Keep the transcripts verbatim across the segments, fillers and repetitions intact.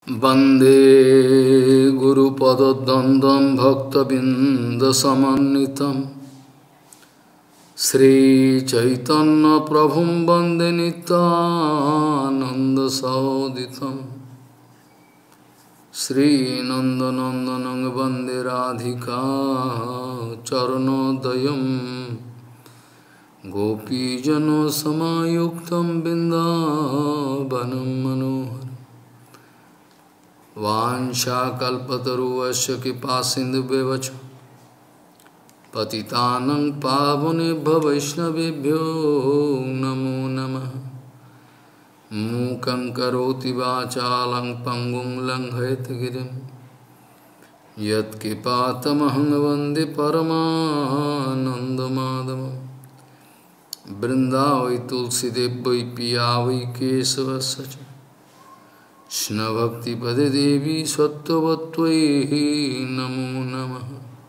वंदे गुरुपदद्वन्द्वं भक्तबिंदसमन्वितं श्रीचैतन्यप्रभुं वन्दे नित्यानन्दसहोदितं श्रीनन्दनन्दनं वन्दे राधिका चरणोदयं गोपीजनसमायुक्तं बिन्दावनं मनोहरम् वाञ्छाकल्पतरुश्च कृपासिन्धुभ्यश्च पतितानं पावनेभ्यो वैष्णवेभ्यो नमो नमः। मूकं करोति वाचालं पङ्गुं लङ्घयितगिरिं यत्कृपातमहं वन्दे परमानन्दमाधवम्। वृन्दावै तुलसीदेव वै पिया वै केशवस्य च कृष्णभक्तिपदे देवी सत्त्ववत्त्वयि नमो नमः।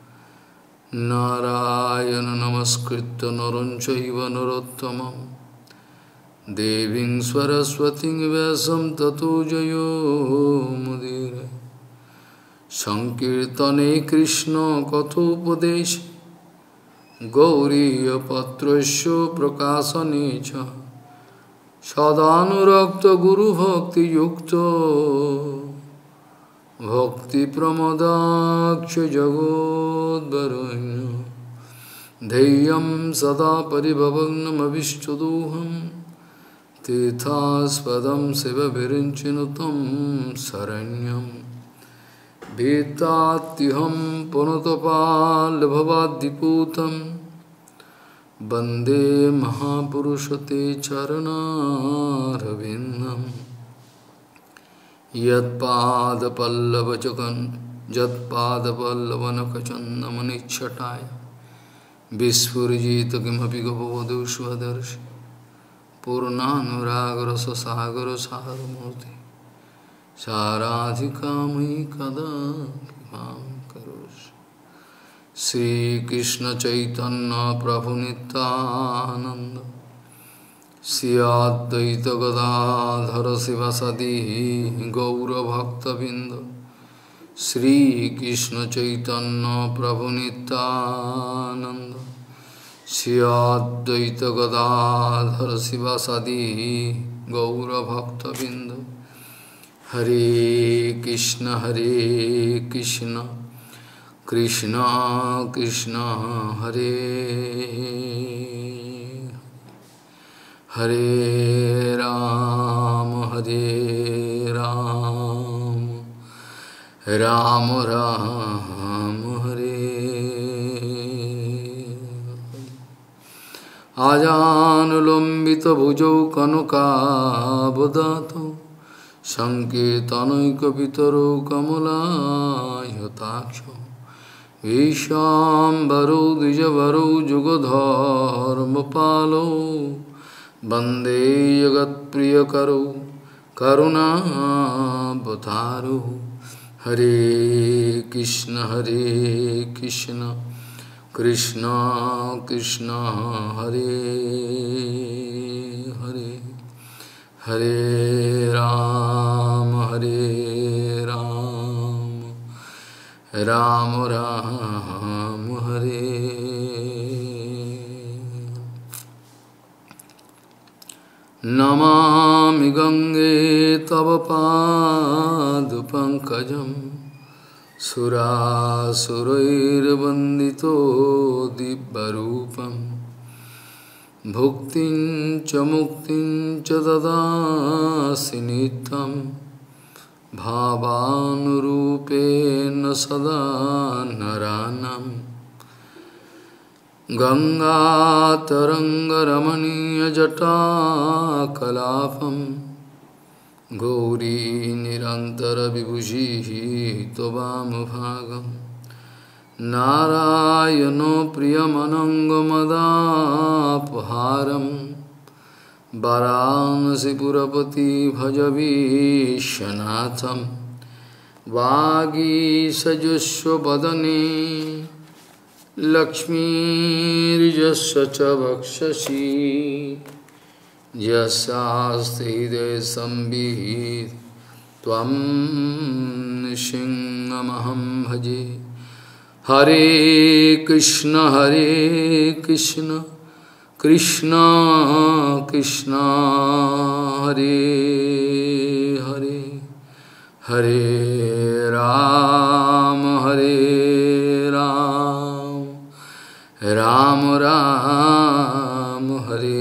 नारायण नमस्कृत्य नरं चैव नरोत्तमं देवीं सरस्वतीं व्यासं ततो जयो मुदीरये। संकीर्तने कृष्ण कथोपदेशे गौरीयपत्रस्य प्रकाशने च सदानुरक्त गुरुभक्तियुक्तो भक्तिप्रमदाक्ष जगोद्वरुण्य धैर्यं सदा परिभवग्नमभिष्टदोहं तीर्थास्पदं शिवविरिञ्चिनुतं शरण्यं भीतात्युहं पुनतपाल्भवाद्दिपूतं वन्दे महापुरुषते चरणारविन्दं यत्पादपल्लवचकन् यत्पादपल्लवनखचन्दमनिच्छटाय विस्फुरिजित किमपि गपवधू स्वदर्शि पूर्णानुरागरससागरसारमूर्ति साराधिकामयि कदा कृपां करोषि। श्री कृष्ण चैतन्य प्रभु नित्यानंद श्री अद्वैत गदाधर शिवसदी गौरभक्तबिंद श्री कृष्ण चैतन्य प्रभु नित्यानंद श्री अद्वैत गदाधर शिवसदी गौरभक्तबिंद। हरे कृष्ण हरे कृष्ण कृष्ण कृष्ण हरे हरे राम हरे राम राम राम हरे। आजानुलंबित भुजौ कनकावदातो संकीर्तनैकपितरो कमलायताक्षो ईशाम्बरो द्विजवरो जुगधर्मपालो वन्दे जगत्प्रियकरो करुणावतारो। हरे कृष्ण हरे कृष्ण कृष्ण कृष्ण हरे हरे हरे राम हरे राम राम राम हरे। नमामि गंगे तव पादपङ्कजं सुरासुरैर्वन्दितो दिव्यरूपं भुक्तिं च मुक्तिं च ददासि नित्यं भावानुरूपेण सदा नरानं। गंगातरङ्गरमणीयजटाकलापं गौरी निरन्तरविभूषिः त्ववामभागं नारायणो प्रियमनङ्गमदापहारं वाराणसीपुरपति भजवीशनाथं वागीसजुष्वदने लक्ष्मीर्यस्य च वक्षसि यस्यास्ति हृदये संविहित Tvam Nishingamaham Bhaje. Hare Krishna, Hare Krishna, Krishna Krishna, Hare Hare, Hare Ram, Hare Ram, Ram Ram, Hare.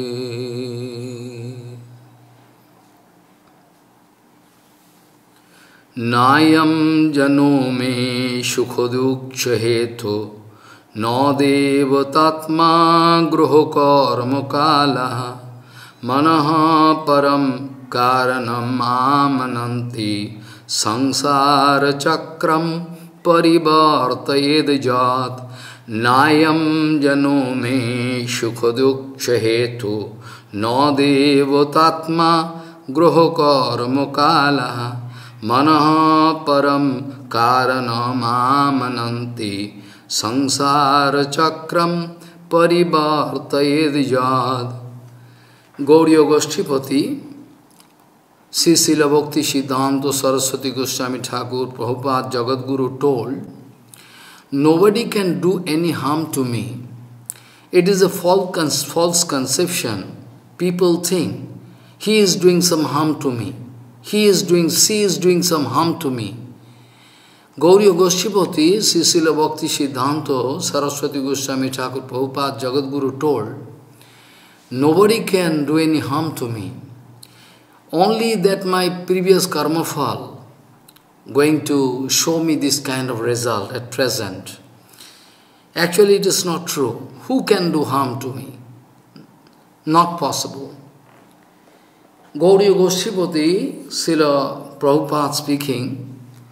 Nayam jano me sukhaduksha hetu no devatatma gruho karma kala manaha param karanam amananti sangsara chakram parivartayed jat. Nayam jano me sukhaduksha hetu no devatatma gruho karma kala Manaha param karanamamananti sangsara chakram parivartayed jad. Gauriya Goshtipati, Sri Srila Bhakti Siddhanta Saraswati Goswami Thakur Prabhupada Jagadguru told, nobody can do any harm to me. It is a false, false conception. People think he is doing some harm to me. He is doing, she is doing some harm to me. Gauriya Goshtipati, Sri Srila Bhakti Siddhanta Saraswati Goswami Thakur Prabhupada Jagadguru told, nobody can do any harm to me. Only that my previous karma fall going to show me this kind of result at present. Actually, it is not true. Who can do harm to me? Not possible. Gauriya Goshtipati, Srila Prabhupada speaking,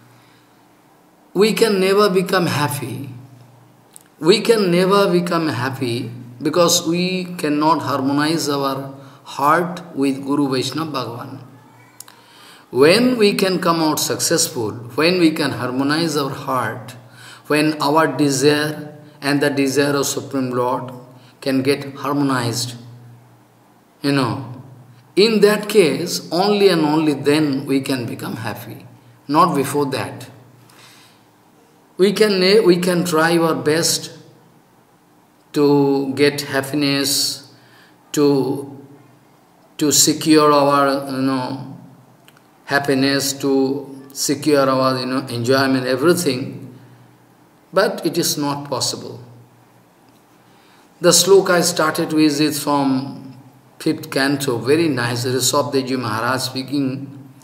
we can never become happy. We can never become happy because we cannot harmonize our heart with Guru Vaishnava Bhagavan. When we can come out successful, when we can harmonize our heart, when our desire and the desire of Supreme Lord can get harmonized, you know, in that case, only and only then we can become happy, not before that. We can, we can try our best to get happiness, to, to secure our you know, happiness, to secure our you know, enjoyment, everything, but it is not possible. The sloka I started with is from fifth canto, very nice, Rishabhdev Maharaj speaking.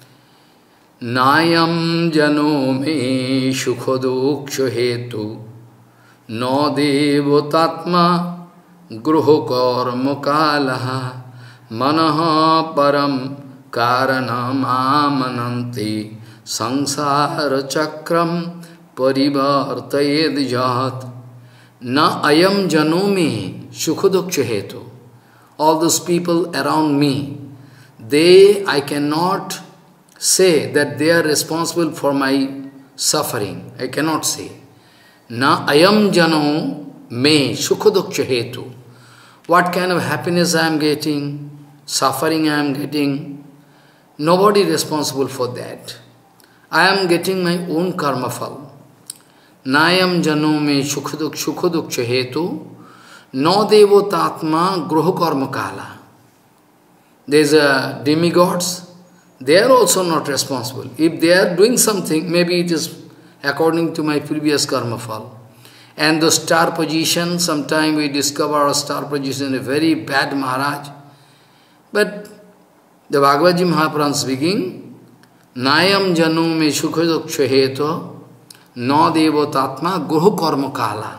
Nayam jano me sukhaduksha hetu no devatatma gruho karma kalaha manaha param karanam amananti sangsara chakram parivartayed jat. Na ayam jano me sukhaduksha hetu. All those people around me, they, I cannot say that they are responsible for my suffering. I cannot say. Na ayam jano me sukhaduksha hetu. What kind of happiness I am getting, suffering I am getting, nobody is responsible for that. I am getting my own karma phal. Na ayam jano me sukhaduksha hetu. No devatatma gruha karma kala. There is a demigods, they are also not responsible. If they are doing something, maybe it is according to my previous karma fall. And the star position, sometime we discover our star position is a very bad Maharaj. But the Bhagavad Gita Mahaprabhu speaking, Nayam janu me sukhaduksha hetu no devatatma gruha karma kala.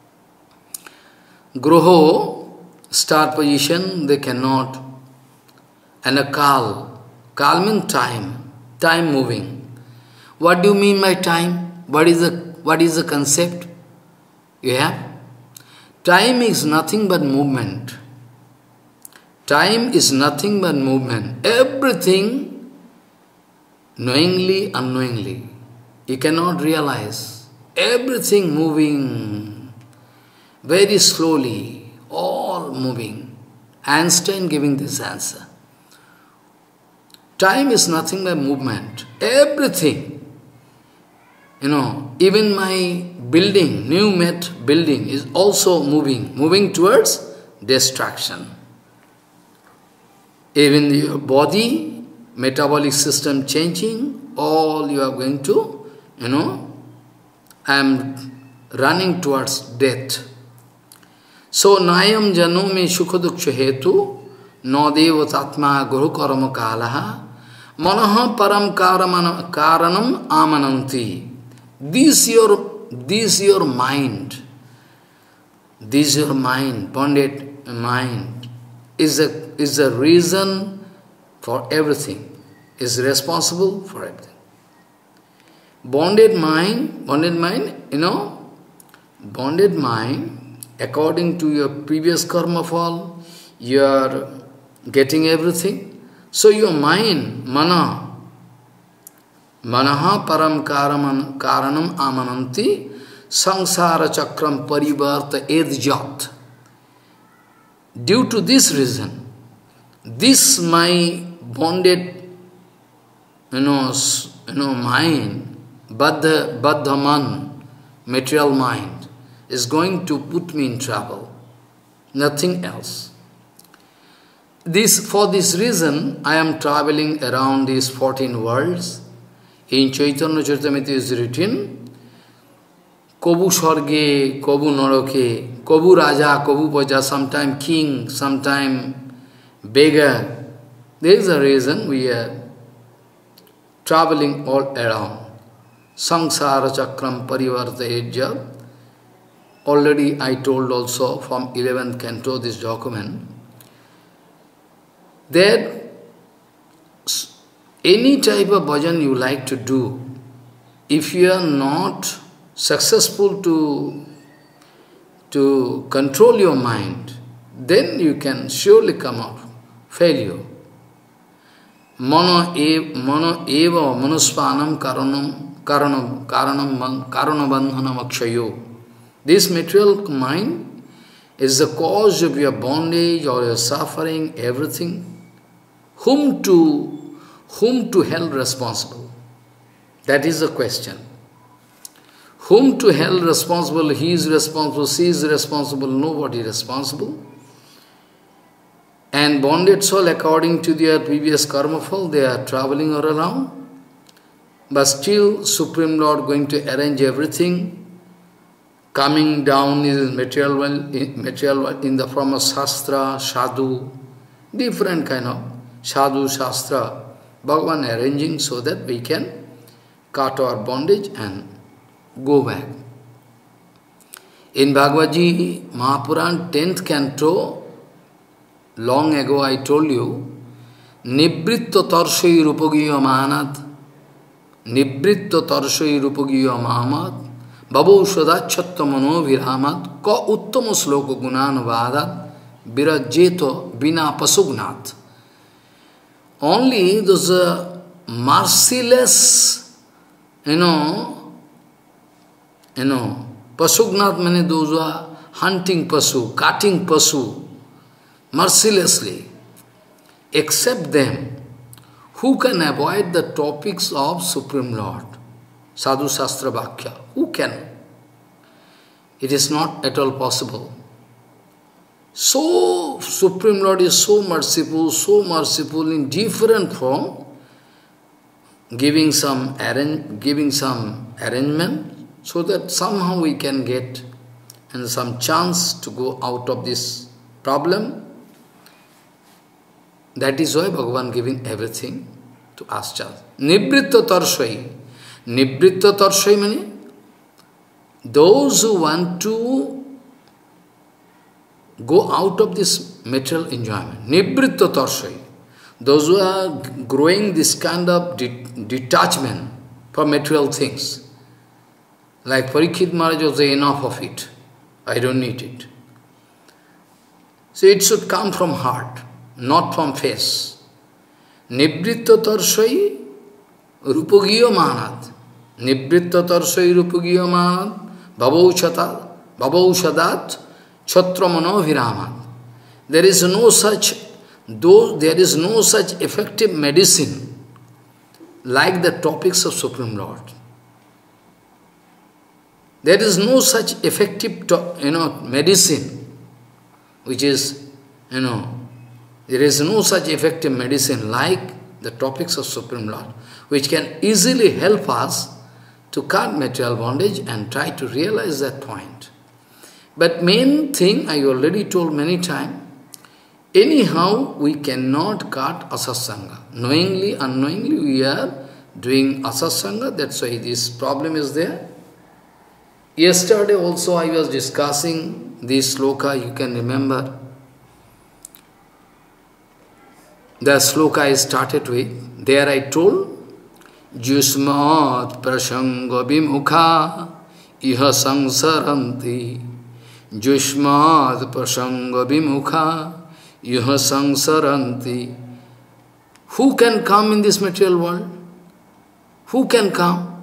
Groho, star position, they cannot. And a kal, kal means time, time moving. What do you mean by time? What is the, what is the concept you have? Time is nothing but movement. Time is nothing but movement. Everything, knowingly, unknowingly, you cannot realize. Everything moving. Very slowly, all moving. Einstein giving this answer. Time is nothing but movement. Everything. You know, even my building, new met building is also moving, moving towards destruction. Even your body, metabolic system changing, all you are going to, you know, I am running towards death. So, Nayam Janome Shukaduksha Hetu, Nadeva Tatma Guru Karama Kalaha, Manaha Param Karanam Amananti. This your, this your mind, this your mind, bonded mind, is a, is a reason for everything, is responsible for everything. Bonded mind, bonded mind, you know, bonded mind, according to your previous karma fall, you are getting everything. So your mind, mana, manaha param karanam amananti, samsara chakram parivarta edjat. Due to this reason, this my bonded, you know, you know mind, baddha, baddhaman, material mind, is going to put me in trouble. Nothing else. This, for this reason, I am traveling around these fourteen worlds. In Chaitanya Charitamrita is written, Kobu Swarge, Kobu Naroke, Kobu Raja, Kobu Praja, sometime king, sometime beggar. There is a reason we are traveling all around. Samsara Chakram Parivarta Ejja. Already I told also from eleventh canto this document, that any type of bhajan you like to do, if you are not successful to, to control your mind, then you can surely come out failure. Mano eva manuspanam karanam karanam karanam karanabandhanam akshayo. This material mind is the cause of your bondage or your suffering, everything. Whom to, whom to held responsible? That is the question. Whom to held responsible? He is responsible, she is responsible, nobody is responsible. And bonded soul, according to their previous karma fall, they are traveling all around. But still, Supreme Lord going to arrange everything. Coming down is material world, material world in the form of Shastra, Sadhu, different kind of Sadhu, Shastra, Bhagavan arranging so that we can cut our bondage and go back. In Bhagavad Gita, Mahapuran, tenth canto, long ago I told you, Nibritta Tarshai Rupagiya Mahanat, Nibritta Tarshai Rupagiya Mahamad, Babo Shadachatta Mano Viramat, Ka Uttama Sloka Gunanavadat, Virajeto Bina Pasugnat. Only those uh, merciless, you know, you know, Pasugnat means those who are hunting pasu, cutting pasu, mercilessly, except them who can avoid the topics of Supreme Lord, Sadhu Shastra Bhakya. Who can? It is not at all possible. So, Supreme Lord is so merciful, so merciful in different form, giving some arrange, giving some arrangement, so that somehow we can get and some chance to go out of this problem. That is why Bhagavan giving everything to us chance. Nibritta Tarshai. Nibritta Tarshai means those who want to go out of this material enjoyment. Nibritta Tarshai. Those who are growing this kind of de detachment from material things. Like Parikshit Maharaj was saying, enough of it. I don't need it. So it should come from heart, not from face. Nibritta Tarshai Rupagiya Mahanat. Nibritta Tarshai Rupagiya Mahanat. Babaushata, Babaushadat Chatramano Viramat. There is no such, though there is no such effective medicine like the topics of Supreme Lord. There is no such effective, to, you know, medicine, which is, you know, there is no such effective medicine like the topics of Supreme Lord, which can easily help us to cut material bondage and try to realize that point. But main thing, I already told many times, anyhow we cannot cut asasanga. Knowingly, unknowingly we are doing asasanga, that's why this problem is there. Yesterday also I was discussing this sloka, you can remember. The sloka I started with, there I told, Jusmat prasanga vimukha iha samsaranti. Jusmat prasanga vimukha iha samsaranti. Who can come in this material world? Who can come?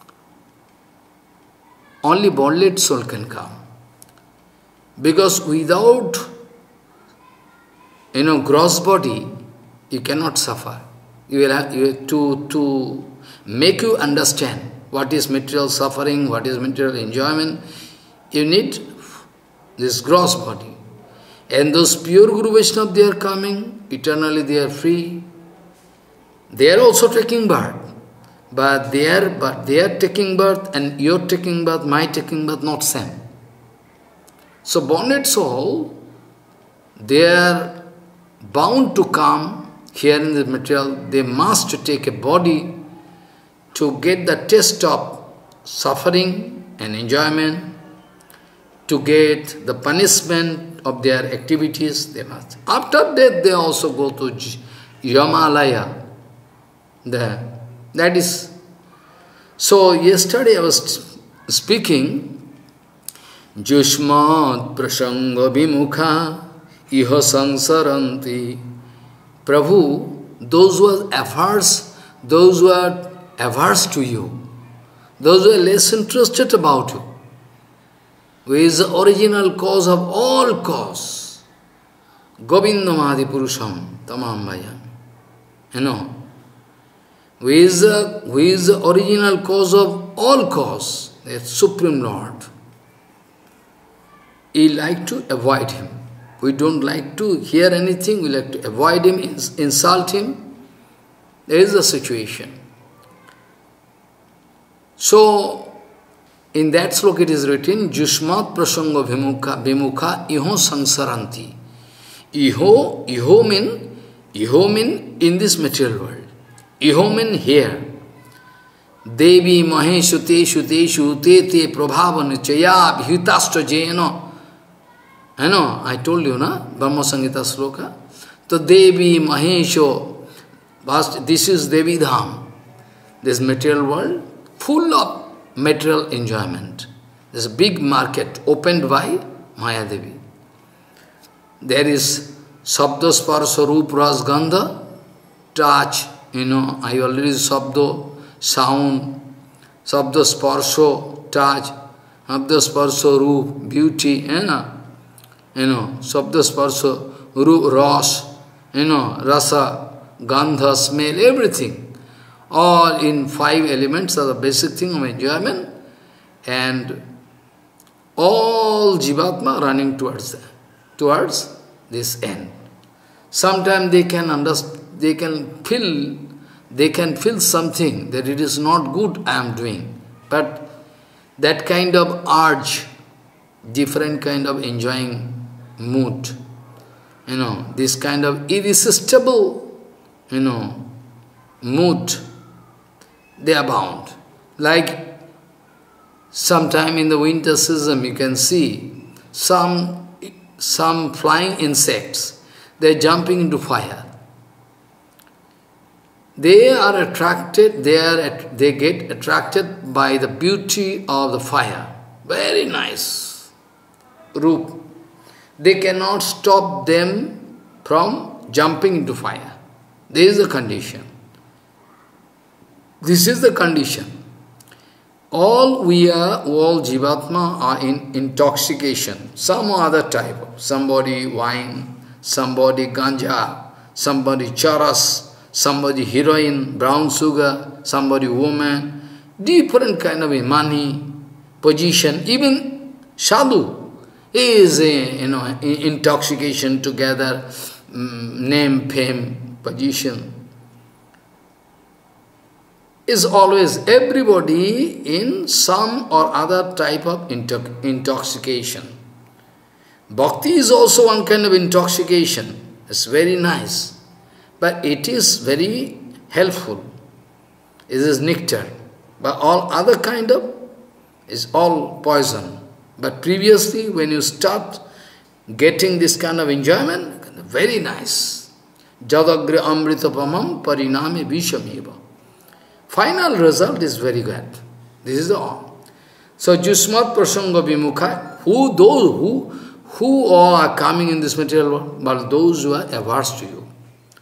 Only bodily soul can come. Because without, you know, gross body, you cannot suffer. You will have you have to, to make you understand what is material suffering, what is material enjoyment. You need this gross body. And those pure Guru Vaishnava, they are coming, eternally they are free. They are also taking birth. But they are, but they are taking birth and your taking birth, my taking birth, not same. So bonded soul, they are bound to come here in the material. They must take a body to get the taste of suffering and enjoyment, to get the punishment of their activities. They must. After death, they also go to Yamalaya. There. That is, so yesterday I was speaking, Jushmat prasanga vimukha iha sansaranti. Prabhu, those who are averse, those who are averse to you, those who are less interested about you, who is the original cause of all cause, Govindamadi Purusham Tamam Bhajan. You know, who is, the, who is the original cause of all cause, the Supreme Lord. We like to avoid him. We don't like to hear anything, we like to avoid him, insult him. There is a situation. So, in that sloka it is written, Jushmat prasanga vimukha, vimukha iho sansaranti. Iho, iho mean, iho mean in this material world. Iho mean here. Devi maheshute shute shute te prabhava nichaya bhitashta jena. I know, I told you, na? Brahma Samhita sloka. So Devi Mahesho, this is Devi Dham. This material world, full of material enjoyment. There's a big market opened by Maya Devi. There is Sabda Sparsa Roop Ras Gandha, touch, you know, I already Sabdo, sound, Sabda Sparso, touch, Sabda Sparso Roop, beauty, you know, you know, Sabda Sparsa, Roop, Ras, you know, Rasa, Gandha, smell, everything. All in five elements are the basic thing of enjoyment, and all Jivatma running towards that, towards this end. Sometimes they can understand, they can feel, they can feel something that it is not good I am doing. But that kind of urge, different kind of enjoying mood, you know, this kind of irresistible, you know, mood, they are bound. Like sometime in the winter season you can see some, some flying insects, they are jumping into fire. They are attracted, they, are, they get attracted by the beauty of the fire. Very nice roop. They cannot stop them from jumping into fire. This is the condition. This is the condition. All we are, all Jivatma are in intoxication, some other type. Somebody wine, somebody ganja, somebody charas, somebody heroine, brown sugar, somebody woman, different kind of money, position, even sadhu is a, you know, intoxication together, um, name, fame, position. Is always everybody in some or other type of into intoxication. Bhakti is also one kind of intoxication. It's very nice. But it is very helpful. It is nectar. But all other kind of is all poison. But previously when you start getting this kind of enjoyment, very nice. Jadagre amritapamam pariname vishameva. Final result is very good. This is all. So, Jusmat Prasanga Vimukha, who those who who are coming in this material world, but those who are averse to you,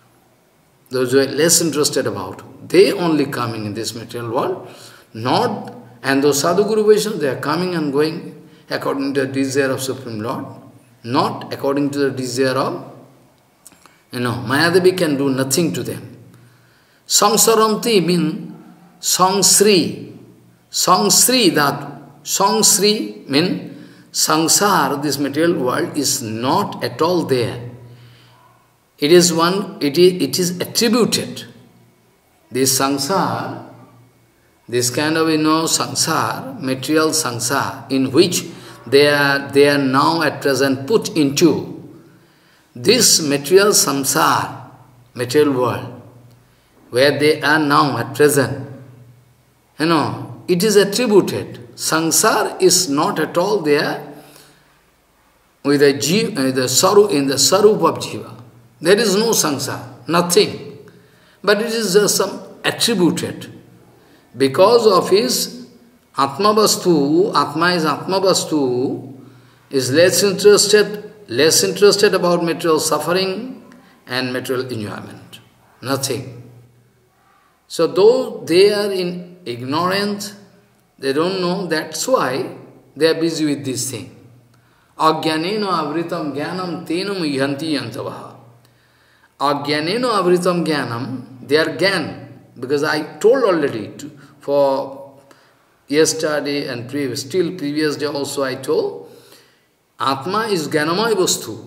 those who are less interested about, they only coming in this material world, not, and those Sadhu Guru Vaishnavas, they are coming and going according to the desire of Supreme Lord, not according to the desire of, you know, Mayadevi can do nothing to them. Samsaranti means Sangsri. Sangsri, that Sangsri means Sangsar, this material world, is not at all there. It is one, it is, it is attributed. This Sangsar, this kind of, you know, Sangsar, material Sangsar, in which they are, they are now at present put into, this material Samsar, material world, where they are now at present, you know, it is attributed. Sangsar is not at all there with the, jiva, uh, the saru, in the sarup of jiva. There is no sangsar, nothing. But it is just some attributed. Because of his Atmavastu, Atma is Atmavastu, is less interested, less interested about material suffering and material enjoyment. Nothing. So though they are in ignorance, they don't know, that's why they are busy with this thing. Ajnanena avritam jnanam tenam yanti yantavaha. Ajnanena avritam jnanam, they are jnana, because I told already to, for yesterday and previous, still previous day also I told, Atma is jnanamaya vastu.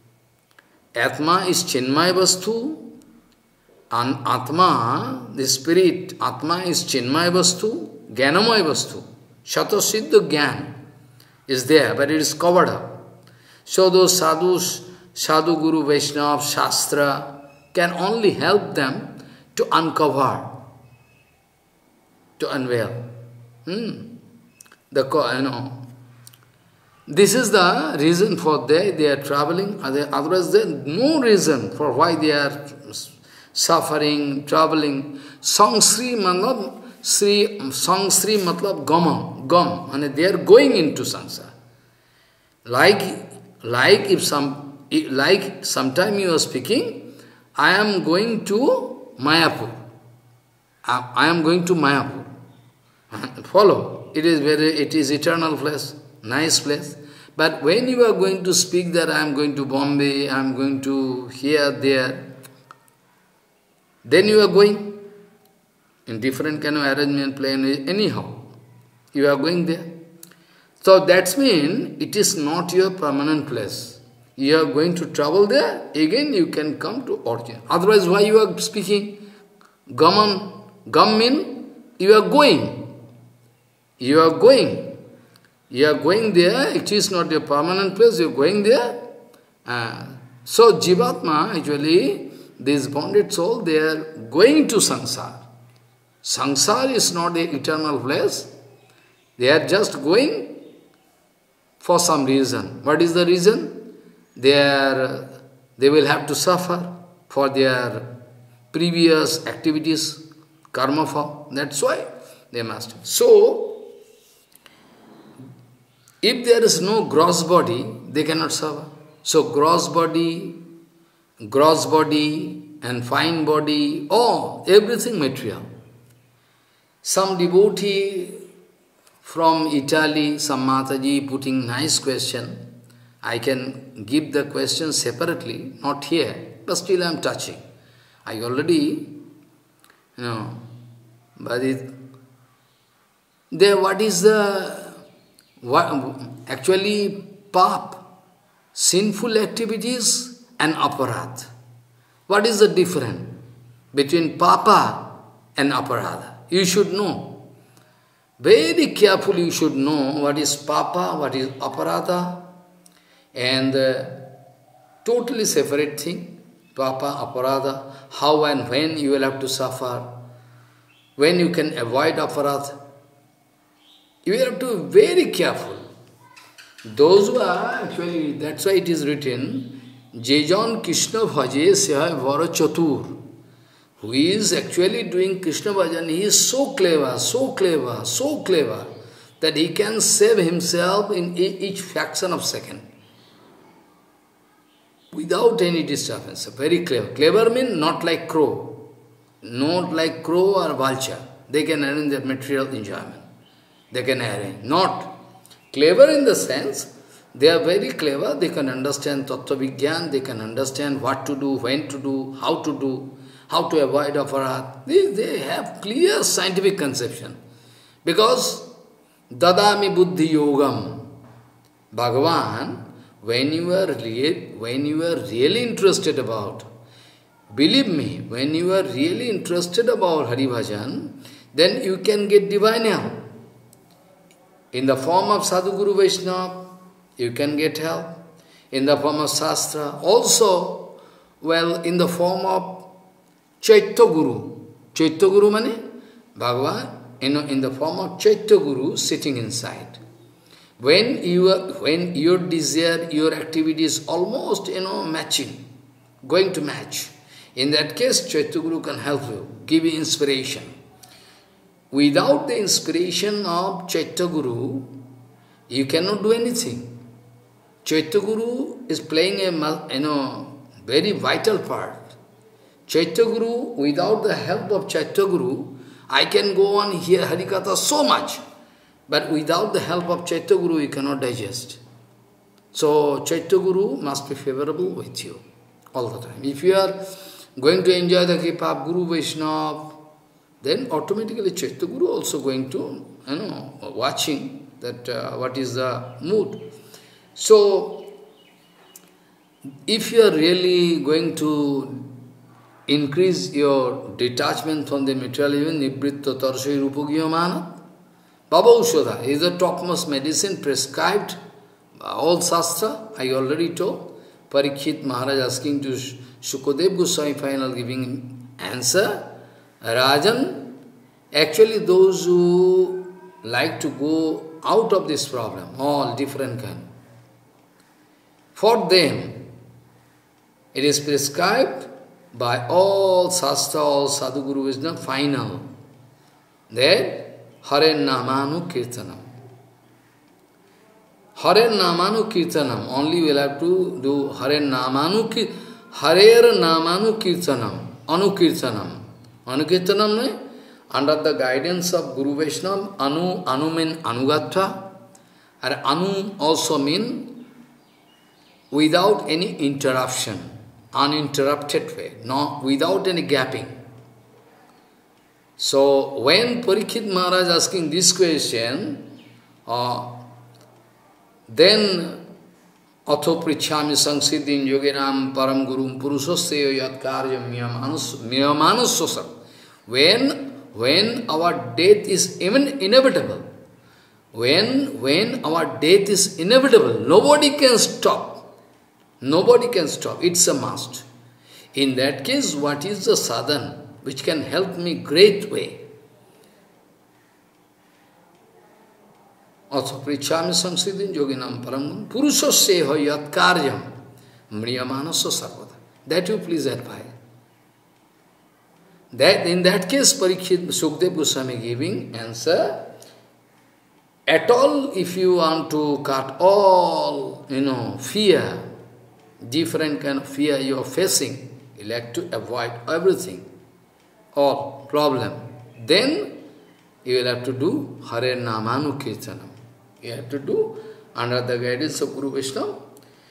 Atma is chinmaya vastu. And Atma, the spirit, Atma is chinmaya vastu, jnanamaya vastu. Shatasiddha jnana is there, but it is covered up. So those sadhus, sadhu guru, Vaishnava, Shastra can only help them to uncover, to unveil. Hmm. The, you know, this is the reason for they, they are traveling, otherwise there is no reason for why they are suffering, traveling. Sangsri matlab, Sri, Sangsri matlab gamam, gam, and they are going into samsara. Like, like if some, like sometime you are speaking, I am going to Mayapur. I, I am going to Mayapur. Follow. It is very, it is eternal place, nice place. But when you are going to speak that I am going to Bombay, I am going to here, there, then you are going in different kind of arrangement, plan, anyhow. You are going there. So that means it is not your permanent place. You are going to travel there, again you can come to origin. Otherwise, why you are speaking? Gaman, gam means you are going. You are going. You are going there, it is not your permanent place, you are going there. Uh, so Jivatma, actually, this bonded soul, they are going to Sansar. Sansar is not the eternal place. They are just going for some reason. What is the reason? They are, they will have to suffer for their previous activities, karma for. That's why they must. So, if there is no gross body, they cannot suffer. So, gross body, gross body and fine body, oh, everything material. Some devotee from Italy, some Mataji putting nice question. I can give the question separately, not here, but still I am touching. I already you know, but it, there, what is the, what, actually, pap, sinful activities and aparadha. What is the difference between papa and aparadha? You should know. Very carefully you should know what is papa, what is aparadha, and uh, totally separate thing, papa, aparadha, how and when you will have to suffer, when you can avoid aparadha. You have to be very careful. Those who are actually, that's why it is written, Jejon Krishna Bhaje Sya Vara Chatur. Who is actually doing Krishna Bhajan, he is so clever, so clever, so clever, that he can save himself in each fraction of second. Without any disturbance. Very clever. Clever means not like crow. Not like crow or vulture. They can arrange their material enjoyment. They can arrange. Not. Clever in the sense, they are very clever, they can understand Tattva Vigyan, they can understand what to do, when to do, how to do, how to avoid aparadha. They, they have clear scientific conception. Because Dadami Buddhi Yogam, Bhagavan, when you are really, when you are really interested about, believe me, when you are really interested about Hari Bhajan, then you can get divine help. In the form of Sadhu Guru Vaishnava, you can get help. In the form of Shastra, also, well, in the form of Chaitya Guru. Chaitya Guru means Bhagavan, you know, in the form of Chaitya Guru sitting inside. When you are, when your desire, your activity is almost, you know, matching, going to match, in that case, Chaitya Guru can help you, give you inspiration. Without the inspiration of Chaitya Guru, you cannot do anything. Chaitya Guru is playing a, you know, very vital part. Chaitya Guru, without the help of Chaitya Guru, I can go on hear Harikatha so much. But without the help of Chaitya Guru, you cannot digest. So, Chaitya Guru must be favorable with you all the time. If you are going to enjoy the Kripa of Guru Vaishnava, then automatically Chaitya Guru also going to, you know, watching that uh, what is the mood. So, if you are really going to increase your detachment from the material, even Nibritta Tarsai Rupagiyamana, Baba Ushoda is the topmost medicine prescribed by all Shastra, I already told. Parikshit Maharaj asking to Shukadev Goswami, final giving answer. Rajan, actually those who like to go out of this problem, all different kind, for them, it is prescribed by all Shastra, all Sadhu Guru Wisdom, final. Then, Hare Namanu Kirtanam. Hare Namanu Kirtanam. Only we will have to do Hare Namanu Kirtanam. Hare Namanu Kirtanam. Anu Kirtanam. Anu Kirtanam, under the guidance of Guru Vaishnava, Anu, Anu mean Anugatva. And Anu also mean without any interruption, uninterrupted way, not without any gapping. So, when Parikshit Maharaj asking this question, uh, then Atho Prichhami Sangsiddhin Yoginam Param Gurum Purusasya Yat Karyam Miyamanusasam. When, when our death is even inevitable, when, when our death is inevitable, nobody can stop. Nobody can stop. It's a must. In that case, what is the sadhana which can help me great way? Also, Prichhami Samsiddhin Yoginam Param Purusasya Yat Karyam Mriyamanasa Sarvada. That you please advise. That in that case, Parikshit Sukdev Goswami giving answer. At all, if you want to cut all, you know, fear, different kind of fear you are facing, you like to avoid everything, all problem, then you will have to do Hare Namanu Kirtanam. You have to do under the guidance of Guru Vaishnava.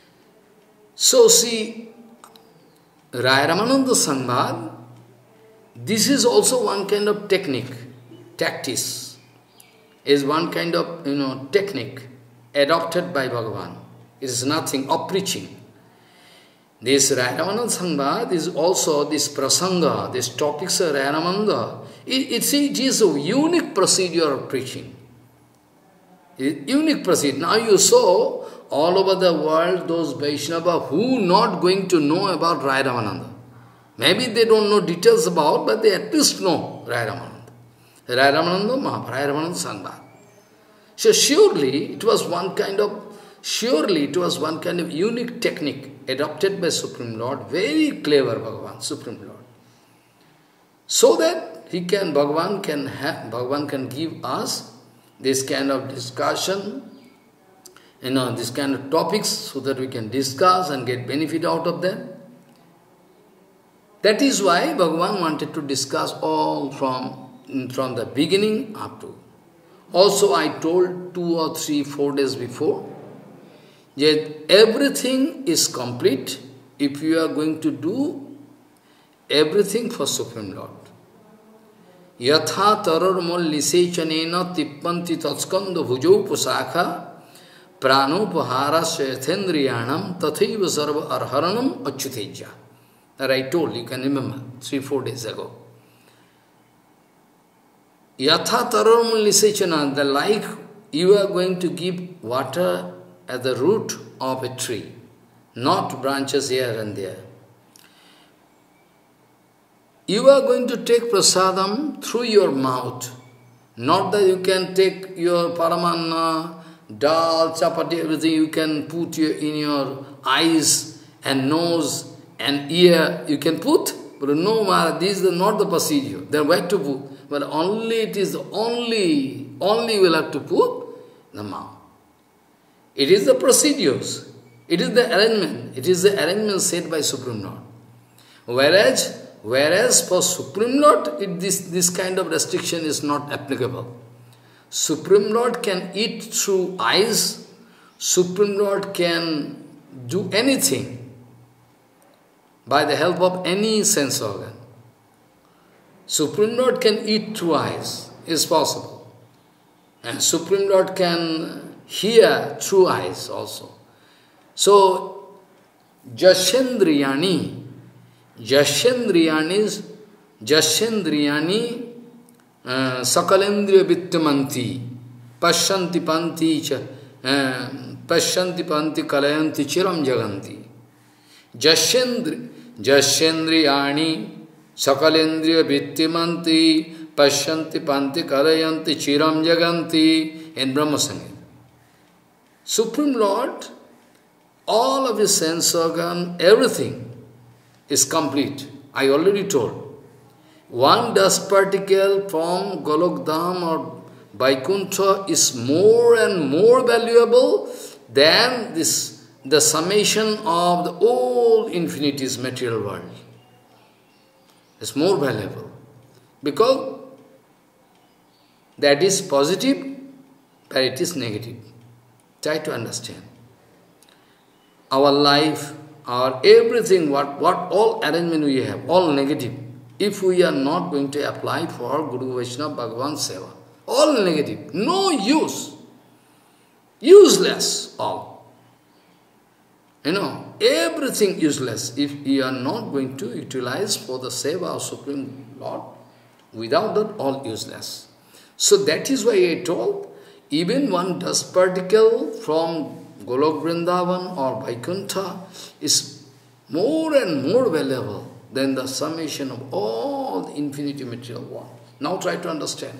So see, Raya Ramananda Sambhad, this is also one kind of technique, tactics, is one kind of, you know, technique adopted by Bhagavan. It is nothing of preaching. This Rairamananda Sangha is also this prasanga, this topics of Rairamananda. It, it, it is a unique procedure of preaching. It, unique procedure. Now you saw all over the world those Vaishnava who not going to know about Rairamananda. Maybe they don't know details about, but they at least know Rairamananda. Rairamananda Mahaprabhu, Rairamananda Sangha. So surely it was one kind of, surely it was one kind of unique technique adopted by Supreme Lord, very clever Bhagavan, Supreme Lord. So that he can, Bhagavan can have, Bhagavan can give us this kind of discussion, you know, this kind of topics, so that we can discuss and get benefit out of them. That is why Bhagavan wanted to discuss all from, from the beginning up to. Also I told two or three, four days before, that everything is complete if you are going to do everything for Supreme Lord. Yatha tarar mol lisechanena tippanti tatskanda bhujau pusakha pranopahara svethendriyanam tathaiva sarva arharanam achyuteja. That I told, you can remember, three, four days ago. Yatha tarar mol lisechana, the like you are going to give water at the root of a tree, not branches here and there. You are going to take prasadam through your mouth, not that you can take your paramanna, dal, chapati, everything you can put your, in your eyes and nose and ear, you can put, but no, Maharaj, this is not the procedure. Then where to put? But only it is the only, only you will have to put the mouth. It is the procedures. It is the arrangement. It is the arrangement set by Supreme Lord. Whereas, whereas for Supreme Lord, it, this, this kind of restriction is not applicable. Supreme Lord can eat through eyes. Supreme Lord can do anything by the help of any sense organ. Supreme Lord can eat through eyes. Is possible. And Supreme Lord can hear through eyes also. So, Jashendriyani, Jashendriyani, Jashendriyani, uh, Sakalendriya Vittamanti, Pashyanti Panti, uh, Pashyanti Panti Kalayanti Chiram Jaganti. Jashendri, Jashendriyani, Sakalendriya Vittamanti, Pashyanti Panti Kalayanti Chiram Jaganti in Brahma Sangha. Supreme Lord, all of his sense organ, everything is complete. I already told. One dust particle from Golokdham or Vaikuntha is more and more valuable than this, the summation of the whole infinity's material world. It's more valuable. Because that is positive, but it is negative. Try to understand. Our life, our everything, what, what all arrangement we have, all negative. If we are not going to apply for Guru Vaishnava Bhagavan Seva, all negative, no use, useless all. You know, everything useless if you are not going to utilize for the Seva of Supreme Lord. Without that, all useless. So that is why I told, even one dust particle from Golok Vrindavan or Vaikuntha is more and more valuable than the summation of all the infinity material world. Now try to understand.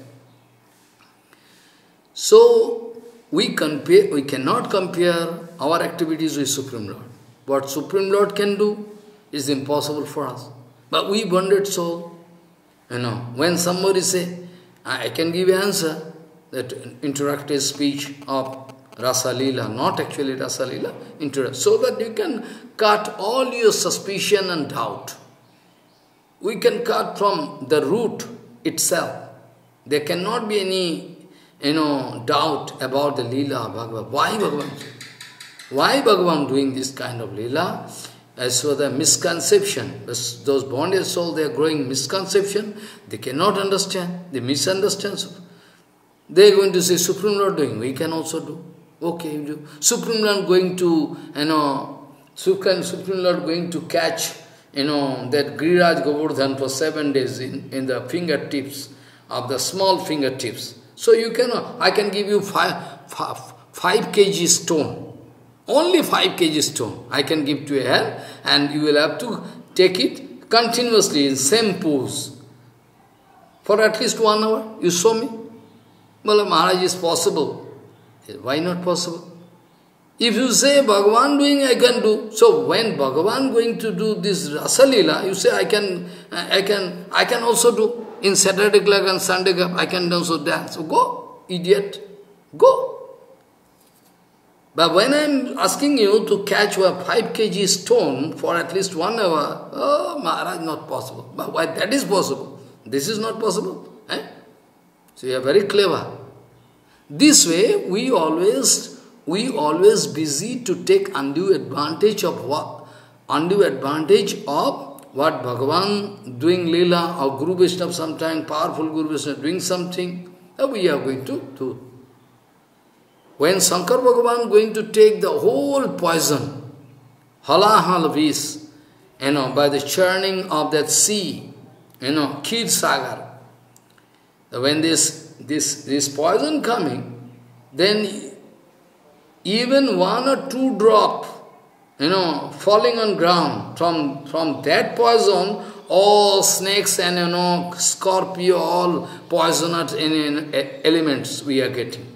So, we, compare, we cannot compare our activities with Supreme Lord. What Supreme Lord can do is impossible for us. But we bonded soul. You know, when somebody say, I can give answer, that interactive speech of Rasa Leela, not actually Rasa Leela, interact, so that you can cut all your suspicion and doubt. We can cut from the root itself. There cannot be any, you know, doubt about the Leela of Bhagavan. Why Bhagavan? Why Bhagavan doing this kind of Leela? as for the misconception, those bonded souls, they are growing misconception, they cannot understand, they misunderstand. They are going to say, Supreme Lord doing, we can also do. Okay, you do. Supreme Lord going to, you know, Supreme, Supreme Lord going to catch, you know, that Giriraj Govardhan for seven days in, in the fingertips of the small fingertips. So you cannot, I can give you five, five, five kg stone. Only five kg stone I can give to your hand, and you will have to take it continuously in same pose for at least one hour. You saw me? Well, Maharaj, is possible. Why not possible? If you say Bhagavan doing, I can do. So when Bhagavan going to do this Rasa Leela, you say I can, I can, I can also do. In Saturday club and Sunday club, I can also dance. So go, idiot, go. But when I am asking you to catch a five kg stone for at least one hour, oh, Maharaj, not possible. But why that is possible? This is not possible. Eh? So you are very clever. This way, we always, we always busy to take undue advantage of what, undue advantage of what Bhagavan doing Leela or Guru Vaishnava sometime, powerful Guru Vaishnava doing something, that we are going to do. When Shankar Bhagavan going to take the whole poison, halahal vish, you know, by the churning of that sea, you know, Kir Sagar, when this, this, this poison coming, then even one or two drop, you know, falling on ground, from, from that poison, all snakes and, you know, scorpio, all poisonous in, in elements we are getting.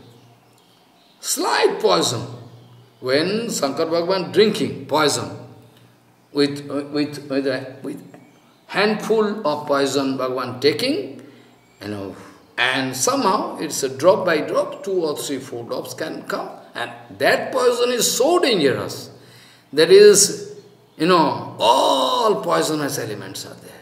Slight poison. When Shankar Bhagavan drinking poison, with, with, with, a, with handful of poison Bhagavan taking, you know, and somehow it's a drop by drop, two or three, four drops can come. And that poison is so dangerous. That is, you know, all poisonous elements are there.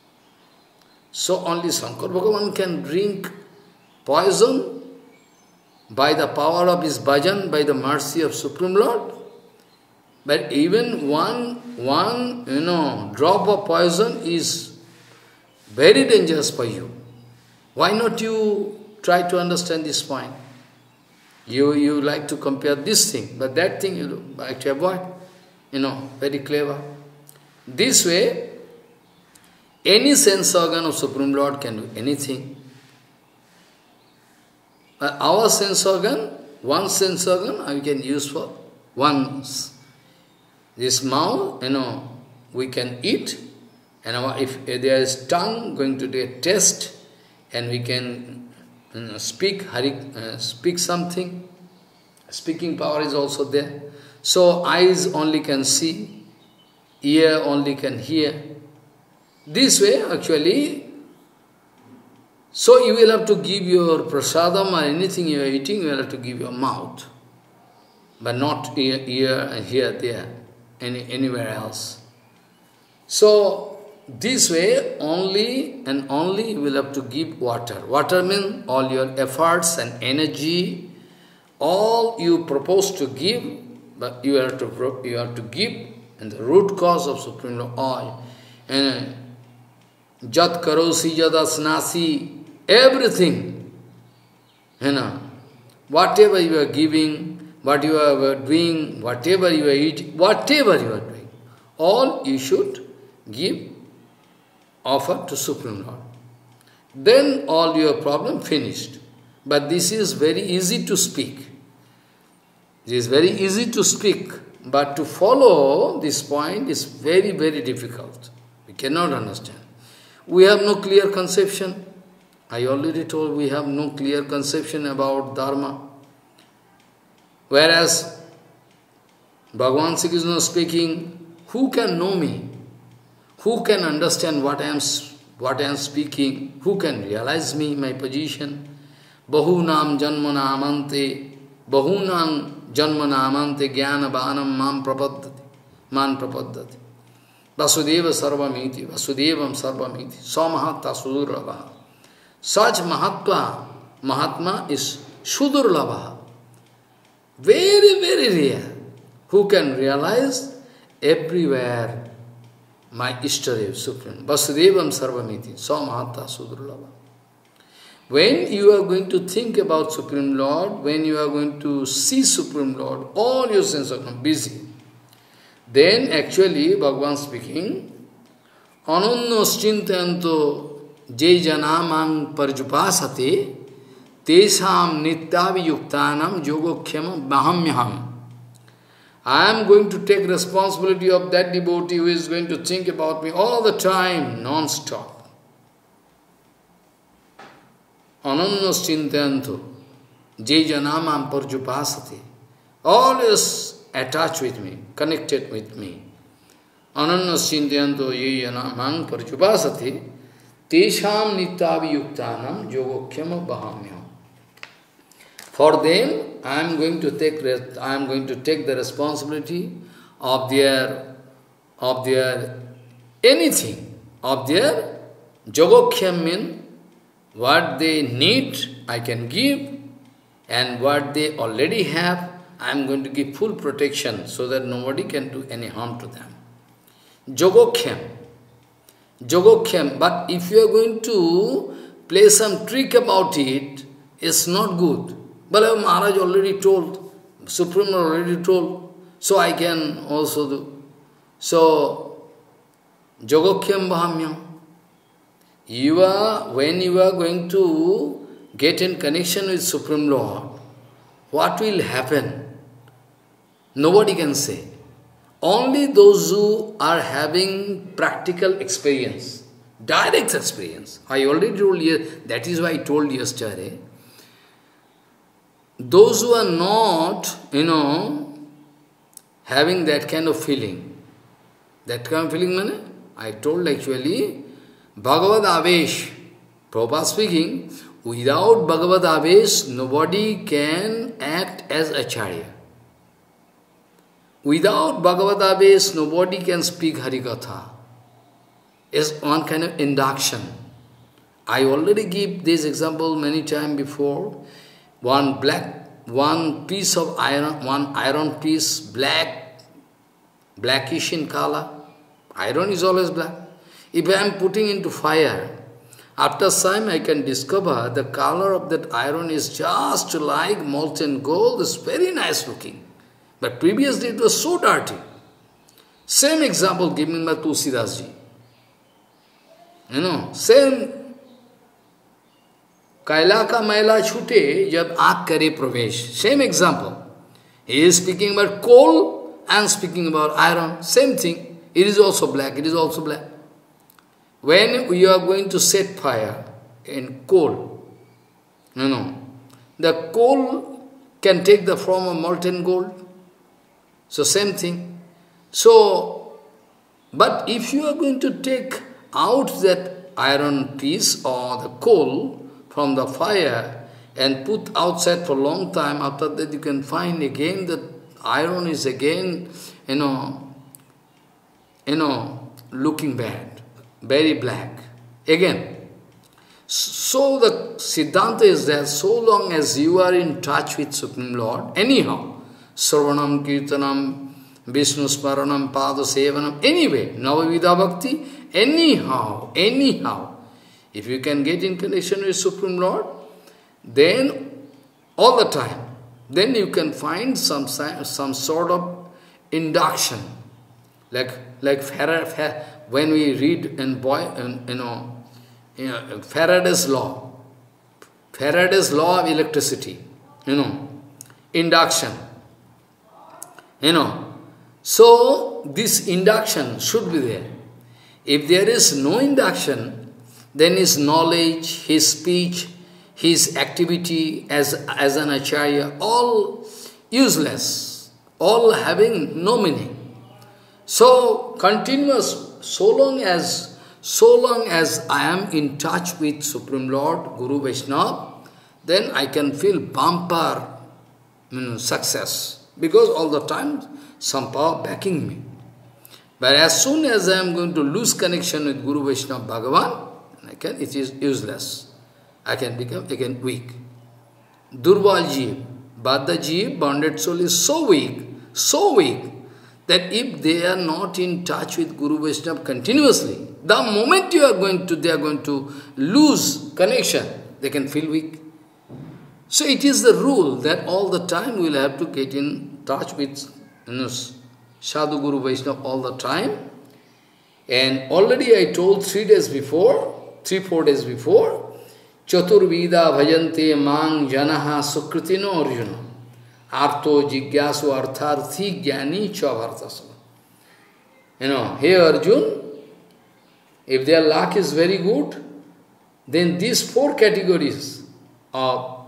So only Shankar Bhagavan can drink poison by the power of his bhajan, by the mercy of Supreme Lord. But even one, one, you know, drop of poison is very dangerous for you. Why not you try to understand this point? You, you like to compare this thing, but that thing you like to avoid. You know, very clever. This way, any sense organ of Supreme Lord can do anything. Uh, our sense organ, one sense organ, we can use for once. This mouth, you know, we can eat, and our, if there is tongue going to do a test, and we can, you know, speak, hari, uh, speak something. Speaking power is also there. So eyes only can see, ear only can hear. This way, actually, so you will have to give your prasadam or anything you are eating, you will have to give your mouth. But not ear, ear and here, there, any, anywhere else. So, this way, only and only you will have to give water. Water means all your efforts and energy, all you propose to give, but you have to, you have to give, and the root cause of Supreme Lord, all. And jat karosi jadasnasi, everything, you know, whatever you are giving, what you are doing, whatever you are eating, whatever you are doing, all you should give, offer to Supreme Lord. Then all your problem finished. But this is very easy to speak. It is very easy to speak, but to follow this point is very, very difficult. We cannot understand. We have no clear conception. I already told we have no clear conception about Dharma. Whereas Bhagavan Sri Krishna is speaking, who can know me? Who can understand what I am, what I am speaking? Who can realize me, my position? Bahunam janmana amante, bahunam janmana amante jnana bhanam mam prapaddati, man prapaddati. Vasudeva sarvamiti, vasudevam sarvamiti, samahatta sudurlabha. Such Mahatma, Mahatma is Sudurlabha. Very, very rare. Who can realize everywhere my Ishtadev, Supreme, Vasudevam Sarvamiti, Samahata Sudurlava. When you are going to think about Supreme Lord, when you are going to see Supreme Lord, all your senses are busy. Then actually, Bhagavan speaking, Anonnos chintayanto je janamang parjupasate tesam nityavi yuktanam yogokhyam mahamyaham. I am going to take responsibility of that devotee who is going to think about me all the time, non-stop. Anonnos chintayanto je janamam parjupasate. Always attached with me, connected with me. Anannas chintayanto ye janamam parjupasate tesham nityavi yuktanam yogokhyam bahamyam. For them, I am going to take I am going to take the responsibility of their of their anything, of their yogokhyam means what they need, I can give, and what they already have, I am going to give full protection so that nobody can do any harm to them. Yogokhyam. Yogokhyam. But if you are going to play some trick about it, it's not good. But Maharaj already told, Supreme already told, so I can also do. So, Yogokhyam Bahamyam. You are, when you are going to get in connection with Supreme Lord, what will happen? Nobody can say. Only those who are having practical experience, direct experience. I already told you, that is why I told yesterday. Those who are not, you know, having that kind of feeling, that kind of feeling, man, I told actually, Bhagavad Avesh, Prabhupada speaking, without Bhagavad Avesh, nobody can act as Acharya. Without Bhagavad Avesh, nobody can speak Harikatha. It's one kind of induction. I already give this example many times before. One black, one piece of iron, one iron piece, black, blackish in color. Iron is always black. If I am putting into fire, after some I can discover the color of that iron is just like molten gold, it's very nice looking. But previously it was so dirty. Same example given by Tulsidas ji. You know, same Kaila ka maila chute jab aak kare pravesh. Same example. He is speaking about coal and speaking about iron. Same thing. It is also black. It is also black. When we are going to set fire in coal, you know, the coal can take the form of molten gold. So same thing. So, but if you are going to take out that iron piece or the coal from the fire and put outside for a long time, after that you can find again that iron is again, you know, you know, looking bad, very black. Again. So the Siddhanta is that so long as you are in touch with Supreme Lord, anyhow, Sarvanam, Kirtanam, Vishnu Smaranam, Pada Sevanam, anyway, Navavida Bhakti, anyhow, anyhow, if you can get in connection with Supreme Lord, then all the time, then you can find some some sort of induction, like like Farad, when we read in boy, in, you know, you know, Faraday's law, Faraday's law of electricity, you know, induction. You know, so this induction should be there. If there is no induction, then his knowledge, his speech, his activity as, as an acharya, all useless, all having no meaning. So, continuous, so long as, so long as I am in touch with Supreme Lord, Guru Vaishnava, then I can feel bumper you know, success. Because all the time, some power backing me. But as soon as I am going to lose connection with Guru Vaishnava Bhagavan, I can, it is useless. I can become again weak. Durval Jeev, Bada Jeev, bonded soul is so weak, so weak, that if they are not in touch with Guru Vaishnava continuously, the moment you are going to, they are going to lose connection, they can feel weak. So it is the rule that all the time we will have to get in touch with, you know, Sadhu Guru Vaishnava all the time. And already I told three days before, three, four days before, Chaturvida bhajante mang janaha sukritino arjuna. Artho jigyasu artharthi jnani cha bhartasava. You know, hey Arjun, if their luck is very good, then these four categories of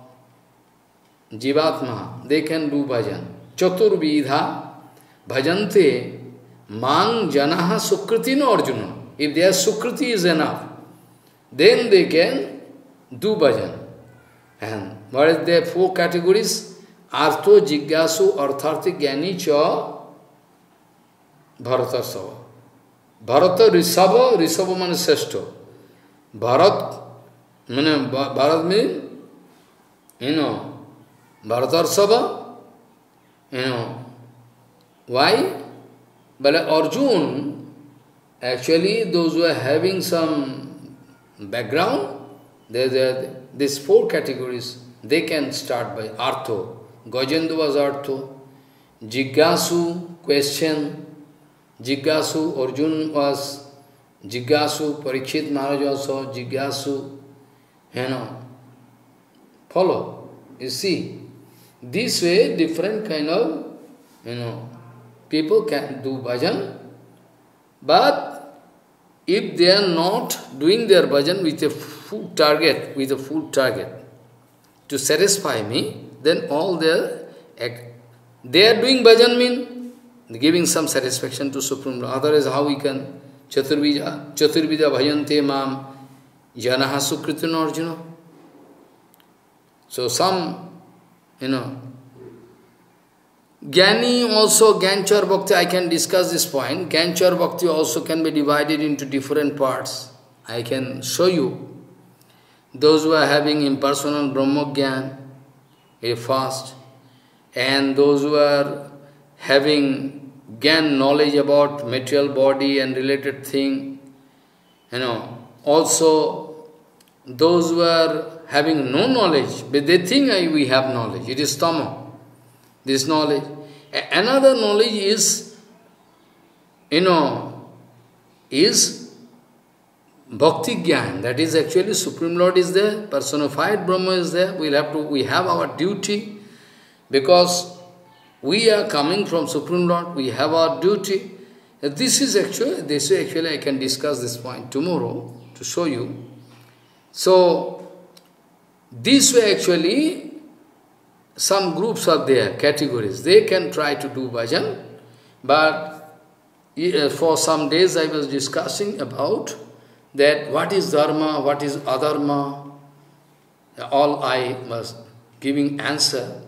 Jivatma, they can do bhajan. Chaturvidha bhajante mang janaha sukritino arjuna. If their sukriti is enough, then they can do bhajan. And what is their four categories? Artho, Jigyasu, Artharthi, Jnani, Cha, Bharatasava. Bharata, Rishabha, Rishabha means Seshto. Bharat, means, Bharat means, you know, Bharatarsava, you know, why? But Arjun, actually those who are having some background, they, they, these four categories, they can start by Artho. Gajendra was Artho. Jigyasu, question. Jigyasu, Arjun was Jigyasu. Parikshit Maharaj also Jigyasu. You know. Follow. You see. This way, different kind of, you know, people can do bhajan. But if they are not doing their bhajan with a full target, with a full target to satisfy me, then all their act, they are doing bhajan mean giving some satisfaction to Supreme Lord. Otherwise, how we can Chaturvija, Chaturvija bhajante mam janaha sukritino arjuna. So some, you know, Jnani also, Gyanchar Bhakti, I can discuss this point. Gyanchar Bhakti also can be divided into different parts. I can show you. Those who are having impersonal Brahma Gyan, very fast, and those who are having Gyan knowledge about material body and related thing, you know, also those who are having no knowledge, but they think we have knowledge, it is Tama. This knowledge. A another knowledge is, you know, is Bhakti Gyan. That is actually Supreme Lord is there, personified Brahma is there. We'll have to, we have our duty because we are coming from Supreme Lord. We have our duty. This is actually, this is actually I can discuss this point tomorrow to show you. So this way actually. Some groups are there, categories. They can try to do bhajan, but for some days I was discussing about that what is dharma, what is adharma. All I was giving answer.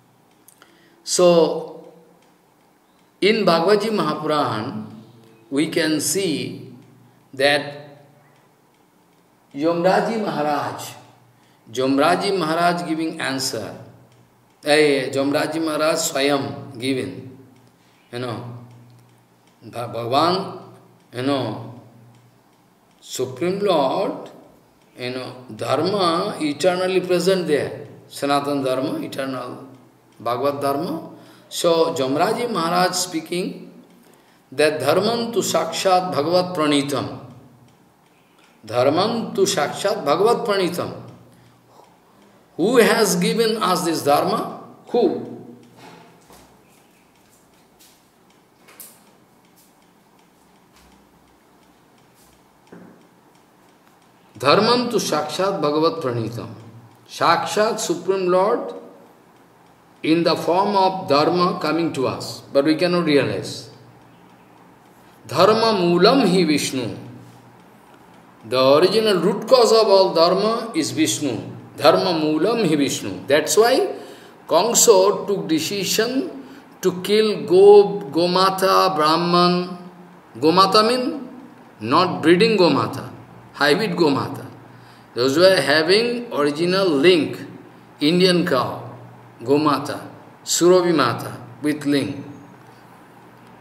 So, in Bhagavad Gita Mahapuran, we can see that Yamraji Maharaj, Yamraji Maharaj giving answer. Hey, Jamraji Maharaj Swayam given, you know, Bhagavan, you know, Supreme Lord, you know, Dharma eternally present there, Sanatana Dharma, eternal Bhagavad Dharma. So, Jamraji Maharaj speaking that Dharman tu Sakshat Bhagavad Pranitam. Dharman tu Sakshat Bhagavad Pranitam. Who has given us this Dharma? Who? Dharman tu Sakshat Bhagavat Pranitam. Sakshat Supreme Lord in the form of Dharma coming to us, but we cannot realize. Dharma Moolam hi Vishnu. The original root cause of all Dharma is Vishnu. Dharma Moolam hi Vishnu. That's why Kangso took decision to kill Go, Gomata, Brahman. Gomata means not breeding Gomata, hybrid Gomata. Those who are having original link, Indian cow, Gomata, Surabhi Mata with link.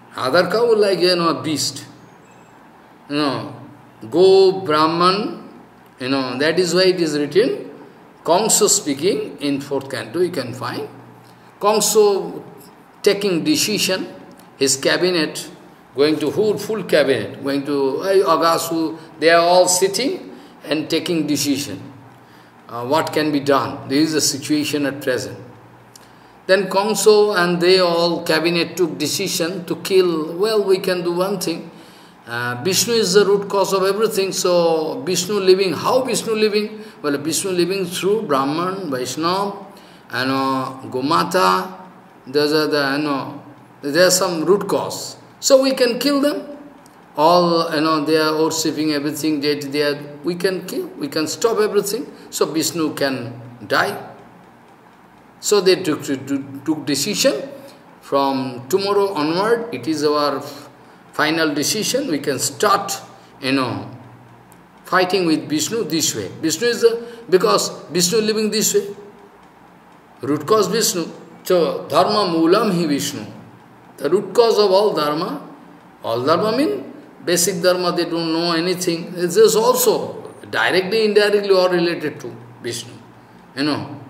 Other cow like, you know, a beast. You know, go Brahman, you know, that is why it is written, Kongso speaking in fourth canto, you can find. Kongso taking decision, his cabinet, going to full, full cabinet, going to uh, Agasu, they are all sitting and taking decision. Uh, what can be done? This is the situation at present. Then Kongso and they all, cabinet took decision to kill, well, we can do one thing. Uh, Vishnu is the root cause of everything, so Vishnu living, how Vishnu living? Well, Vishnu living through Brahman, Vaishnava, and uh, Gomata, those are the, you know, there are some root cause. So we can kill them. All, you know, they are worshipping everything, they, they are, we can kill, we can stop everything, so Vishnu can die. So they took, took, took decision, from tomorrow onward, it is our final decision, we can start, you know, fighting with Vishnu this way. Vishnu is the, because Vishnu living this way. Root cause Vishnu. So, dharma moolam hi Vishnu. The root cause of all dharma, all dharma mean basic dharma, they don't know anything. This is also directly, indirectly all related to Vishnu. You know.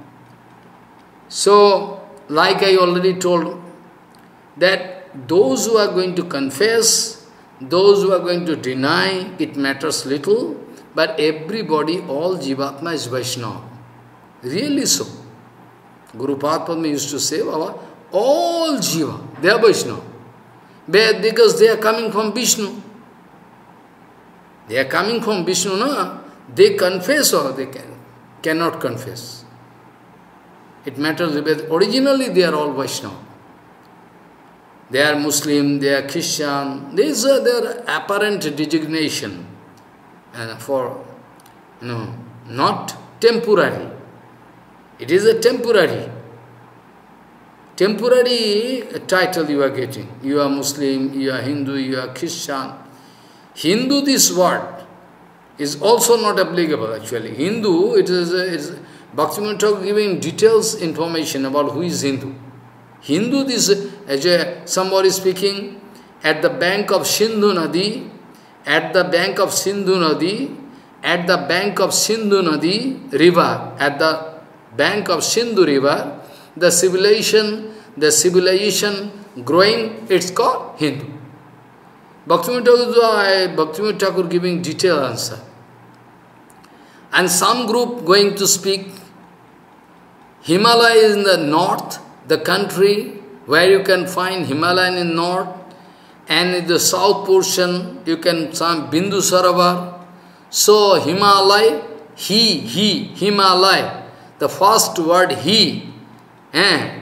So, like I already told, that those who are going to confess, those who are going to deny, it matters little, but everybody, all Jivatma is Vaishnava. Really so. Guru Padma used to say, Baba, all Jiva, they are Vaishnava. Because they are coming from Vishnu. They are coming from Vishnu, no? They confess or they can, cannot confess. It matters, originally they are all Vaishnava. They are Muslim, they are Christian. These are their apparent designation. And for, you know, not temporary. It is a temporary. Temporary title you are getting. You are Muslim, you are Hindu, you are Christian. Hindu, this word, is also not applicable actually. Hindu, it is, it is Bhaktivinoda Thakur giving details information about who is Hindu. Hindu, this, as a, somebody speaking, at the bank of Sindhu Nadi, at the bank of Sindhu Nadi, at the bank of Sindhu Nadi river, at the bank of Sindhu river, the civilization, the civilization growing, it's called Hindu. Bhaktivinoda Thakur, Thakur giving detailed answer. And some group going to speak, Himalaya is in the north, the country where you can find Himalayan in north, and in the south portion you can find Bindu Sarovar. So Himalaya, he, he, Himalaya, the first word he, eh?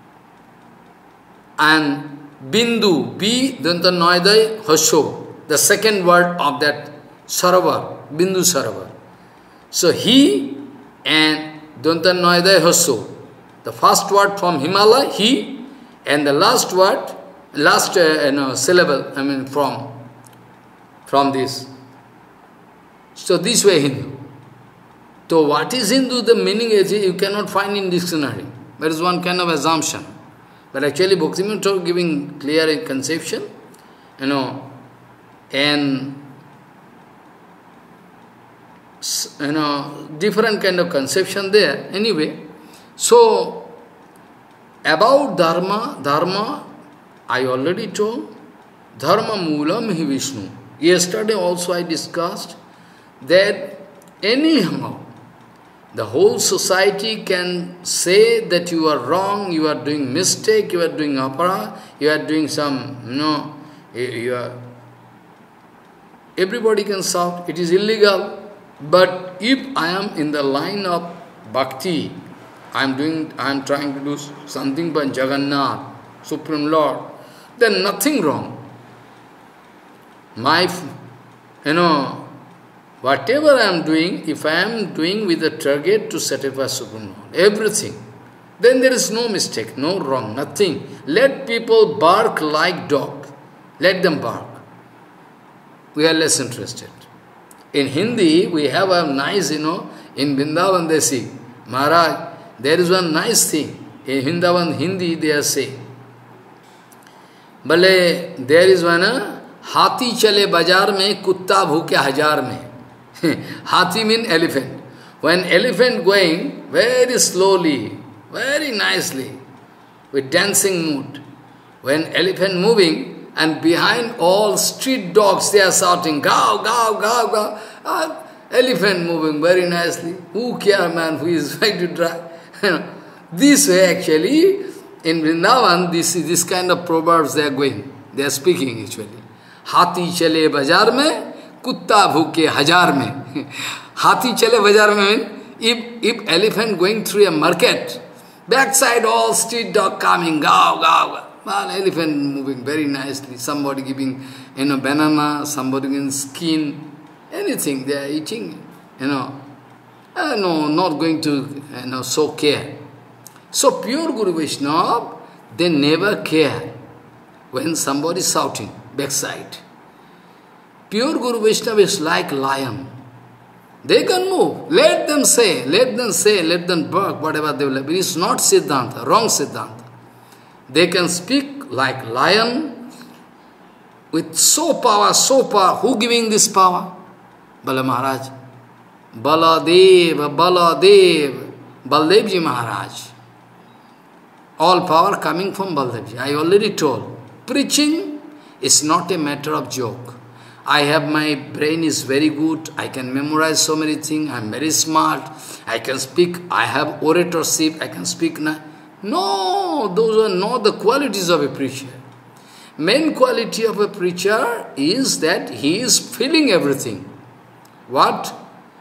And Bindu, B, Danta Noidai, Hasho, the second word of that Sarovar, Bindu Sarovar. So he and Danta Noidai, Hasho. The first word from Himalaya, he, and the last word, last uh, you know, syllable, I mean from, from this. So this way Hindu. So what is Hindu? The meaning is you cannot find in dictionary. There is one kind of assumption. But actually Bhaktivinoda Thakur giving clear conception, you know, and you know, different kind of conception there. Anyway, so about Dharma, Dharma, I already told, Dharma Moolam hi Vishnu. Yesterday also I discussed that anyhow, the whole society can say that you are wrong, you are doing mistake, you are doing apara, you are doing some, you know, you are, everybody can shout, it is illegal. But if I am in the line of bhakti, I am doing, I am trying to do something by Jagannath, Supreme Lord, then nothing wrong. My, you know, whatever I am doing, if I am doing with the target to satisfy Supreme Lord, everything, then there is no mistake, no wrong, nothing. Let people bark like dog. Let them bark. We are less interested. In Hindi, we have a nice, you know, in Vrindavan they say, Maharaj, there is one nice thing. In Vrindavan Hindi they are saying, Bale, there is one, uh, Hathi chale bazaar mein, kutta bhuke hajar mein. Hathi mean elephant. When elephant going very slowly, very nicely, with dancing mood, when elephant moving, and behind all street dogs, they are shouting, gaw, gaw, gaw, gaw. Uh, elephant moving very nicely. Who care, man, who is trying to drive? This way, actually, in Vrindavan, this, this kind of proverbs they are going. They are speaking, actually. Hathi chale bazaar mein, kutta bhuke hajar mein. Hathi chale bazaar mein, if, if elephant going through a market, backside all street dog coming, gaw, gaw, gaw. Well, elephant moving very nicely, somebody giving, you know, banana, somebody giving skin, anything they are eating, you know. Uh, no, not going to, you know, so care. So pure Guru Vaishnava, they never care when somebody is shouting backside. Pure Guru Vaishnava is like lion. They can move. Let them say, let them say, let them bark, whatever they will. It is not Siddhanta, wrong Siddhanta. They can speak like lion with so power, so power. Who giving this power? Bala Maharaj. Baladev, Baladev, Baldevji Maharaj. All power coming from Baldevji. I already told. Preaching is not a matter of joke. I have, my brain is very good. I can memorize so many things. I am very smart. I can speak. I have oratorship. I can speak. No, those are not the qualities of a preacher. Main quality of a preacher is that he is feeling everything. What?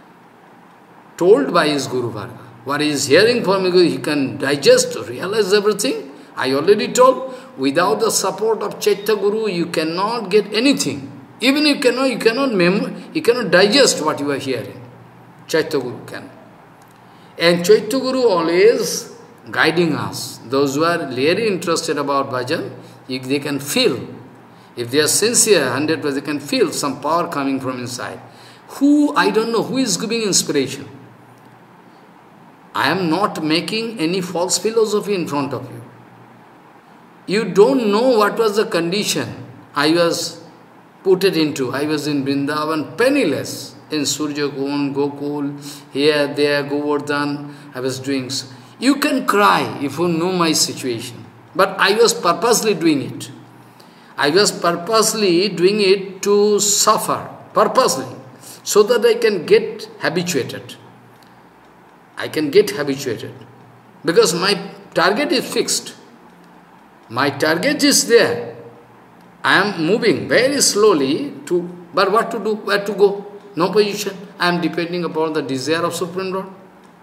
Told by his Guru Varga. What he is hearing from his Guru, he can digest, realize everything. I already told, without the support of Chaitya Guru, you cannot get anything. Even you cannot, you cannot mem you cannot digest what you are hearing. Chaitya Guru can. And Chaitya Guru always guiding us. Those who are really interested about bhajan, if they can feel. If they are sincere, one hundred percent, they can feel some power coming from inside. Who, I don't know, who is giving inspiration? I am not making any false philosophy in front of you. You don't know what was the condition I was put it into. I was in Vrindavan, penniless, in Surjakund, Gokul, here, there, Govardhan. I was doing. You can cry if you know my situation. But I was purposely doing it. I was purposely doing it to suffer, purposely, so that I can get habituated. I can get habituated. Because my target is fixed. My target is there. I am moving very slowly to, but what to do, where to go? No position. I am depending upon the desire of Supreme Lord.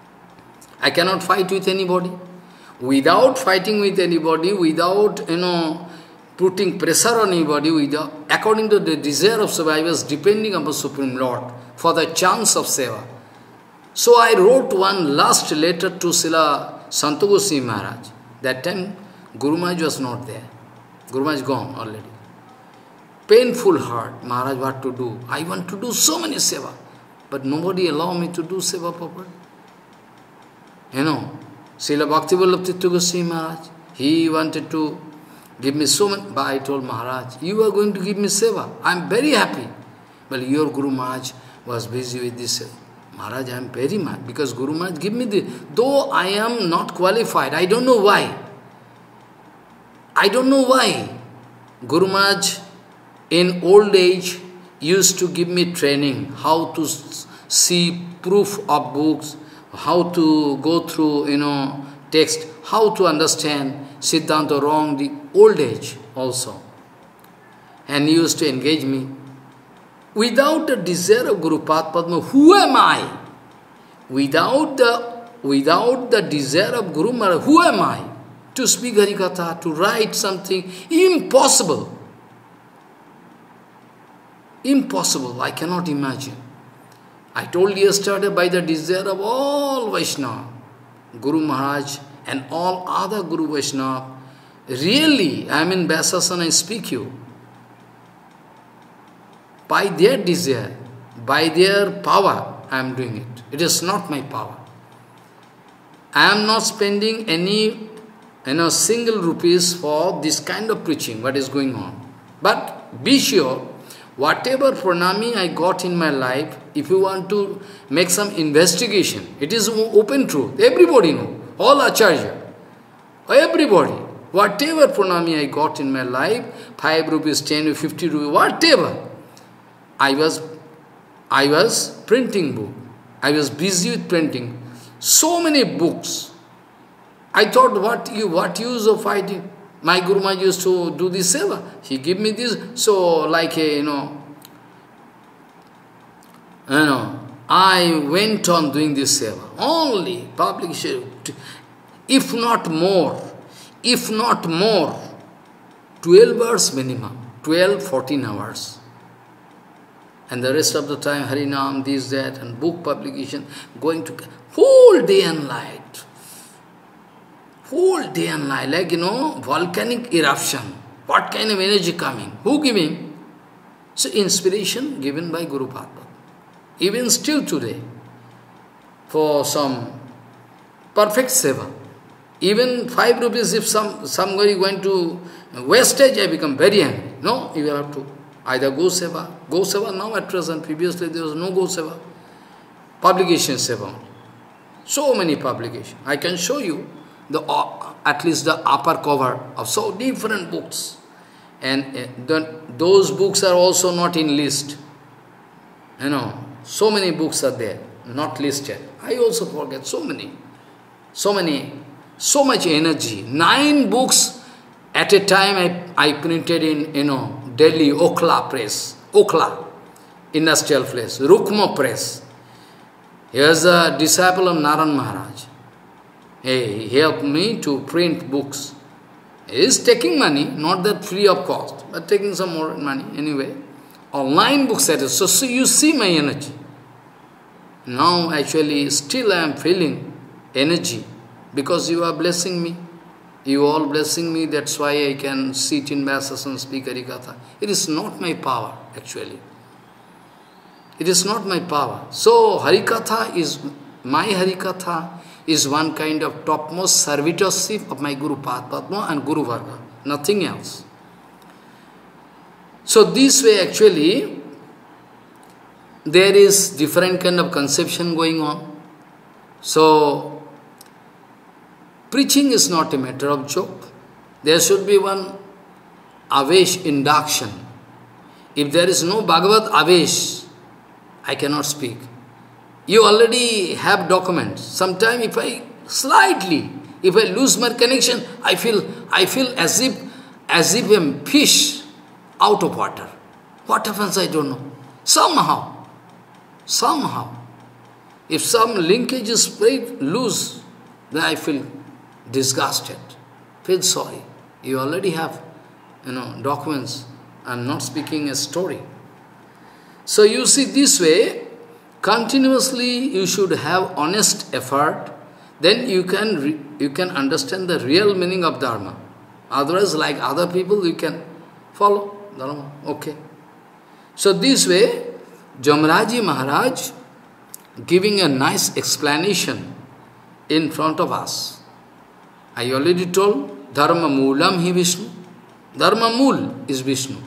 I cannot fight with anybody. Without fighting with anybody, without, you know, putting pressure on anybody, without, according to the desire of Seva, I was depending upon Supreme Lord for the chance of Seva. So I wrote one last letter to Srila Santa Goswami Maharaj. That time, Guru Maharaj was not there. Guru Maharaj gone already. Painful heart, Maharaj, what to do? I want to do so many seva, but nobody allow me to do seva properly. You know, Srila Bhaktivallabh Tirtha Goswami Maharaj, he wanted to give me so many, but I told Maharaj, you are going to give me seva. I am very happy. But your Guru Maharaj was busy with this. Maharaj, I am very mad, because Guru Maharaj give me this. Though I am not qualified, I don't know why. I don't know why. Guru Maharaj, in old age, used to give me training, how to see proof of books, how to go through, you know, text, how to understand Siddhanta wrong, the old age also. And he used to engage me. Without the desire of Guru Padma, who am I? Without the, without the desire of Guru Maharaj, who am I? To speak Harikatha, to write something, impossible. Impossible, I cannot imagine. I told you yesterday, by the desire of all Vaishnava, Guru Maharaj and all other Guru Vaishnava, really, I am in Vyasasana, I speak you. By their desire, by their power, I am doing it. It is not my power. I am not spending any, you know, single rupees for this kind of preaching, what is going on. But be sure, whatever pranami I got in my life, if you want to make some investigation, it is open truth. Everybody know, all acharya, everybody. Whatever pranami I got in my life, five rupees, ten, fifty rupees, whatever, I was, I was printing book. I was busy with printing. So many books. I thought, what you, what use of fighting? My Guru Maharaj used to do this seva. He give me this, so like a, you know, you know, I went on doing this seva. Only public, if not more, if not more, twelve hours minimum, twelve, fourteen hours. And the rest of the time, Harinam, this, that, and book publication, going to whole day and night. Whole day and night, like, you know, volcanic eruption. What kind of energy coming? Who giving? So, inspiration given by Guru Padma. Even still today, for some perfect seva. Even five rupees, if some somebody going to wastage, I become very angry. No, you have to either go seva. Go seva now at present. Previously there was no go seva. Publication seva. So many publications. I can show you the uh, at least the upper cover of so different books. And uh, the, those books are also not in list. You know, so many books are there, not listed. I also forget so many. So many, so much energy. Nine books at a time I, I printed in, you know, Delhi, Okhla Press, Okhla, industrial place, Rukma Press. He was a disciple of Naran Maharaj. He helped me to print books. He is taking money, not that free of cost, but taking some more money anyway. Online books, that is. So, so you see my energy. Now actually still I am feeling energy because you are blessing me. You all blessing me, that's why I can sit in Masses and speak Harikatha. It is not my power, actually. It is not my power. So, Harikatha is, my Harikatha is one kind of topmost servitorship of my Guru Padma and Guru Varga, nothing else. So, this way actually, there is different kind of conception going on. So, preaching is not a matter of joke. There should be one Avesh induction. If there is no Bhagavad Avesh, I cannot speak. You already have documents. Sometimes if I slightly, if I lose my connection, I feel I feel as if as if I'm fish out of water. What happens, I don't know. Somehow, somehow, if some linkage is break, loose, then I feel disgusted, feel sorry. You already have, you know, documents. I'm not speaking a story. So you see, this way, continuously you should have honest effort. Then you can re you can understand the real meaning of Dharma. Otherwise, like other people, you can follow Dharma. Okay. So this way, Jamraji Maharaj giving a nice explanation in front of us. I already told, Dharma Moolam hi Vishnu. Dharma Mool is Vishnu.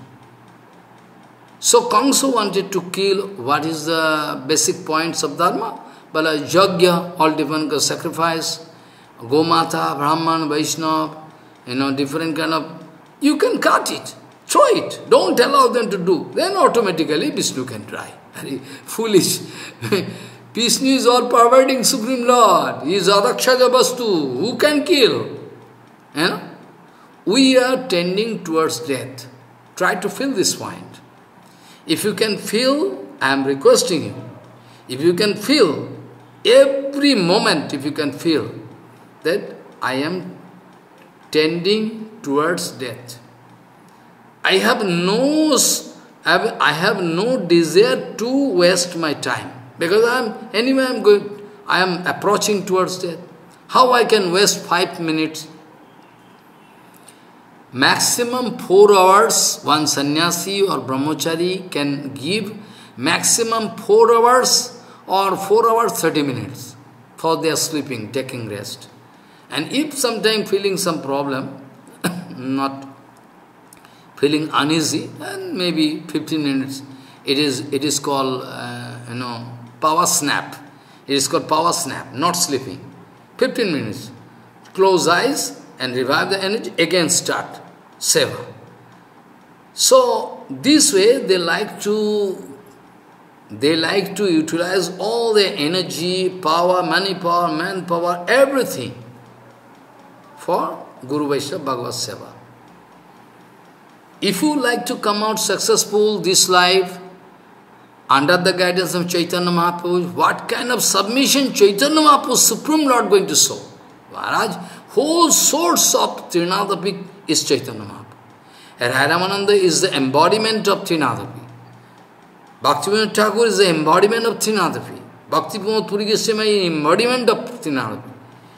So Kamsa wanted to kill what is the basic points of Dharma. But a Yajna, all different sacrifice, Gomata, Brahman, Vaishnava, you know, different kind of, you can cut it, throw it, don't allow them to do. Then automatically Vishnu can try. Very foolish. Vishnu is all pervading Supreme Lord. He is Adakshaja Vastu. Who can kill? You know? We are tending towards death. Try to feel this point. If you can feel, I am requesting you, if you can feel, every moment if you can feel that I am tending towards death. I have no, I have no desire to waste my time. Because I am, anyway I am going, I am approaching towards death. How I can waste five minutes? Maximum four hours, one sannyasi or brahmachari can give maximum four hours or four hours thirty minutes for their sleeping, taking rest. And if sometime feeling some problem, not feeling uneasy, and maybe fifteen minutes, it is, it is called, uh, you know, power snap. It is called power snap, not sleeping. fifteen minutes. Close eyes and revive the energy, again start seva. So, this way they like to They like to utilize all their energy, power, money power, manpower, everything for Guru Vaishnava Bhagavad Seva. If you like to come out successful this life, under the guidance of Chaitanya Mahaprabhu, what kind of submission Chaitanya Mahaprabhu, Supreme Lord, going to show? Maharaj, whole source of Trinadapi is Chaitanya Mahaprabhu. And Ramananda is the embodiment of Trinadapi. Bhaktivinoda Thakur is the embodiment of Trinadapi. Bhakti Pramod Puri Goswami is the embodiment of Trinadapi.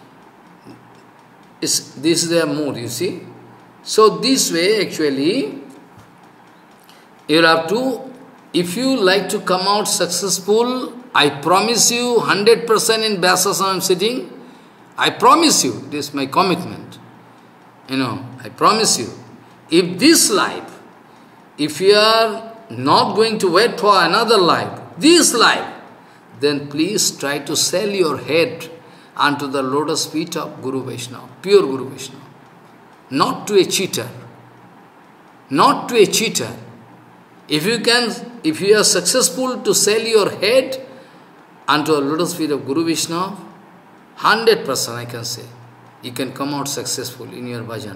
This is their mood, you see. So this way, actually, you have to, if you like to come out successful, I promise you, one hundred percent in Vyasasana I am sitting, I promise you, this is my commitment. You know, I promise you, if this life, if you are not going to wait for another life, this life, then please try to sell your head unto the lotus feet of Guru Vaishnava, pure Guru Vaishnava. Not to a cheater. Not to a cheater. If you can, if you are successful to sell your head unto the lotus feet of Guru Vaishnava, one hundred percent I can say, you can come out successful in your bhajan.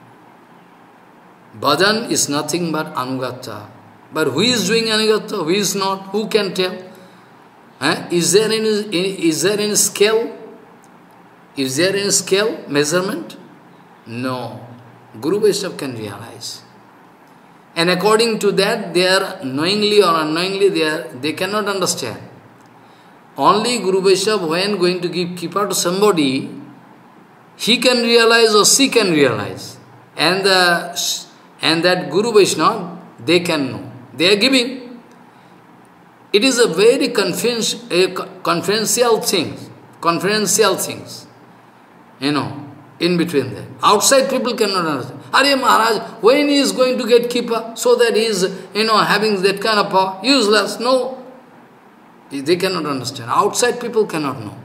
Bhajan is nothing but anugata. But who is doing anugata, who is not, who can tell? Eh? Is there any, is there any scale? Is there any scale, measurement? No. Guru Vaishnava can realize. And according to that, they are knowingly or unknowingly, they, are, they cannot understand. Only Guru Vaishnava, when going to give kippa to somebody, he can realize or she can realize. And, the, and that Guru Vaishnava, they can know. They are giving. It is a very confidential thing. Confidential things. You know, in between them. Outside people cannot understand. Hare Maharaj, when he is going to get kippa, so that he is, you know, having that kind of power, useless. No. They cannot understand. Outside people cannot know.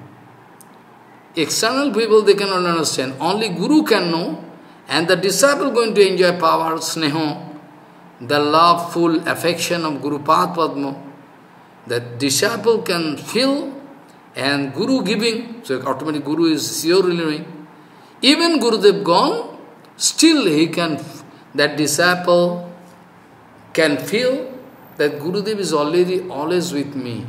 External people, they cannot understand. Only Guru can know. And the disciple going to enjoy power, sneho, the loveful affection of Guru Pad Padma. The disciple can feel, and Guru giving, so automatically Guru is surely knowing. Even Gurudev gone, still he can, that disciple can feel that Gurudev is already always with me.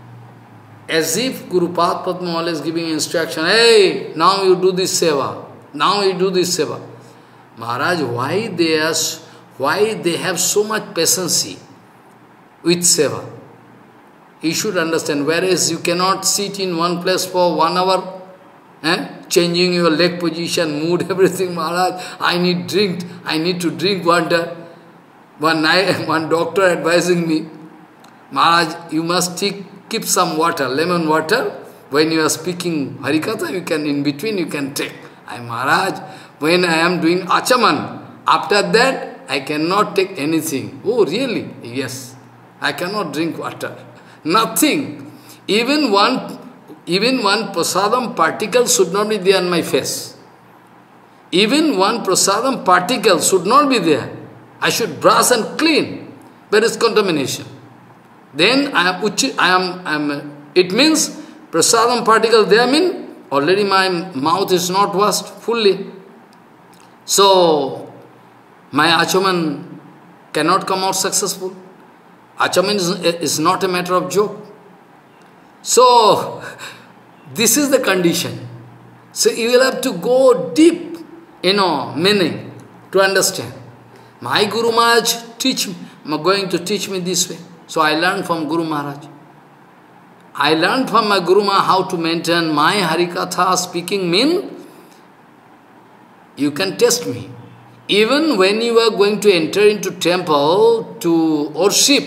As if Guru Pad Padma always giving instruction, hey, now you do this seva, now you do this seva. Maharaj, why they, are, why they have so much patience with seva? You should understand, whereas you cannot sit in one place for one hour, eh? Changing your leg position, mood, everything, Maharaj, I need drink, I need to drink water. One night, one doctor advising me, Maharaj, you must take, keep some water, lemon water, when you are speaking Harikatha, you can, in between you can take. I, Maharaj, when I am doing Achaman, after that, I cannot take anything. Oh, really? Yes. I cannot drink water. Nothing. Even one, even one prasadam particle should not be there on my face. Even one prasadam particle should not be there. I should brush and clean. There is contamination. Then I am, I am, I am it means prasadam particle there mean already my mouth is not washed fully. So, my achaman cannot come out successful. Achaman is, is not a matter of joke. So, this is the condition. So, you will have to go deep, you know, meaning, to understand. My Guru Maharaj teach, going to teach me this way. So, I learned from Guru Maharaj. I learned from my Guru Maharaj how to maintain my Harikatha speaking mean, you can test me. Even when you are going to enter into temple to worship,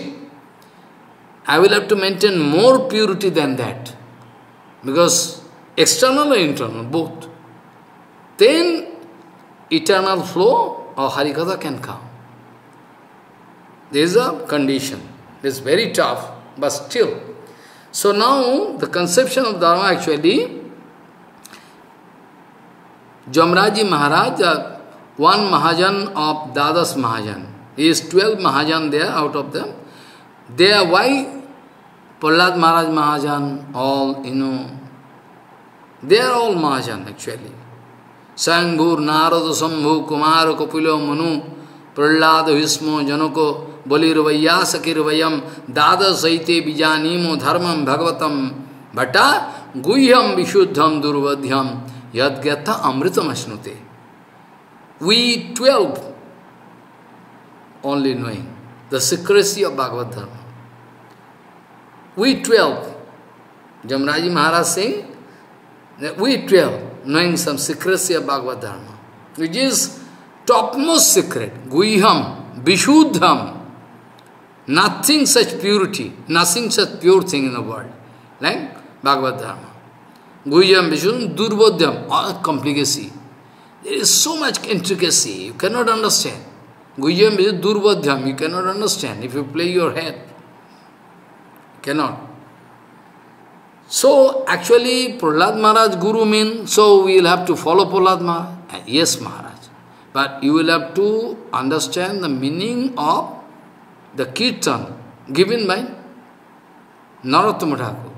I will have to maintain more purity than that. Because external and internal, both. then eternal flow of Harikatha can come. This is a condition. It is very tough, but still. So now, the conception of Dharma actually, Jamraji Maharaj, uh, one Mahajan of Dadas Mahajan. He is twelve Mahajan there, out of them. They are why Prahlad Maharaj Mahajan, all, you know, they are all Mahajan actually. Sanghur, Narada, Sambhu, Kumara, Kapilo, Manu, Prahlad, Vismo, Janoko, Bolirvaya, Sakirvayam, Dada Saite, Bijanimo, Dharmam, Bhagavatam, Bhata, Guhyam, Vishuddham, Durvadhyam, Yadgyata, Amritam Ashnute. We twelve only knowing the secrecy of Bhagavad Dharma. We twelve, Jamraji Maharaj saying, that we twelve knowing some secrecy of Bhagavad Dharma, which is topmost secret, Guhyam, Vishuddham. Nothing such purity, nothing such pure thing in the world, like Bhagavad Dharma. Guhyam, Vishuddham, Durvodhyam, all complicacy. There is so much intricacy, you cannot understand. Guhyam is Durvodhyam, you cannot understand if you play your head. Cannot. So, actually, Prahlad Maharaj Guru means, so we will have to follow Prahlad Maharaj. Yes, Maharaj. But you will have to understand the meaning of the kirtan given by Narottama Thakur.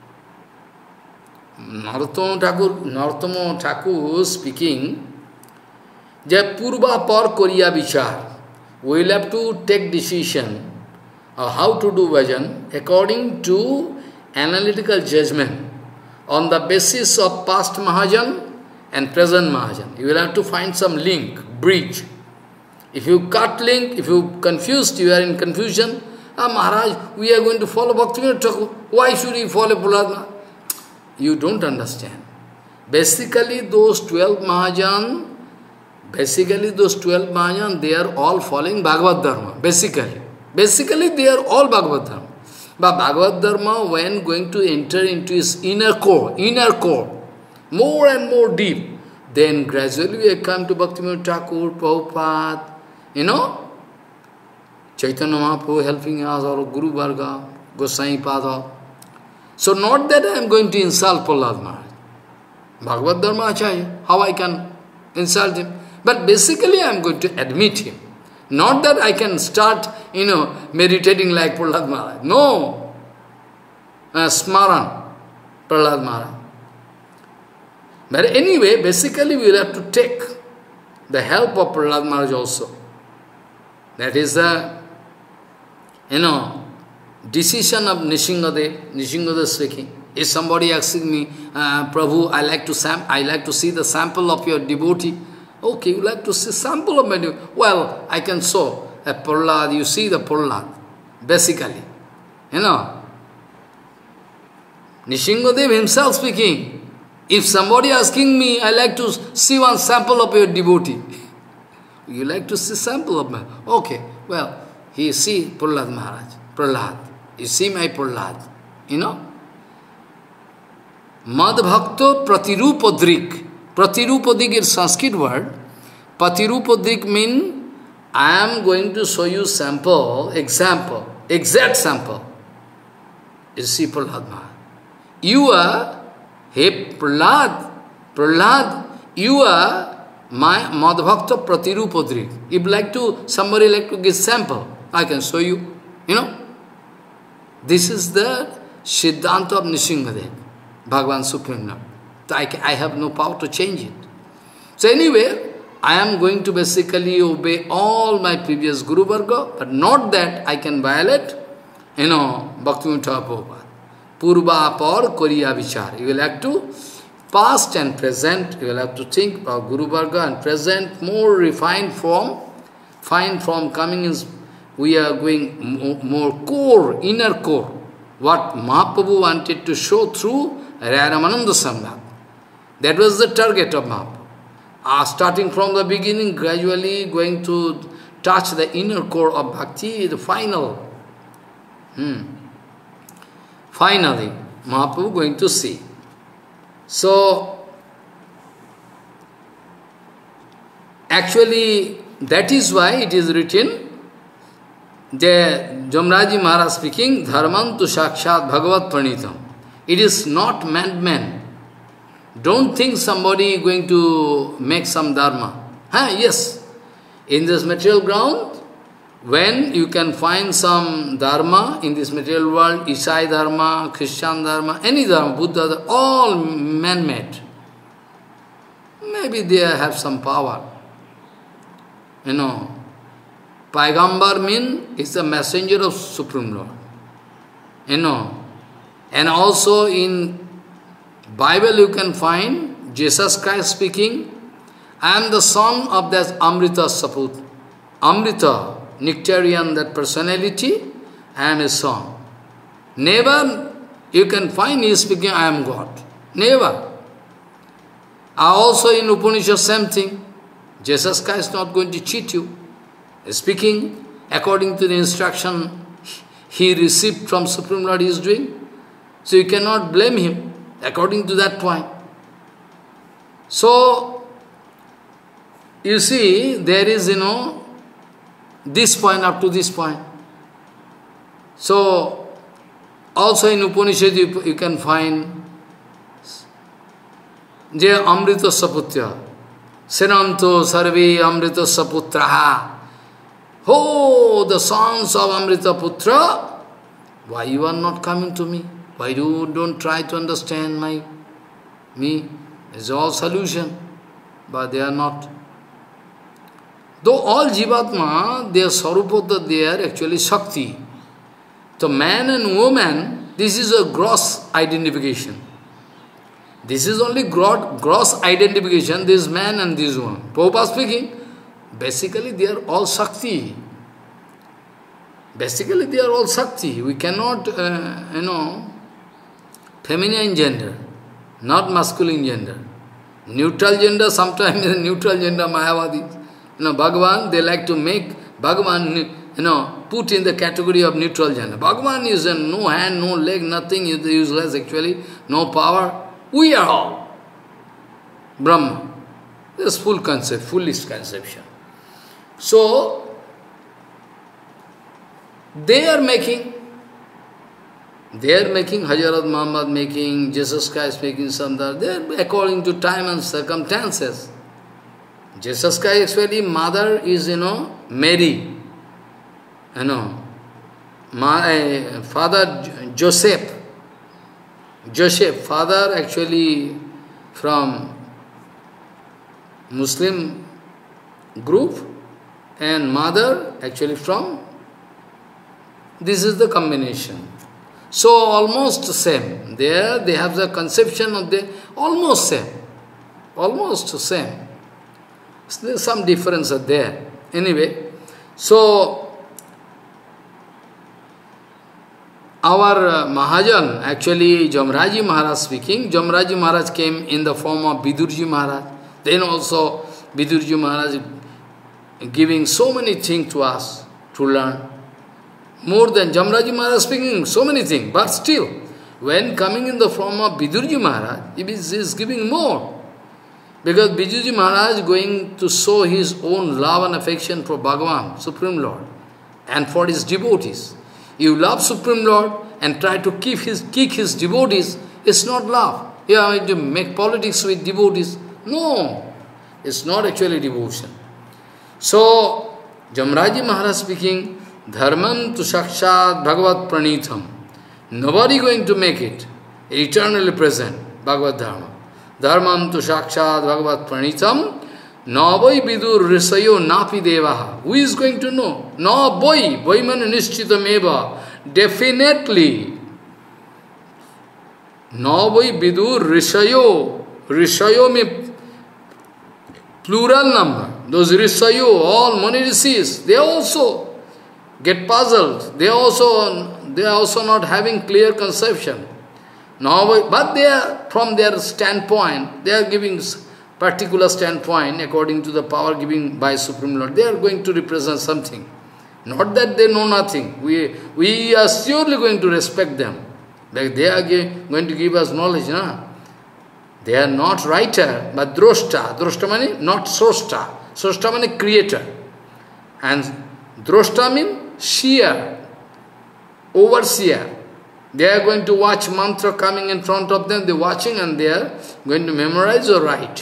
Narottama Thakur, Narottama Thakur speaking, Jai Purva Par Koriya Vichar. We will have to take decision of how to do bhajan according to analytical judgment on the basis of past Mahajan and present Mahajan. You will have to find some link, bridge. If you cut link, if you confused, you are in confusion, ah, Maharaj, we are going to follow Bhaktivinoda Thakur. Why should we follow Prahlad? You don't understand. Basically, those twelve Mahajan, basically those twelve Mahajan, they are all following Bhagavad Dharma, basically. Basically, they are all Bhagavad Dharma. But Bhagavad Dharma, when going to enter into his inner core, inner core, more and more deep, then gradually we come to Bhaktivinoda Thakur, Prabhupada, you know, Chaitanya Mahaprabhu helping us, or Guru Varga, Gosai Pada. So not that I am going to insult Prahlad Maharaj. Bhagavad Dharma Acharya, how I can insult him? But basically I am going to admit him. Not that I can start, you know, meditating like Prahlad Maharaj. No. Uh, Smaran, Prahlad Maharaj. But anyway, basically we will have to take the help of Prahlad Maharaj also. That is the, you know, decision of Nishingadev, Nishingadev speaking. If somebody asking me, uh, Prabhu, I like to sam I like to see the sample of your devotee. Okay, you like to see sample of my devotee. Well, I can show a Prahlad, you see the Prahlad, basically. You know. Nishingadev himself speaking. If somebody asking me, I like to see one sample of your devotee. You like to see sample of my... Okay, well, he see Prahlad Maharaj, Prahlad. You see my Prahlad, you know. Mad Bhakto Pratirupodrik. Pratirupodrik is Sanskrit word. Pratirupodrik means, I am going to show you sample, example, exact sample. You see Prahlad Maharaj. You are, hey Prahlad, Prahlad, you are my Madhbhakta Pratirupodrik. If like to, somebody like to give sample, I can show you, you know. This is the Siddhanta of Nishingadev, Bhagavan Supreme Lord. I, I have no power to change it. So anyway, I am going to basically obey all my previous Guru Varga, but not that I can violate, you know, Bhaktivinoda Thakur Prabhupada. Purva Par Koriya Vichar. You will have to, past and present, you will have to think about Guru Varga and present, more refined form, fine form coming in. We are going more core, inner core, what Mahaprabhu wanted to show through Ramananda Samghat. That was the target of Mahaprabhu. Uh, starting from the beginning, gradually going to touch the inner core of Bhakti, the final. Hmm. Finally, Mahaprabhu going to see. So, Actually, that is why it is written, the Jamraji Maharaj speaking, Dharman tu Sakshat Bhagavat Pranitam. It is not man-man. Don't think somebody is going to make some dharma. Huh? Yes, in this material ground, when you can find some dharma in this material world, Isai dharma, Christian dharma, any dharma, Buddha dharma, all man-made. Maybe they have some power. You know, Paigambar means is the messenger of Supreme Lord. You know, and also in Bible you can find Jesus Christ speaking, I am the son of that Amrita Saput. Amrita, nectarian, that personality, I am his son. Never you can find he is speaking, I am God. Never. Also in Upanishad, same thing. Jesus Christ is not going to cheat you. He is speaking according to the instruction he received from Supreme Lord, he is doing. So you cannot blame him according to that point. So, you see, there is, you know, this point up to this point. So, also in Upanishad you, you can find Je Amrita Saputya, Senanto Sarve Amrita Saputraha. Oh, the sons of Amrita Putra, why you are not coming to me? Why do you don't try to understand my me? It's all solution, but they are not. Though all Jivatma, their Sarupata, they are actually Shakti. So man and woman, this is a gross identification. This is only gross identification, this man and this woman. Prabhupada speaking, basically they are all Shakti. Basically they are all Shakti. We cannot, uh, you know, feminine gender, not masculine gender. Neutral gender, sometimes neutral gender, Mayavadi. You know, Bhagavan, they like to make Bhagavan, you know, put in the category of neutral gender. Bhagavan is a no hand, no leg, nothing, useless actually, no power. We are all Brahma. This full concept, foolish conception. So, they are making, they are making, Hazrat Muhammad making, Jesus Christ making, Sandar, they are according to time and circumstances. Jesus Christ actually, mother is, you know, Mary. You know, my uh, father Joseph. Joseph, father actually from Muslim group and mother actually from, this is the combination. So almost same. There they have the conception of the, almost same. Almost same. So there's some difference there. Anyway, so our uh, Mahajan, actually Jamraji Maharaj speaking, Jamraji Maharaj came in the form of Vidurji Maharaj. Then also Vidurji Maharaj giving so many things to us to learn. More than Jamraji Maharaj speaking, so many things. But still, when coming in the form of Vidurji Maharaj, he is, he is giving more. Because Vidurji Maharaj is going to show his own love and affection for Bhagavan, Supreme Lord, and for his devotees. You love Supreme Lord and try to keep his, kick his devotees, it's not love. You are going to make politics with devotees. No, it's not actually devotion. So, Jamraji Maharaj speaking, Dharman tu Sakshat Bhagavat Pranitham. Nobody going to make it eternally present, Bhagavad Dharma. Dharman tu Sakshat Bhagavat Pranitham. Na boy vidur risayo napi devaha. Who is going to know? Na boy, boy man nishchitameva. Definitely. Na boy vidur risayo. Risayo means plural number. Those risayo, all many rishis, they also get puzzled. They also, they are also not having clear conception. Na boy, but they are, from their standpoint, they are giving particular standpoint according to the power given by Supreme Lord. They are going to represent something. Not that they know nothing. We, we are surely going to respect them. Like they are going to give us knowledge. No? They are not writer, but droshta. Droshta means not srosta. Srashta means creator. And Droshta means seer, overseer. They are going to watch mantra coming in front of them, they are watching and they are going to memorize or write.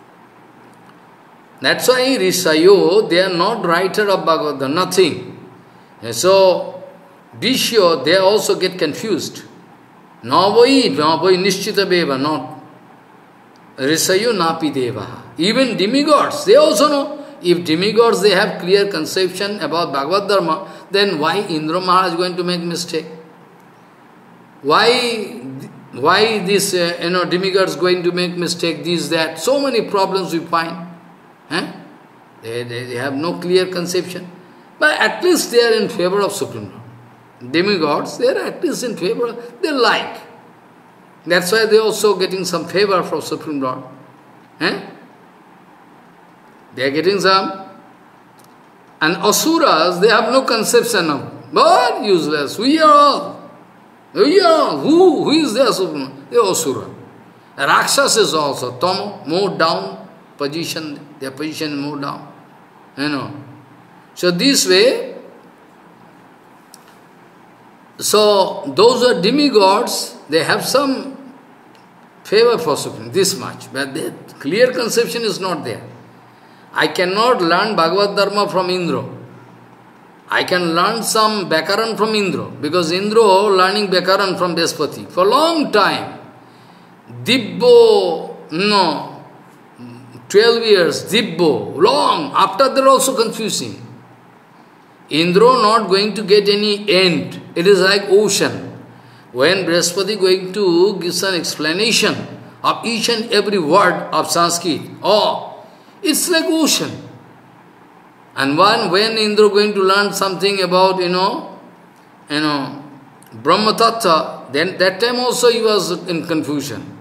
That's why Risayo, they are not writer of Bhagavad Gita, nothing. And so, be sure, they also get confused. Navai, navai nishchita beva, not Risayo napi deva. Even demigods, they also know. If demigods, they have clear conception about Bhagavad Dharma, then why Indra Maharaj is going to make mistake? Why, why this, uh, you know, demigods going to make mistake, this, that? So many problems we find. Eh? They, they, they have no clear conception. But at least they are in favor of Supreme Lord. Demigods, they are at least in favor, they like. That's why they are also getting some favor from Supreme Lord. Eh? They are getting some. And Asuras, they have no conception of, but useless. We are all. We are all. Who, who is their Supreme Lord? They are Asura. Rakshasas also, Tomo, more down position, their position more down. You know. So this way, so those are demigods, they have some favor for Supreme, this much, but the clear conception is not there. I cannot learn Bhagavad Dharma from Indra. I can learn some Bhakaran from Indra, because Indra learning Bhakaran from Despati for a long time. Dibbo, no, twelve years, Dibbo, long, after that also confusing. Indra not going to get any end. It is like ocean. When Brihaspati going to give some explanation of each and every word of Sanskrit, oh, it's like ocean. And one, when Indra going to learn something about, you know, you know, Brahma Tattva, then that time also he was in confusion.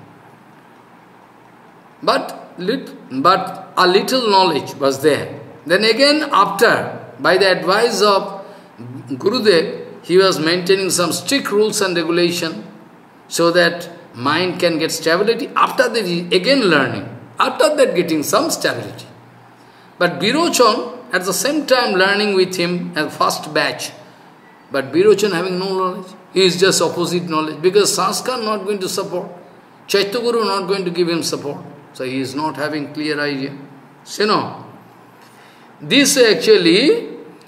But, lit, but a little knowledge was there. Then again, after, by the advice of Gurudev, he was maintaining some strict rules and regulation so that mind can get stability. After that, he again learning. After that, getting some stability. But Birochan, at the same time learning with him as first batch. But Birochan having no knowledge. He is just opposite knowledge. Because Sanskar not going to support. Chaitya-guru not going to give him support. So he is not having clear idea. So, you know, this actually,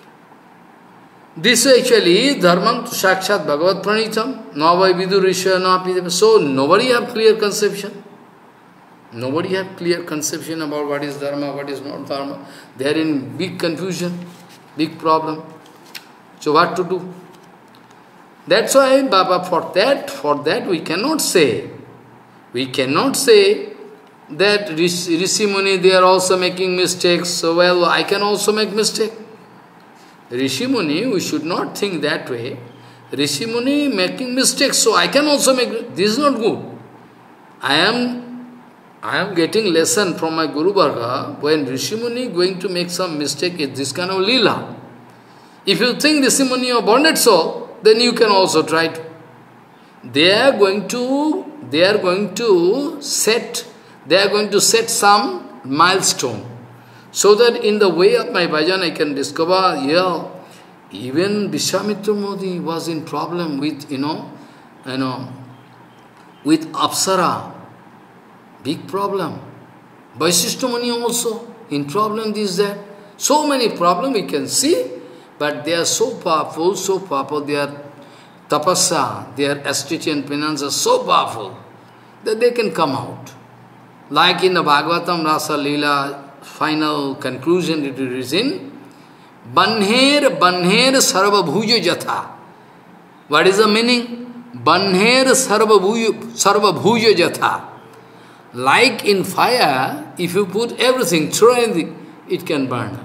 this actually, Dharmam Sakshat Bhagavad Pranitam, Navai Vidu Rishya Napi. So nobody have clear conception. Nobody have clear conception about what is Dharma, what is not Dharma. They are in big confusion, big problem. So what to do? That's why, Baba, for that, for that we cannot say, we cannot say that Rishi Muni, they are also making mistakes, so well, I can also make mistake. Rishi Muni, we should not think that way. Rishi Muni making mistakes, so I can also make, this is not good. I am I am getting lesson from my Guru Varga, when Rishi Muni going to make some mistake, is this kind of lila. If you think Rishi Muni are bonded soul, then you can also try to. They are going to, they are going to set, they are going to set some milestone, so that in the way of my bhajan I can discover, yeah, even Vishwamitra Modi was in problem with, you know, you know, with Apsara. Big problem. Vaisishta Muni also in problem, this, that. So many problems we can see, but they are so powerful, so powerful, their tapasa, their asceticism and penance are so powerful that they can come out. Like in the Bhagavatam Rasa Leela, final conclusion it is in, Banher Banher Sarva Bhuja Jatha. What is the meaning? Banher Sarva Bhuja Jatha. Like in fire, if you put everything, throw anything, it can burn.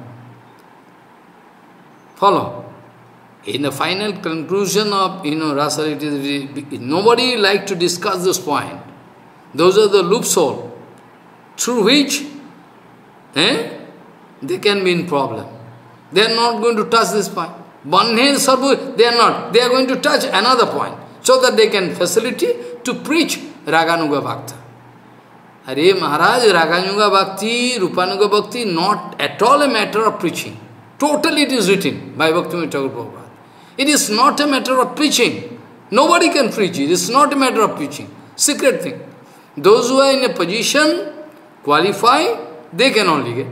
Follow? In the final conclusion of, you know, Rasa, it is, nobody like to discuss this point. Those are the loopholes through which eh, they can be in problem. They are not going to touch this point. Banhe Sarvu, they are not. They are going to touch another point, so that they can facilitate to preach Raganuga Bhakta. Hare Maharaj, Raganuga Bhakti, Rupanuga Bhakti, not at all a matter of preaching. Totally it is written by Bhaktivinoda Thakur Prabhupada. It is not a matter of preaching. Nobody can preach it. It is not a matter of preaching. Secret thing. Those who are in a position, qualify, they can only get.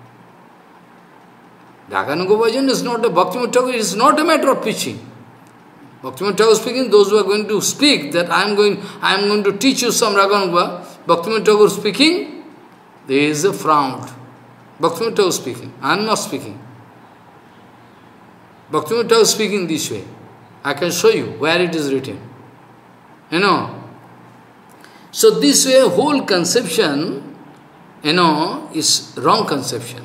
Raganuga Bhajan is not a Bhaktivinoda Thakur, it is not a matter of preaching. Bhaktivinoda Thakur speaking, those who are going to speak, that I am going, I am going to teach you some Raganuga, Bhaktivinoda Thakur speaking, there is a frown. Bhaktivinoda Thakur speaking, I am not speaking. Bhaktivinoda Thakur speaking this way. I can show you where it is written. You know. So this way, whole conception, you know, is wrong conception.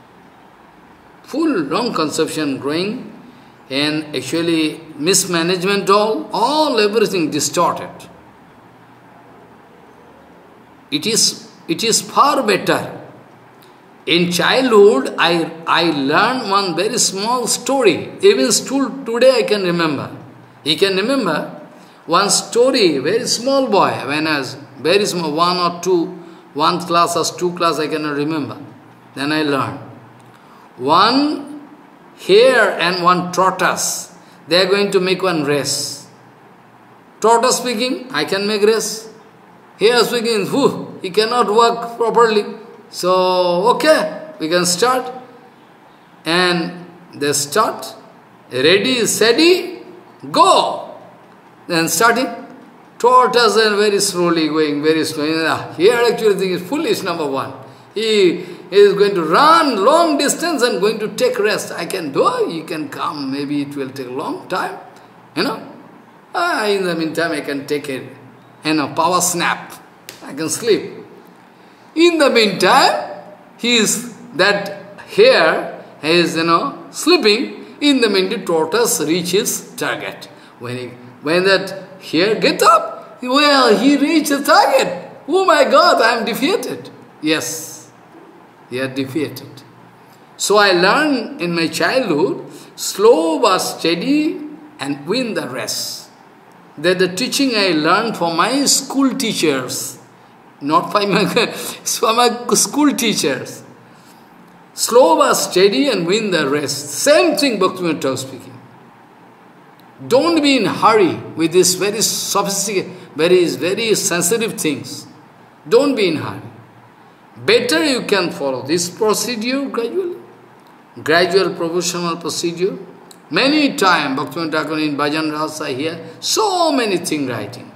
Full wrong conception growing, and actually mismanagement all, all everything distorted. It is, it is far better. In childhood, I, I learned one very small story. Even still today I can remember. You can remember one story, very small boy, when I was very small, one or two, one class or two class I cannot remember. Then I learned. One hare and one tortoise, they are going to make one race. Tortoise speaking, I can make race. Hare speaking, whew, he cannot work properly. So, okay, we can start. And they start. Ready, steady, go. Then starting. Tortoise and very slowly going, very slowly. Here actually thing is foolish, number one. He is going to run long distance and going to take rest. I can do, you can come, maybe it will take a long time. You know. Ah, in the meantime I can take a you know, power snap. I can sleep. In the meantime, he is, that hare is, you know, sleeping. In the meantime, tortoise reaches target. When, he, when that hare get up, well, he reached the target. Oh my God, I am defeated. Yes, he are defeated. So I learned in my childhood, slow but steady and win the race. That the teaching I learned from my school teachers. Not by my, for my school teachers. Slow but steady and win the race. Same thing Bhaktivinoda Thakur speaking. Don't be in a hurry with these very sophisticated, very, very sensitive things. Don't be in a hurry. Better you can follow this procedure gradually. Gradual proportional procedure. Many times Bhaktivinoda Thakur in Bhajan Rasa here, so many things writing.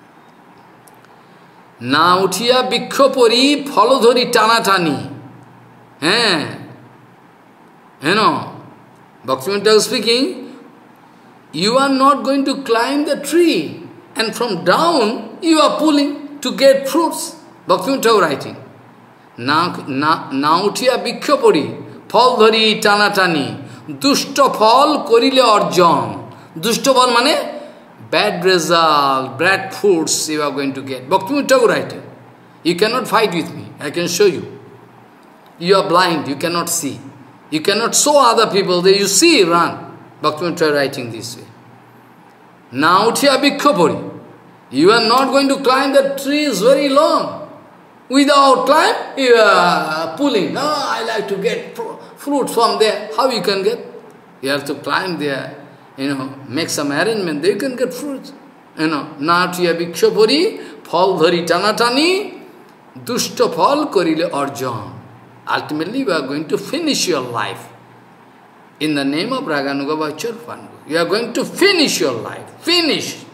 Na uthia bikkhopori pholodhori tanatani. Eh? You know, Bhaktivinoda Thakur speaking, you are not going to climb the tree, and from down you are pulling to get fruits. Bhaktivinoda Thakur writing. Na uthia bikkhopori pholodhori tanatani. Dushta phal korile arjan. Dushta phal mane? Bad result, bad fruits you are going to get. Bhaktivinoda Thakur writing. You cannot fight with me. I can show you. You are blind. You cannot see. You cannot show other people that you see, run. Bhaktivinoda Thakur writing this way. Now, uthya bikkhopori. You are not going to climb the trees very long. Without climb, you are pulling. Oh, I like to get fruit from there. How you can get? You have to climb there. You know, make some arrangement, they can get fruits. You know, Natya bikshapuri, phal dhari tanatani, dushta phal korile arjan. Ultimately, we are going to finish your life. In the name of Raganuga Bhakti, you are going to finish your life. Finish.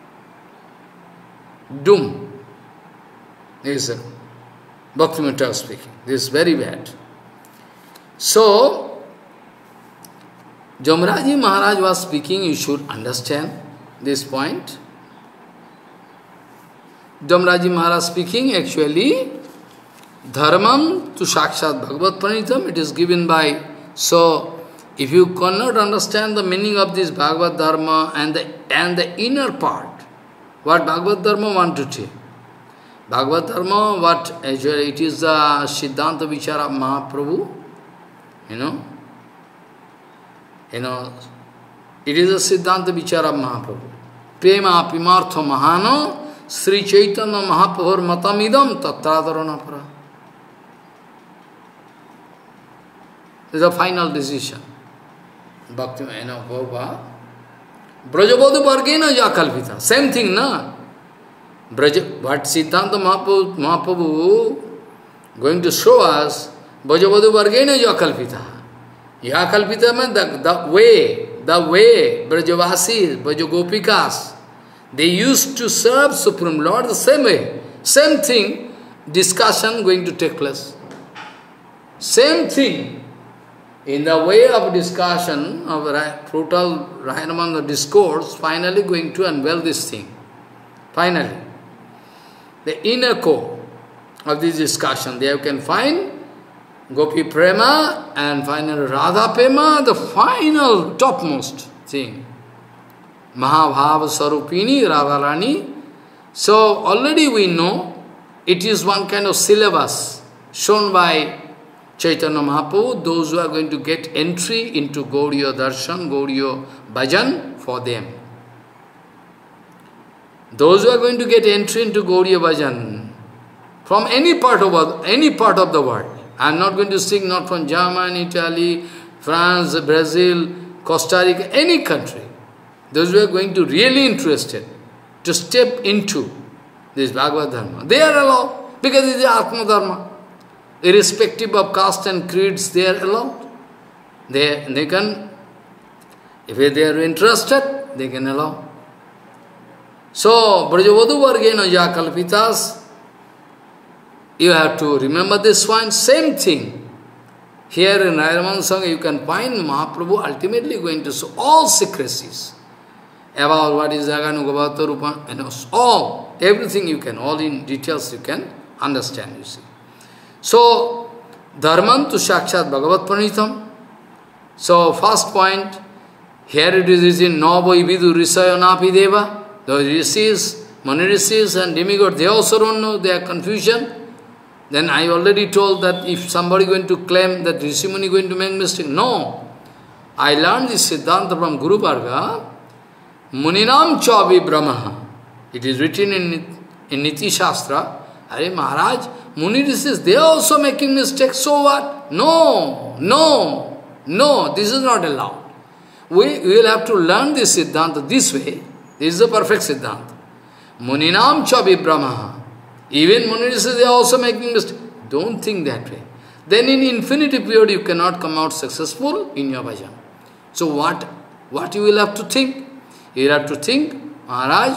Doom. This is Bhaktivinoda Thakur speaking. This is very bad. So, Jamraji Maharaj was speaking, you should understand this point. Jamraji Maharaj speaking, actually, Dharmam to Sakshat Bhagavad Pranitam, it is given by, so, if you cannot understand the meaning of this Bhagavad Dharma and the, and the inner part, what Bhagavad Dharma want to say? Bhagavad Dharma, what actually it is the Siddhanta Vichara of Mahaprabhu, you know, You know, it is a Siddhanta Vichara of Mahaprabhu. Prema Pimartha Mahano Sri Chaitanya Mahaprabhur matamidam tattradharanapara. This is the final decision. Bhakti, you know, Prabhupada. Brajavadu Vargena Jakalpita. Same thing, na? Braja, what Siddhanta Mahaprabhu, Mahaprabhu going to show us, Brajavadu Vargena Jakalpita. Yakalpita means the, the way, the way, Brajavasis, Brajagopikas, they used to serve Supreme Lord the same way. Same thing, discussion going to take place. Same thing. In the way of discussion of total Rahanamanda discourse, finally going to unveil this thing. Finally. The inner core of this discussion, there you can find Gopi Prema and finally Radha Prema, the final topmost thing. Mahabhava Sarupini, Radharani. So already we know it is one kind of syllabus shown by Chaitanya Mahaprabhu, those who are going to get entry into Gauriya Darshan, Gauriya Bhajan for them. Those who are going to get entry into Gauriya Bhajan from any part of any part of the world. I am not going to sing not from Germany, Italy, France, Brazil, Costa Rica, any country. Those who are going to really interested to step into this Bhagavad Dharma, they are allowed because it is Atma Dharma. Irrespective of caste and creeds, they are allowed. They, they can, if they are interested, they can allow. So, Brajavadu Vargena Jakalpitas, you have to remember this one, same thing. Here in Rairaman Sangha, you can find Mahaprabhu ultimately going to show all secrecies about what is Jaganugavata Rupa, and all, everything you can, all in details you can understand, you see. So, Dharman tu Sakshat Bhagavat Pranitam. So, first point, here it is in Navai Vidu Risayanapi Deva. The rishis, Mani rishis and demigod, they also don't know, they are confusion. Then I already told that if somebody going to claim that Rishi Muni going to make mistake, no. I learned this Siddhanta from Guru Varga. Muninam Chavi Brahma. It is written in, in Niti Shastra. Are Maharaj, Muni rishis, they are also making mistakes, so what? No, no, no, this is not allowed. We, we will have to learn this Siddhanta this way. This is the perfect Siddhanta. Muninam Chavi Brahma. Even Muni rishis, they are also making mistakes. Don't think that way. Then in infinity period you cannot come out successful in your bhajan. So what, what you will have to think? You will have to think, Maharaj,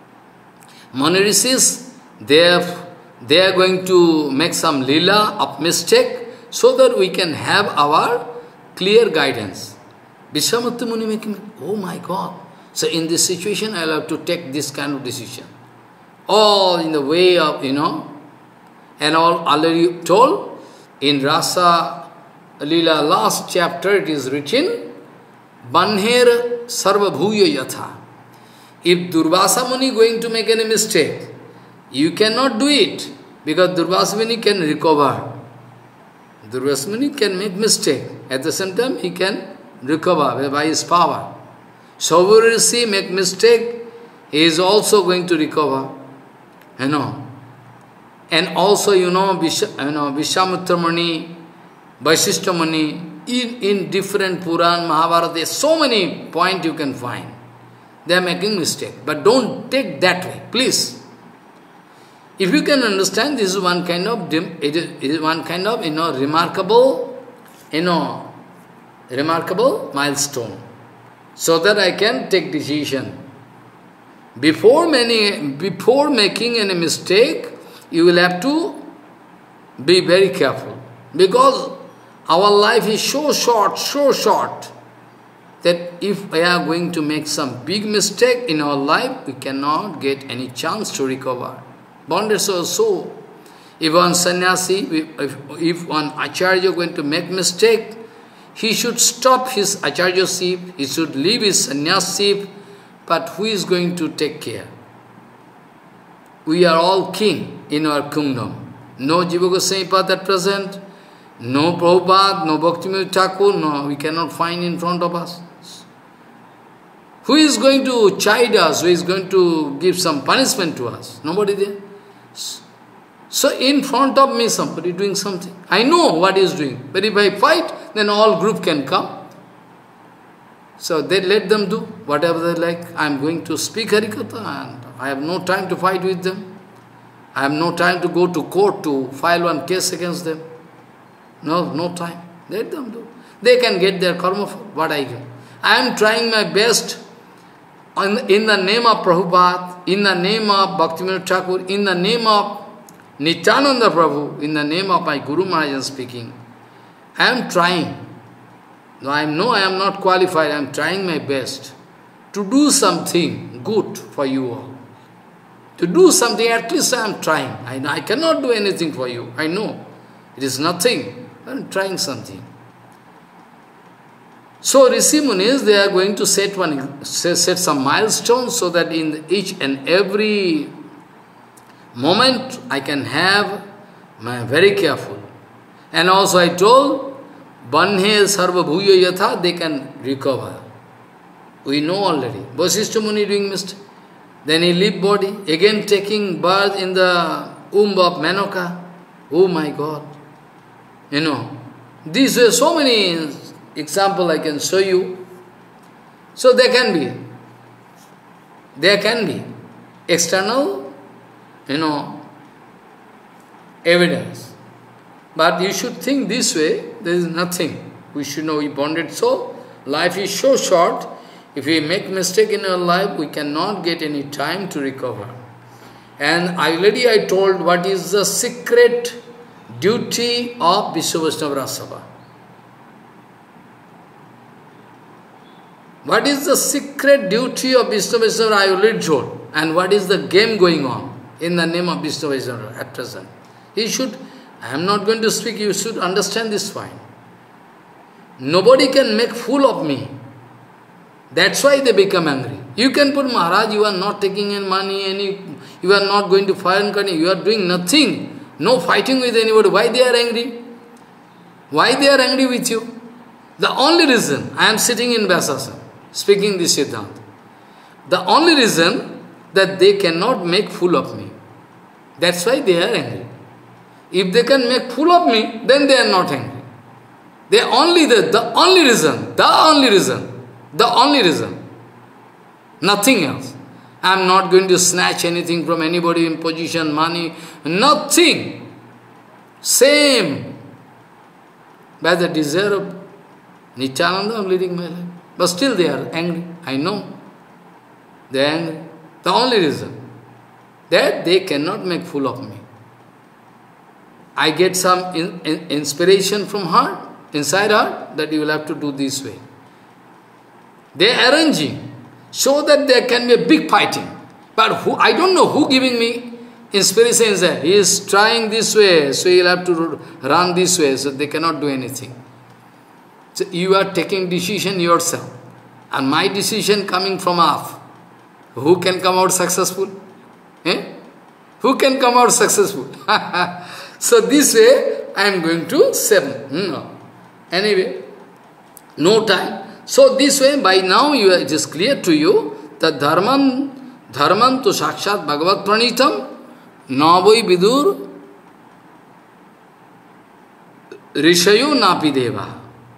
Muni rishis, they have They are going to make some lila of mistake so that we can have our clear guidance. Vishwamitra Muni making, oh my God. So in this situation, I will have to take this kind of decision. All in the way of, you know, and all already told, in Rasa Lila last chapter it is written, Banher Sarva Bhuya Yatha. If Durvasa Muni going to make any mistake, you cannot do it, because Durvasa Muni can recover. Durvasa Muni can make mistake. At the same time, he can recover by his power. Saubhya Rishi make mistake, he is also going to recover. You know. And also, you know, Visha, you know Vishwamitra Muni, Vaisishta Muni, in, in different Puran, Mahabharata, there are so many points you can find. They are making mistake. But don't take that way, please. If you can understand, this is one kind of, it is one kind of, you know, remarkable, you know, remarkable milestone, so that I can take decision. Before many, before making any mistake, you will have to be very careful, because our life is so short, so short, that if we are going to make some big mistake in our life, we cannot get any chance to recover. Bondage also. If one sannyasi, if, if one acharya is going to make mistake, he should stop his acharyaship, he should leave his sannyasip, but who is going to take care? We are all king in our kingdom. No Jiva Goswami Pad at present, no Prabhupada, no Bhaktivinoda Thakur, no, we cannot find in front of us. Who is going to chide us? Who is going to give some punishment to us? Nobody there. So in front of me somebody doing something. I know what he is doing. But if I fight, then all group can come. So they let them do whatever they like. I am going to speak Harikatha and I have no time to fight with them. I have no time to go to court to file one case against them. No, no time. Let them do. They can get their karma for what I can. I am trying my best in the name of Prabhupada, in the name of Bhaktivinoda Thakur, in the name of Nityananda Prabhu, in the name of my Guru Maharaj I am speaking. I am trying. No, I know I am not qualified. I am trying my best to do something good for you all. To do something, at least I am trying. I, I cannot do anything for you. I know. It is nothing. I am trying something. So Rishi Munis, they are going to set one, set some milestones so that in each and every moment I can have my very careful. And also I told, Banhe Sarva Bhuya Yatha, they can recover. We know already. Vasishtha Muni doing mistake. Then he leave body, again taking birth in the womb of Menoka. Oh my God. You know, these were so many examples I can show you. So there can be, there can be external, you know, evidence. But you should think this way, there is nothing. We should know we bonded soul. Life is so short. If we make mistake in our life, we cannot get any time to recover. And already I told what is the secret duty of Vishwavaishnava Rajasabha. What is the secret duty of Vishwavaishnava I already told. And what is the game going on in the name of Vishwavaishnava at present. He should, I am not going to speak, you should understand this fine. Nobody can make fool of me. That's why they become angry. You can put, Maharaj, you are not taking any money, any, you are not going to foreign country, you are doing nothing, no fighting with anybody. Why they are angry? Why they are angry with you? The only reason, I am sitting in Vyasasana, speaking this Siddhanta. The only reason that they cannot make fool of me. That's why they are angry. If they can make fool of me, then they are not angry. They are only the, the only reason, the only reason. The only reason. Nothing else. I am not going to snatch anything from anybody in position, money, nothing. Same. By the desire of Nityananda, I am leading my life. But still they are angry. I know. They are angry. The only reason. That they cannot make fool of me. I get some in, in, inspiration from heart, inside heart, that you will have to do this way. They are arranging so that there can be a big fighting. But who, I don't know who giving me inspiration is there. He is trying this way, so he will have to run this way, so they cannot do anything. So you are taking decision yourself. And my decision coming from off. Who can come out successful? Eh? Who can come out successful? So this way, I am going to say, no. Anyway, no time. So this way, by now you, it is clear to you that dharman, dharman to sakshat bhagavat pranitam, navai vidur, rishayo napi deva.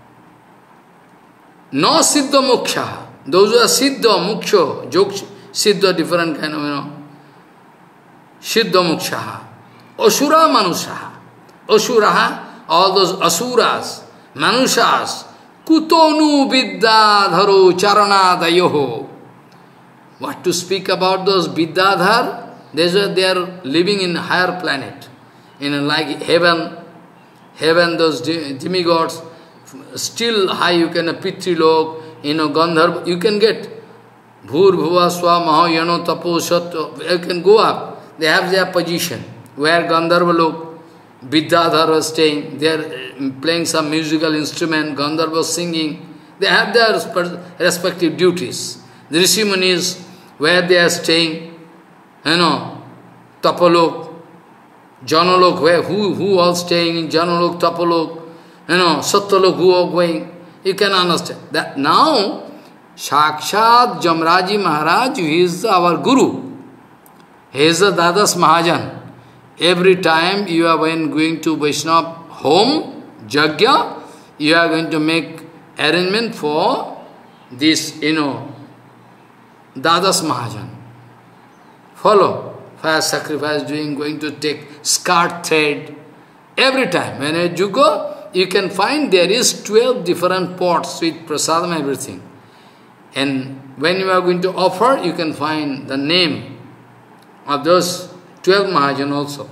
No siddha moksha. Those who are siddha, moksha, jok, siddha, different kind of, you know, siddha moksha. Asura manusha. Asura, all those asuras, manushas, Kutonu Vidyadharo Charanadayoho. What to speak about those Vidyadhar? They are living in higher planet. In like heaven, heaven, those demigods, still high you can, a Pitrilok, you know, Gandharva, you can get Bhur Bhuva Swa Mahayano Tapo Shatto, you can go up. They have their position. Where Gandharva Lok, Vidyadhar was staying, they are playing some musical instrument, Gandharva was singing. They have their respective duties. The Rishi Munis, where they are staying, you know, Tapalok, Janalok, where who who was staying in Janalok, Tapalok, you know, Satyalok, who are going. You can understand that now Sakshat Jamraji Maharaj, who is our Guru. He is the Dadas Mahajan. Every time you are when going to Vaishnava home, Jagya, you are going to make arrangement for this, you know, Dadas Mahajan. Follow. Fire sacrifice doing, going to take skirt thread. Every time, when you go, you can find there is twelve different pots with prasadam, everything. And when you are going to offer, you can find the name of those twelve Mahajan also.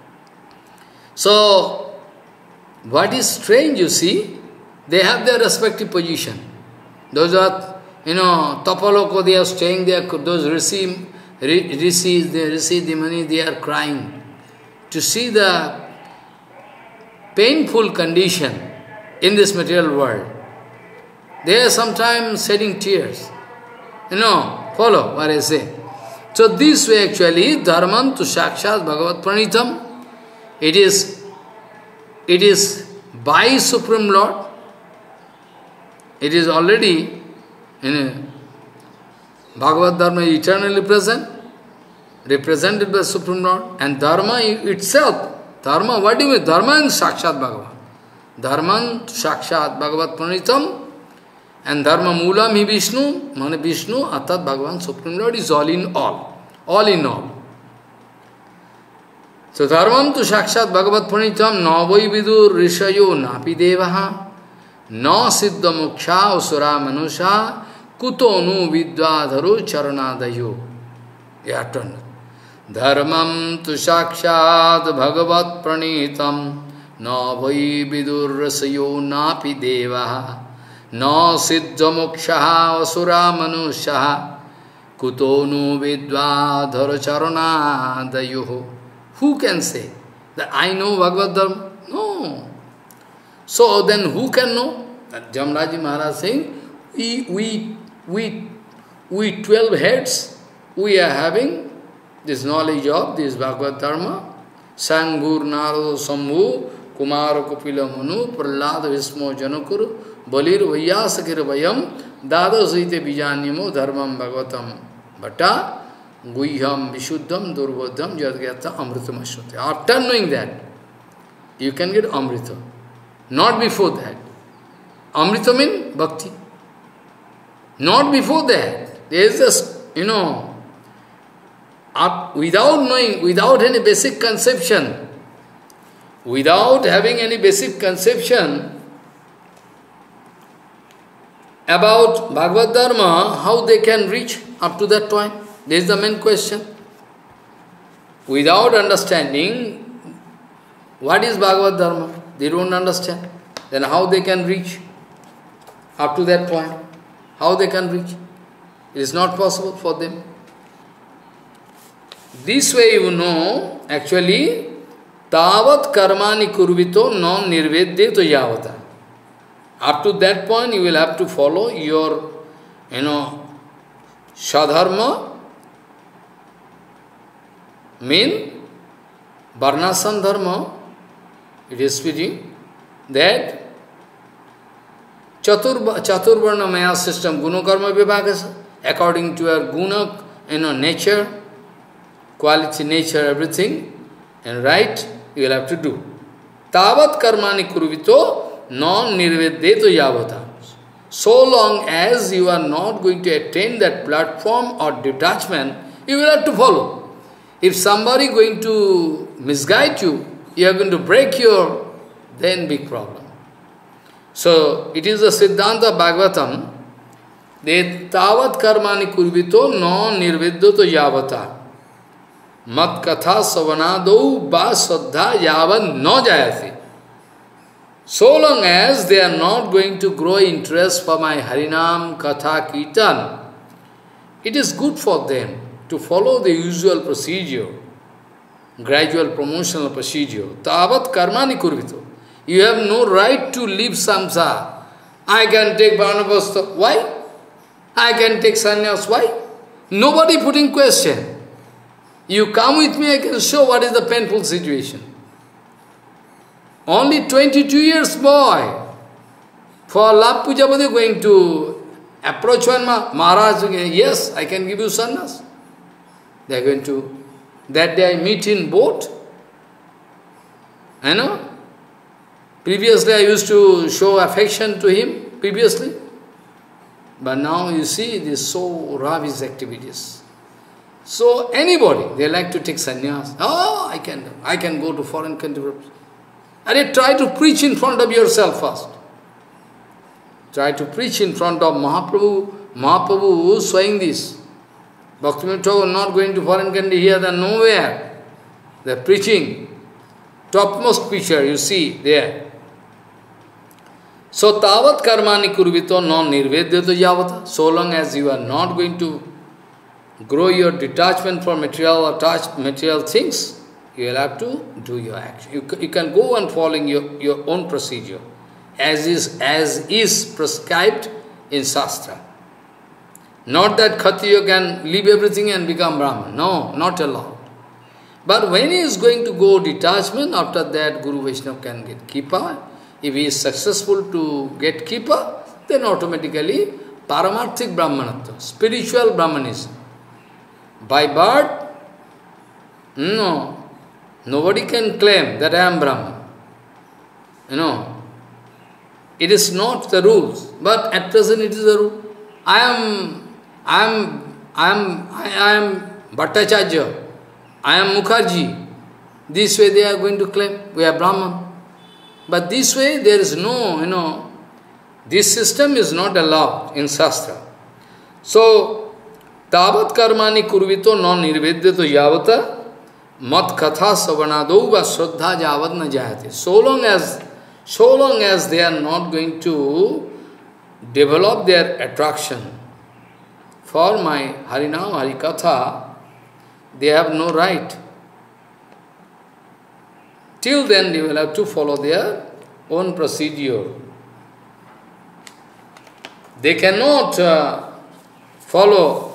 So, what is strange, you see, they have their respective position. Those are, you know, Tapaloko, they are staying there, those receive, receive, they receive the money, they are crying. To see the painful condition in this material world. They are sometimes shedding tears. You know, follow what I say. So this way actually, Dharman to Sakshat Bhagavat Pranitam, it is, it is by Supreme Lord, it is already in a Bhagavad Dharma eternally present, represented by Supreme Lord, and Dharma itself, Dharma, what do you mean? Dharma and Sakshat Bhagavat. Dharman to Sakshat Bhagavat Pranitam, and Dharma Moolam hi Vishnu, Mane Vishnu, Atat Bhagavan Supreme Lord is all in all. All in all. So Dharmam to Sakshat Bhagavat Pranitam, na vai vidur rishayo napi devaha, na siddha moksha usura manusha, kuto nu vidvadharu charanadayo. You have to understand. Dharmam tu Sakshat Bhagavat Pranitam, na vai vidur rishayo napi devaha, na siddha moksha usura manusha, Kutonu vidva dharacharana dayuho. Who can say that I know Bhagavad Dharma? No. So then who can know? That Jamraji Maharaj saying, we, we, we, we twelve heads, we are having this knowledge of this Bhagavad Dharma. Sangur Narada Sambhu, Kumara Kapila Manu, Prahlada Vismo Janakuru, Balir Vyasakir Vayam, Dada Site Bijanyamo Dharmam Bhagavatam Bhatta Guhyam Vishuddham Durvodham Jadgyata Amritam Ashwati. After knowing that, you can get Amrita. Not before that. Amrita means bhakti. Not before that. There is just, you know, up, without knowing, without any basic conception, without having any basic conception, about Bhagavad Dharma, how they can reach up to that point? This is the main question. Without understanding what is Bhagavad Dharma, they don't understand. Then how they can reach up to that point? How they can reach? It is not possible for them. This way you know, actually, tavat karmani kurvito non nirvedyeto yavata. Up to that point, you will have to follow your, you know, Sadharma, mean Varnasan Dharma, it is speaking, that Chatur, Chaturvarna Maya system, Guna Karma Vibhagas, according to your Guna, you know, nature, quality, nature, everything, and right, you will have to do. Tavat karmani kurvito non-nirvedyeto yavata. So long as you are not going to attain that platform or detachment, you will have to follow. If somebody going to misguide you, you are going to break your, then big problem. So, it is a Siddhanta Bhagavatam, de tavat karmani kurvito non-nirvedyeto yavata. Mat katha savanadau ba saddha yavan no jayati. So long as they are not going to grow interest for my Harinam, Katha, Kirtan, it is good for them to follow the usual procedure, gradual promotional procedure. Tavat karmani kurvito. You have no right to leave samsara. I can take Varnavasta. Why? I can take sannyas. Why? Nobody putting question. You come with me, I can show what is the painful situation. Only twenty-two years boy, for love puja, going to approach one Ma- Maharaj, yes, I can give you sannyas. They are going to, that day I meet in boat. I know. Previously I used to show affection to him, previously. But now you see, this so rough his activities. So anybody, they like to take sannyas. Oh, I can, I can go to foreign country. And try to preach in front of yourself first. Try to preach in front of Mahaprabhu. Mahaprabhu who is saying this. Bhaktivinoda Thakur not going to foreign country here, they are nowhere. They are preaching. Topmost preacher, you see there. So, tavat karmani kurvito non nirvedyato yavata. So long as you are not going to grow your detachment from material attached material things, you will have to do your action. You, you can go on following your, your own procedure, as is, as is prescribed in Shastra. Not that Kshatriya can leave everything and become Brahman. No, not allowed. But when he is going to go detachment, after that Guru Vaishnava can get Kripa. If he is successful to get Kripa, then automatically Paramarthik Brahmanatva, spiritual Brahmanism. By birth, no, nobody can claim that I am Brahman. You know, it is not the rules, but at present it is the rule. I am, I am, I am, I am Bhattacharya, I am Mukherjee. This way they are going to claim, we are Brahman. But this way there is no, you know, this system is not allowed in Shastra. So, tavat karmani kurvito non nirvedyato yavata mat katha savanadau va shraddha javad na jayate. So long as, so long as they are not going to develop their attraction for my Harinam, Harikatha, they have no right. Till then they will have to follow their own procedure. They cannot uh, follow.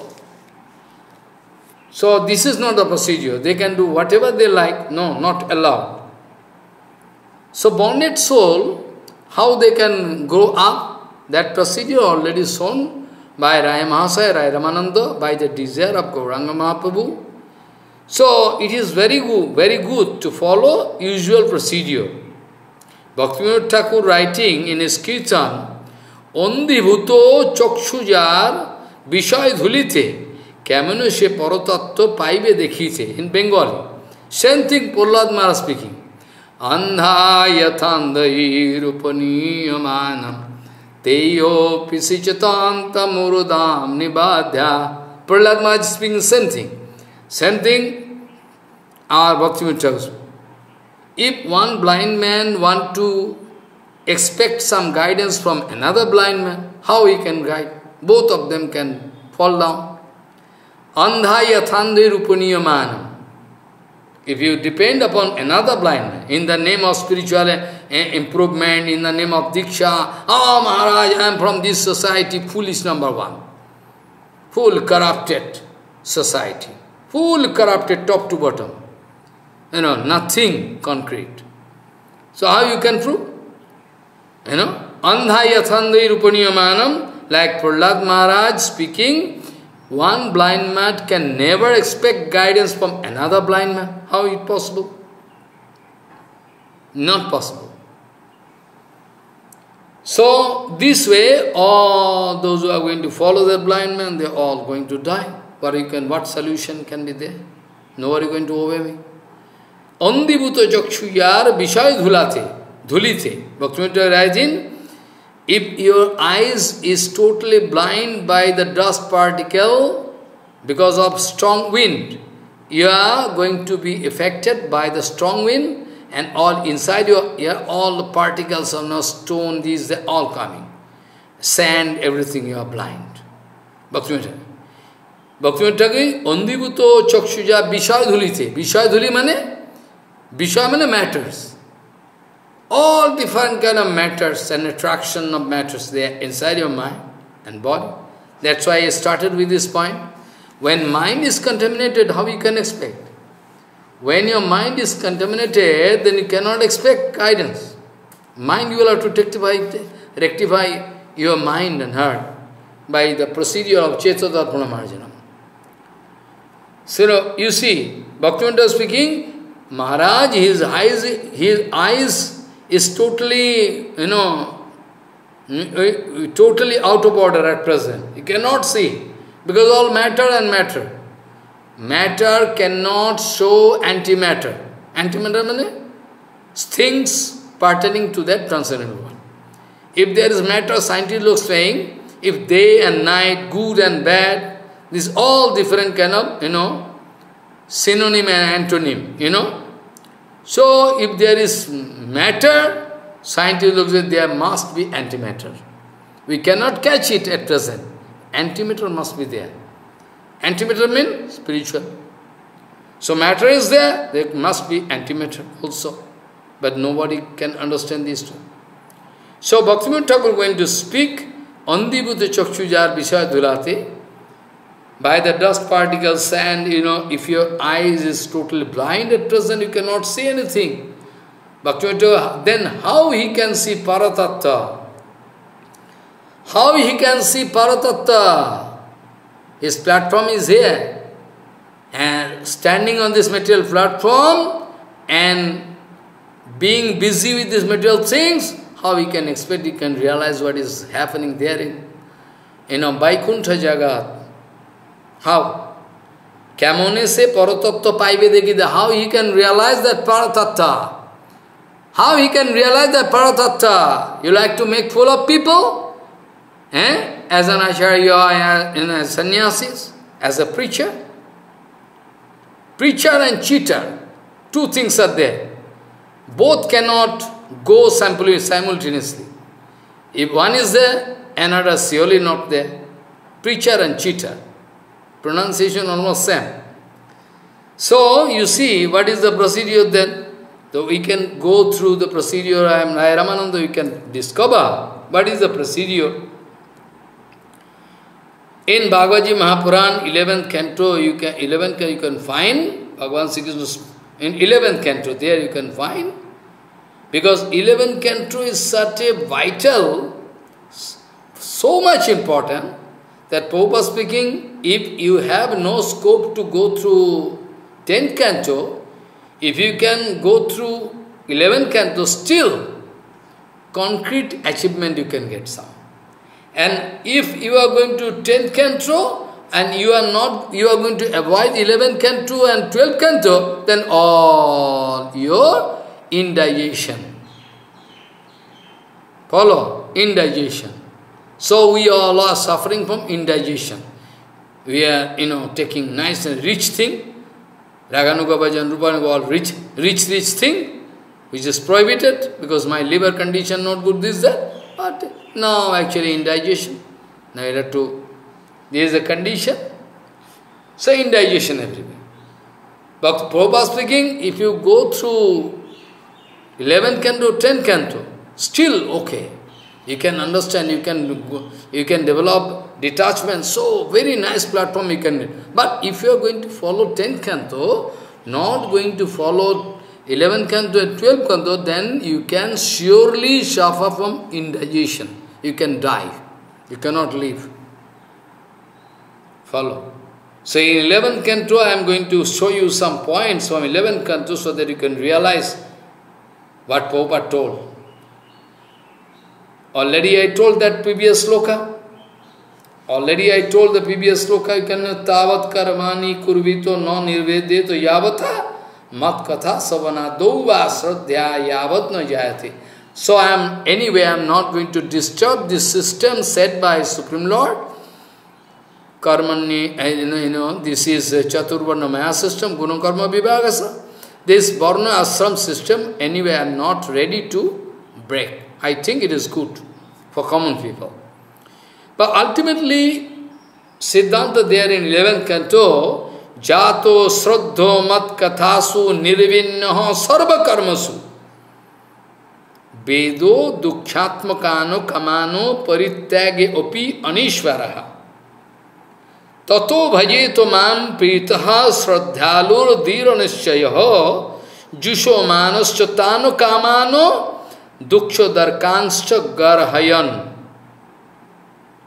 So this is not the procedure. They can do whatever they like. No, not allowed. So bonded soul, how they can grow up, that procedure already shown by Raya Mahasaya, Raya Ramananda, by the desire of Gauranga Mahaprabhu. So it is very good, very good to follow usual procedure. Bhaktivinoda Thakur writing in his Kirtan, Ondibhuto Chokshujar Vishay Dhulite Kemanu she Parotattva Paibe Dekhite in Bengali. Same thing Prahlad Maharaj speaking. Andha yathandai rupaniyamanam teyo pisichatanta murudam nibadhya. Prahlad Maharaj speaking the same thing. Same thing, our Bhaktivinoda Thakur. If one blind man want to expect some guidance from another blind man, how he can guide? Both of them can fall down. Andha yathandhe rupaniyamanam. If you depend upon another blind man, in the name of spiritual improvement, in the name of Diksha, oh Maharaj, I am from this society, foolish number one. Full corrupted society. Full corrupted top to bottom. You know, nothing concrete. So how you can prove? You know, Andha yathandai rupaniyamanam, like Prahlad Maharaj speaking, one blind man can never expect guidance from another blind man. How is it possible? Not possible. So, this way, all those who are going to follow the blind man, they are all going to die. What, you can, what solution can be there? Nobody going to obey me. Ondibhuta jakshuyar vishay dhulate, dhulite. Bhaktivinoda writing, if your eyes is totally blind by the dust particle because of strong wind, you are going to be affected by the strong wind, and all inside your ear, all the particles of no stone, these, they are all coming. Sand, everything, you are blind. Bhaktivinoda. Bhaktivinoda Thakur, Ondibhuto chakshuja vishay dhulite. Vishay dhuli mane? Vishay mane matters. All different kind of matters and attraction of matters, they are inside your mind and body. That's why I started with this point. When mind is contaminated, how you can expect? When your mind is contaminated, then you cannot expect guidance. Mind, you will have to rectify, rectify your mind and heart. by the procedure of Chetadarpana Marjanam. So, you see, Bhaktivinoda speaking, Maharaj, his eyes, his eyes is totally, you know, totally out of order at present. He cannot see, because all matter and matter. Matter cannot show antimatter. Antimatter means things pertaining to that transcendental world. If there is matter, scientists look saying, if day and night, good and bad, this all different kind of, you know, synonym and antonym, you know. So, if there is matter, scientists look at there must be antimatter. We cannot catch it at present. Antimatter must be there. Antimatter means spiritual. So matter is there, there must be antimatter also. But nobody can understand these two. So Bhaktivinoda Thakur is going to speak Andibhuta Chakshujar Vishaya Dhulate. By the dust particles, sand, you know, if your eyes is totally blind at present, you cannot see anything. Bhaktivinoda, then how he can see Paratattva? How he can see Paratattva? His platform is here. And standing on this material platform and being busy with these material things, how he can expect, he can realize what is happening therein? You know, Vaikuntha Jagat. How? Kamone se Paratattva paibe dekida. How he can realize that Paratattva? How he can realize that Paratattva? You like to make fool of people? Eh? As an acharya, in a sannyasis, as a preacher? Preacher and cheater, two things are there. Both cannot go simply simultaneously. If one is there, another is surely not there. Preacher and cheater. Pronunciation almost same. So, you see, what is the procedure then? So we can go through the procedure, I am Ramananda, we can discover what is the procedure. In Bhagavad Gita Mahapuran, eleventh canto, you can eleventh you can find Bhagavan Sri Krishna in eleventh canto. There you can find, because eleventh canto is such a vital, so much important that Prabhupada speaking. If you have no scope to go through tenth canto, if you can go through eleventh canto, still concrete achievement you can get some. And if you are going to tenth canto and you are not, you are going to avoid eleventh canto and twelfth canto, then all your indigestion. Follow? Indigestion. So we all are suffering from indigestion. We are, you know, taking nice and rich thing. Raganuga Bhajan, Rupanuga, all rich, rich, rich thing, which is prohibited because my liver condition not good, this, that. But no, actually indigestion. Now you have to, there is a condition. So indigestion everywhere. But Prabhupada speaking, if you go through eleventh canto, tenth canto, still okay. You can understand, you can go, you can develop detachment, so very nice platform you can get. But if you are going to follow tenth canto, not going to follow eleventh canto and twelfth canto, then you can surely suffer from indigestion. You can die. You cannot live. Follow. So in eleventh canto, I am going to show you some points from eleventh canto so that you can realize what Prabhupada told. Already I told that previous sloka. Already I told the previous sloka, you can tavat karmani kurvito non nirvedeto yavata mat katha savana dova sradhya yavat na jayate. So I am, anyway, I am not going to disturb this system set by Supreme Lord. Karmani, you know, you know this is Chaturvarna Maya system, Guna Karma Vibhagasa. This Varna Ashram system, anyway, I am not ready to break. I think it is good for common people. But ultimately, Siddhanta there in eleventh canto, Jato Sraddho Mat Kathasu Nirvinnaha Sarva Karmasu Vedo Dukhyatmakano Kamano Parityage Opi Anishvaraha Tato Bhajeto Mam Pritaha Sraddhalur Dhira Nishchayaha Jusho Manaschatano Kamano Duksho Darkanscha Garhayan.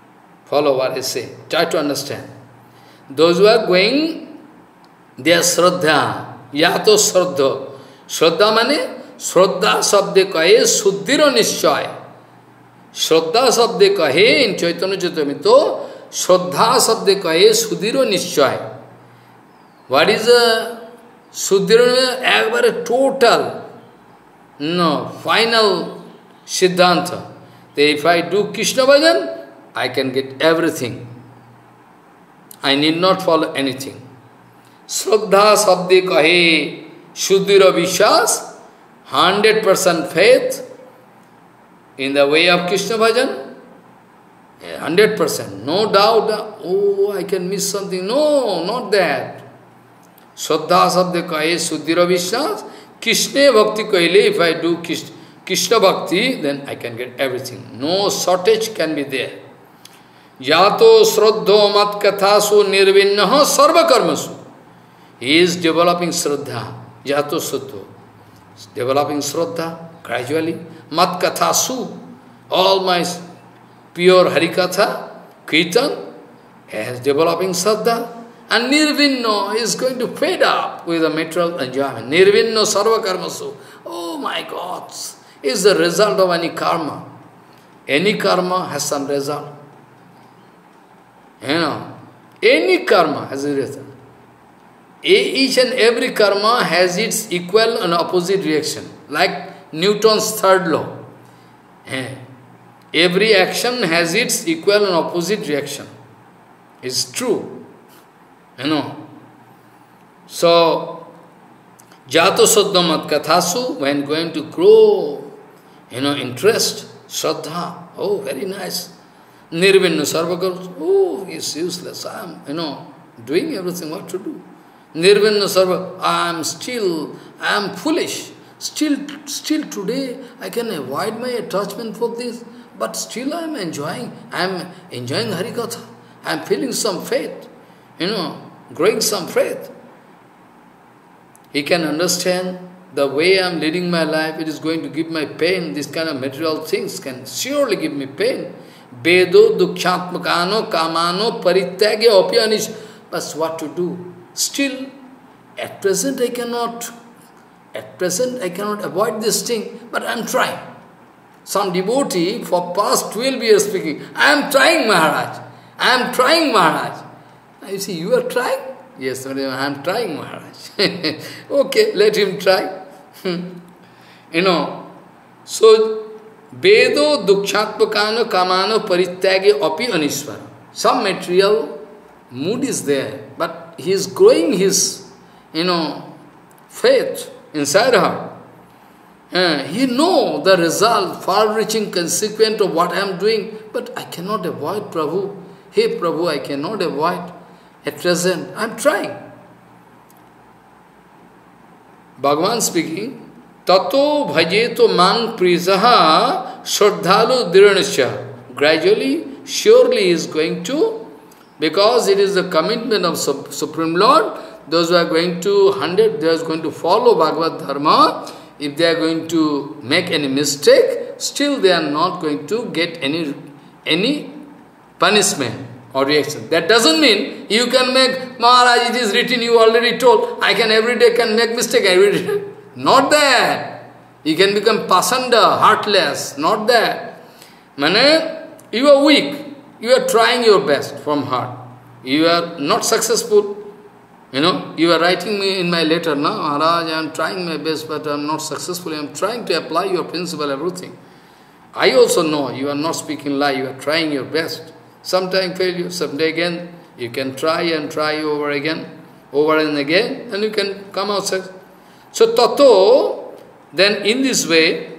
Follow what I say. Try to understand. Those who are going, they are Shraddha. Yato Shraddha. Shraddha mane? Shraddha sabde kahe suddhiro nishchay. Shraddha sabde kahe in Chaitanya Charitamrita. Shraddha sabde kahe suddhiro nishchay. What is a suddhiro? Ekbare total, no, final siddhanta. That if I do Krishna bhajan, I can get everything. I need not follow anything. Shraddha sabde kahe suddhiro vishwas. Hundred percent faith in the way of Krishna bhajan, hundred percent, no doubt. Oh, I can miss something. No, not that. Shraddha sabde kahe suddhira vishwas. Krishna bhakti kaile, if I do Krishna bhakti, then I can get everything. No shortage can be there. Yato shraddho mat kathasu nirvinnaha sarva karmasu. He is developing shraddha. Yato shraddho. Developing Shraddha gradually. Mat Kathasu, all my pure Harikatha, Kirtan, is developing Shraddha. And Nirvinno is going to fade up with the material enjoyment. Nirvinno Sarva Karmasu. Oh my God, is the result of any karma. Any karma has some result. You know, any karma has a result. Each and every karma has its equal and opposite reaction, like Newton's third law. Every action has its equal and opposite reaction. It's true, you know. So, Jato Saddhamat Kathasu, when going to grow, you know, interest, Shraddha, oh, very nice. Nirvinna Sarvakar, oh, it's useless, I am, you know, doing everything what to do. Nirvinna Sarva, I am still, I am foolish. Still, still today, I can avoid my attachment for this, but still I am enjoying, I am enjoying Harikatha. I am feeling some faith, you know, growing some faith. He can understand the way I am leading my life, it is going to give my pain. This kind of material things can surely give me pain. Bedo dukhyatmakano kamano parityagya opyanish. But what to do? Still, at present I cannot, at present I cannot avoid this thing, but I am trying. Some devotee for past twelve years speaking, I am trying Maharaj, I am trying Maharaj. You see, you are trying? Yes, I am trying Maharaj. Okay, let him try. You know, so, Bedo dukhyatmakano kamano parityagya api aniswara. Some material mood is there, but he is growing his, you know, faith inside her. Uh, he know the result, far-reaching consequence of what I am doing, but I cannot avoid Prabhu. Hey Prabhu, I cannot avoid. At present, I am trying. Bhagavan speaking, Tato bhajeto man prizaha shraddhalu dhiranasya. Gradually, surely he is going to, because it is the commitment of Supreme Lord, those who are going to hundred, they are going to follow Bhagavad Dharma. If they are going to make any mistake, still they are not going to get any any punishment or reaction. That doesn't mean you can make, Maharaj, it is written, you already told, I can every day can make mistake every day. Not that. You can become pasanda, heartless. Not that. Mane, you are weak. You are trying your best from heart. You are not successful. You know, you are writing me in my letter, no, Maharaj, I am trying my best, but I am not successful. I am trying to apply your principle, everything. I also know you are not speaking lie, you are trying your best. Sometime failure, someday again, you can try and try over again, over and again, and you can come outside. So, tato, then in this way,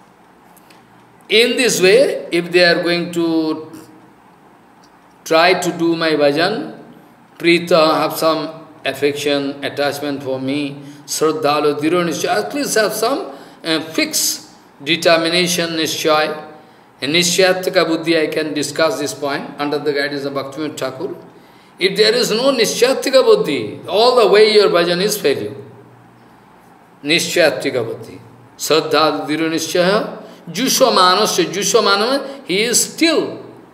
in this way, if they are going to try to do my bhajan, prita, have some affection, attachment for me, Shraddhalu, Dhiro Nishchay, at least have some uh, fixed determination, Nishchay. In Nishchayatika Buddhi, I can discuss this point under the guidance of Bhaktivinoda Thakur. If there is no Nishchayatika Buddhi, all the way your bhajan is failure. Nishchayatika Buddhi. Shraddhalu, Dhiro Nishchay, Jusho Manasya, Jusho Manasya, he is still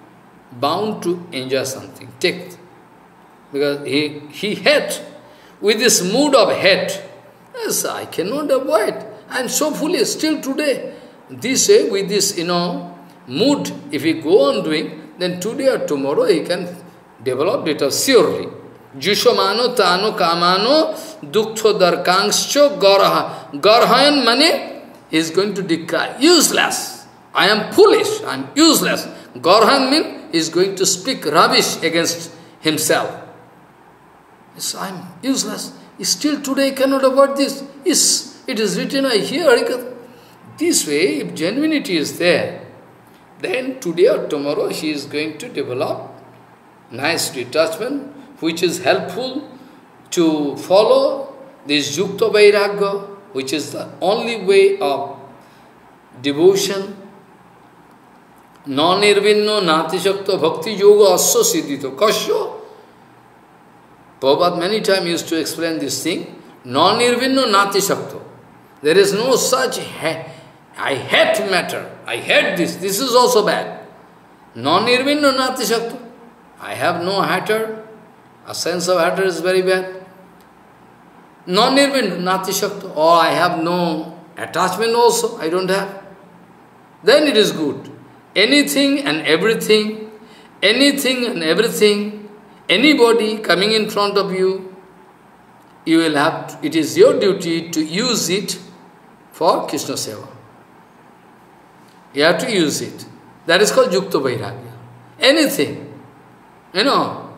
bound to enjoy something. Take. Because he, he hate, with this mood of hate. Yes, I cannot avoid. I am so foolish still today. This way, with this, you know, mood, if he go on doing, then today or tomorrow he can develop it surely. Jushamano tano kamano duktho darkangscho garaha. Garahan mane is going to decry. Useless. I am foolish. I am useless. Garahan means is going to speak rubbish against himself. Yes, I am useless. Still today cannot avoid this. Is it is written I hear. This way, if genuinity is there, then today or tomorrow he is going to develop nice detachment, which is helpful to follow this Yukta Vairagya, which is the only way of devotion. Non-nirvinno nati-shakta bhakti yoga asya siddhito. Kasya? Prabhupada many times used to explain this thing. Non-nirvinno nati-shakta. There is no such, I hate matter, I hate this, this is also bad. Non-nirvinno nati-shakta. I have no hater. A sense of hater is very bad. Non-nirvinno nati-shakta. Or I have no attachment also, I don't have. Then it is good. Anything and everything, anything and everything, anybody coming in front of you, you will have, to, it is your duty to use it for Krishna Seva. You have to use it. That is called Yukta Vairagya. Anything, you know.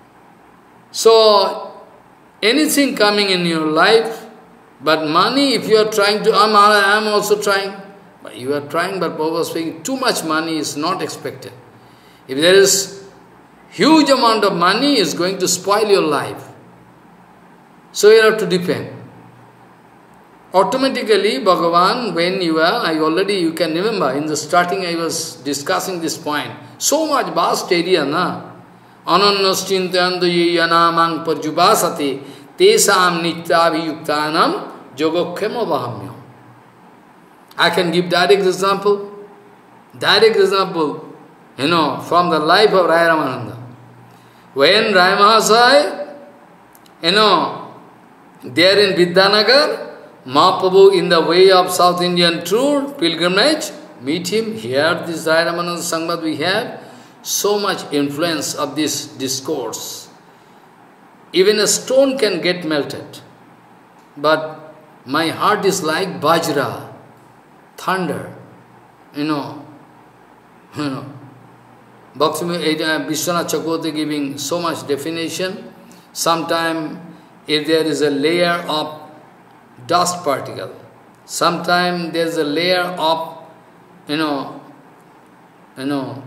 So, anything coming in your life, but money, if you are trying to, I am also trying. But you are trying, but Prabhupada was saying, too much money is not expected. If there is huge amount of money, is going to spoil your life. So you have to depend. Automatically, Bhagavan, when you are, I already, you can remember, in the starting I was discussing this point. So much vast area, na? Anannas chintyandu yanamang parjubasati tesam nityabhiyuktanam yogokkema vahamyam. I can give direct example. Direct example, you know, from the life of Raya Ramananda. When Raya Mahasaya, you know, there in Vidyanagar, Mahaprabhu in the way of South Indian tour, pilgrimage, meet him, hear this Raya Ramananda Sangmat we have, so much influence of this discourse. Even a stone can get melted. But my heart is like Vajra, thunder, you know, you know. Bhakti Vishwanath Chakravarti giving so much definition. Sometime if there is a layer of dust particle, sometime there is a layer of, you know, you know,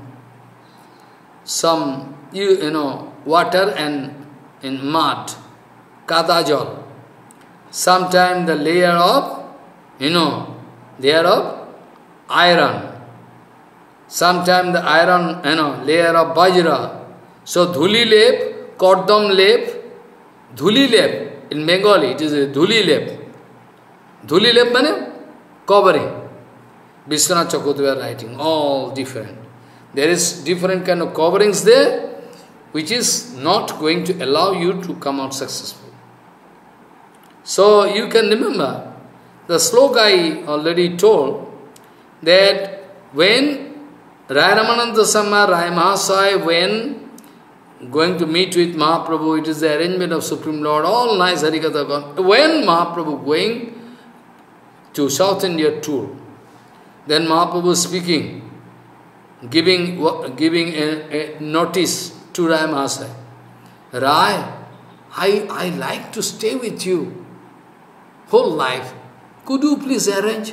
some, you, you know, water and in mud, kadajal. Sometime the layer of, you know, layer of iron. Sometimes the iron, you know, layer of Vajra. So dhuli lep, kordam lep, dhuli lep. In Bengali it is a dhuli lep. Dhuli lep means covering. Vishwanath Chakravarti were writing, all different. There is different kind of coverings there, which is not going to allow you to come out successful. So you can remember, the sloka I already told, that when Raya Ramananda Sama, Raya Mahasaya, when going to meet with Mahaprabhu, it is the arrangement of Supreme Lord, all nice Harikatha. When Mahaprabhu going to South India tour, then Mahaprabhu speaking, giving, giving a, a notice to Raya Mahasaya. Raya, I, I like to stay with you whole life. Could you please arrange?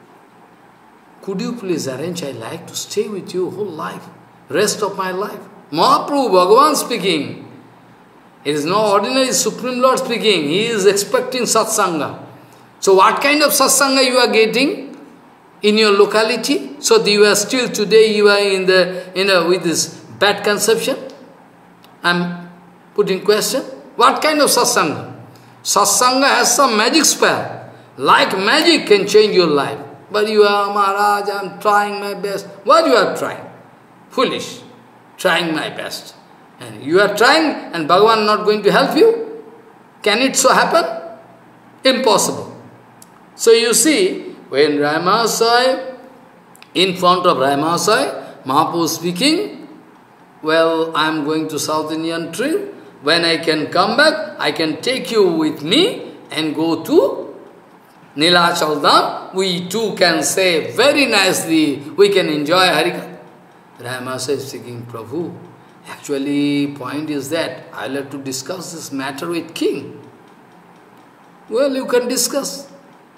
Could you please arrange? I like to stay with you whole life, rest of my life. Mahaprabhu, Bhagavan speaking. It is no ordinary Supreme Lord speaking. He is expecting satsanga. So what kind of satsanga you are getting in your locality? So you are still today, you are in the, you know, with this bad conception? I am putting question. What kind of satsanga? Satsanga has some magic spell. Like magic can change your life. But you are, Maharaj, I am trying my best. What you are trying? Foolish. trying my best. And you are trying and Bhagavan not going to help you? Can it so happen? Impossible. So you see, when Ramasai, in front of Ramasai, Mahaprabhu speaking, well, I am going to South Indian trip. When I can come back, I can take you with me and go to Nilachal Dham. We too can say very nicely, we can enjoy Harikatha. Ramasai is speaking, Prabhu, actually point is that I'll have to discuss this matter with king. Well, you can discuss.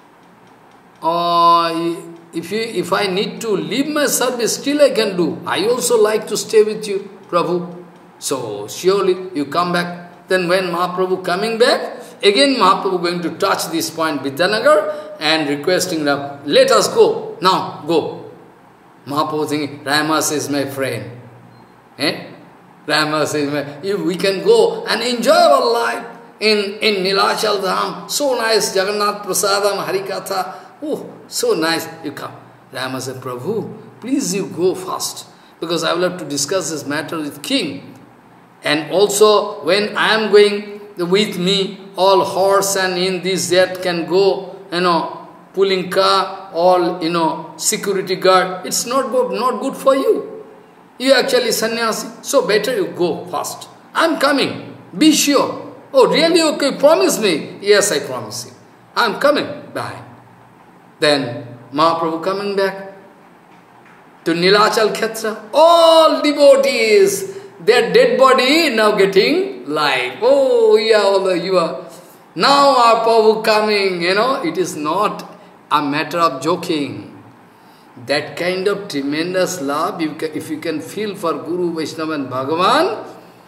Or if, you, if I need to leave my service, still I can do. I also like to stay with you, Prabhu. So surely you come back. Then when Mahaprabhu coming back, again Mahaprabhu going to touch this point, Vidyanagar, and requesting them, let us go, now go. Mahaprabhu thinking, Ramas is my friend. Eh? Ramas is my, if we can go and enjoy our life in, in Nilachal Dham, so nice, Jagannath Prasadam, Harikatha, oh, so nice, you come. Rama said, Prabhu, please you go first, because I will have to discuss this matter with king. And also, when I am going with me, all horse and in this, that can go, you know, pulling car, all, you know, security guard. It's not good, not good for you. You actually sannyasi, so better you go first. I'm coming, be sure. Oh, really? Okay, promise me. Yes, I promise you. I'm coming. Bye. Then, Mahaprabhu coming back to Nilachal Khetra. All devotees, their dead body now getting live. Oh, yeah, although you are. Now our Prabhu coming, you know, it is not a matter of joking. That kind of tremendous love, you can, if you can feel for Guru, Vaishnava and Bhagavan,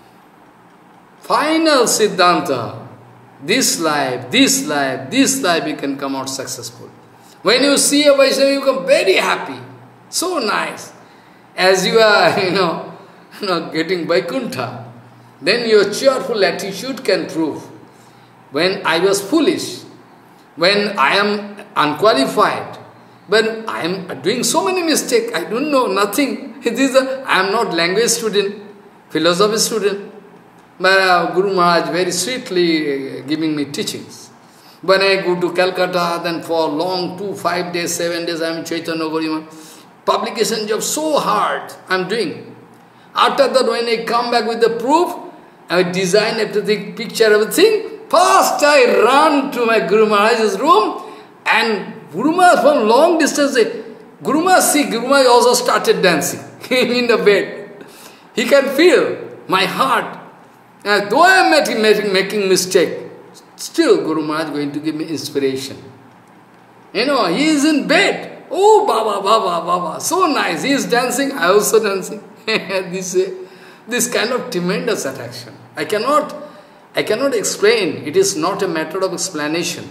final Siddhanta, this life, this life, this life, you can come out successful. When you see a Vaishnava, you become very happy. So nice. As you are, you know, you know, getting Vaikuntha, then your cheerful attitude can prove. When I was foolish, when I am unqualified, when I am doing so many mistakes, I don't know nothing. It is a, I am not language student, philosophy student. But uh, Guru Maharaj very sweetly uh, giving me teachings. When I go to Calcutta, then for long, two, five days, seven days, I am in Chaitanya Gauriman. Publication job so hard, I am doing. After that, when I come back with the proof, I design everything, picture everything. First I run to my Guru Maharaj's room, and Guru Maharaj from long distance say, Guru Maharaj, see, Guru Maharaj also started dancing in the bed. He can feel my heart. And though I am making, making, making mistake, still Guru Maharaj is going to give me inspiration. You know, he is in bed. Oh, Baba, Baba, Baba, so nice. He is dancing, I also dancing. this, uh, this kind of tremendous attraction. I cannot, I cannot explain. It is not a matter of explanation.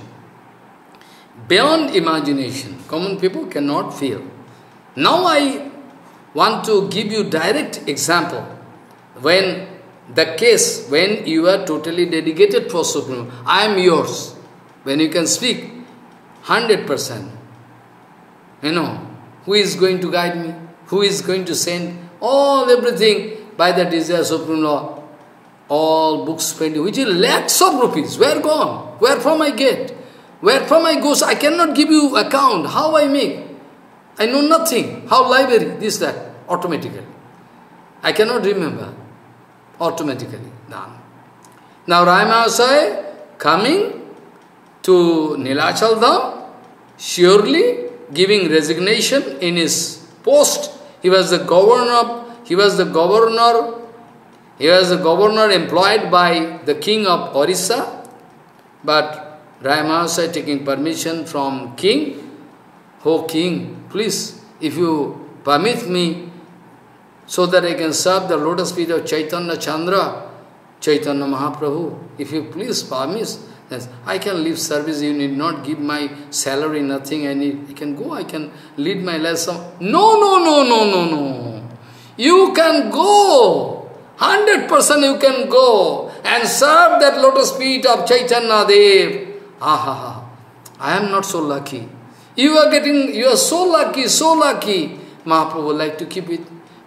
Beyond imagination, common people cannot feel. Now I want to give you direct example. When the case, when you are totally dedicated for Supreme, I am yours. When you can speak, one hundred percent. You know, who is going to guide me? Who is going to send all everything by the desire Supreme Lord? All books spent, which is lakhs of rupees. Where gone? Where from I get? Where from I go? So I cannot give you account. How I make? I know nothing. How library? This, that. Automatically. I cannot remember. Automatically done. Now Ramasai coming to Nilachal Dham, surely giving resignation in his post. He was the governor, he was the governor, he was the governor employed by the king of Orissa, but Ramasai taking permission from king. Oh king, please, if you permit me, so that I can serve the lotus feet of Chaitanya Chandra, Chaitanya Mahaprabhu. If you please permit, yes, I can leave service, you need not give my salary, nothing, I need, I can go, I can lead my lesson. No, no, no, no, no, no. You can go. one hundred percent you can go and serve that lotus feet of Chaitanya Dev. Ah, ha, ha. I am not so lucky. You are getting, you are so lucky, so lucky. Mahaprabhu would like to keep it.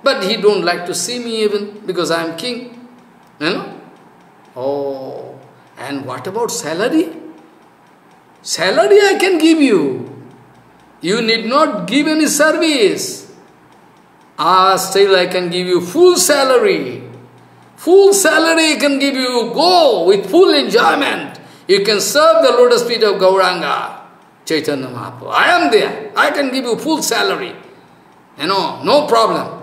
But he don't like to see me even, because I am king. You know? Oh, and what about salary? Salary I can give you. You need not give any service. Ah, still I can give you full salary. Full salary I can give you. Go with full enjoyment. You can serve the lotus feet of Gauranga, Chaitanya Mahaprabhu. I am there. I can give you full salary. You know, no problem.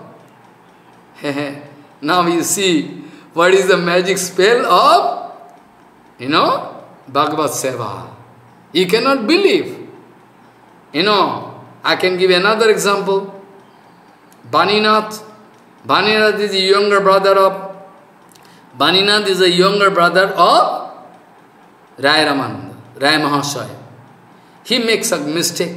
Now you see what is the magic spell of, you know, Bhagavad Seva. You cannot believe. You know, I can give another example. Baninath. Baninath is the younger brother of, Baninath is the younger brother of Rai Ramananda, Rai Mahasaya. He makes a mistake.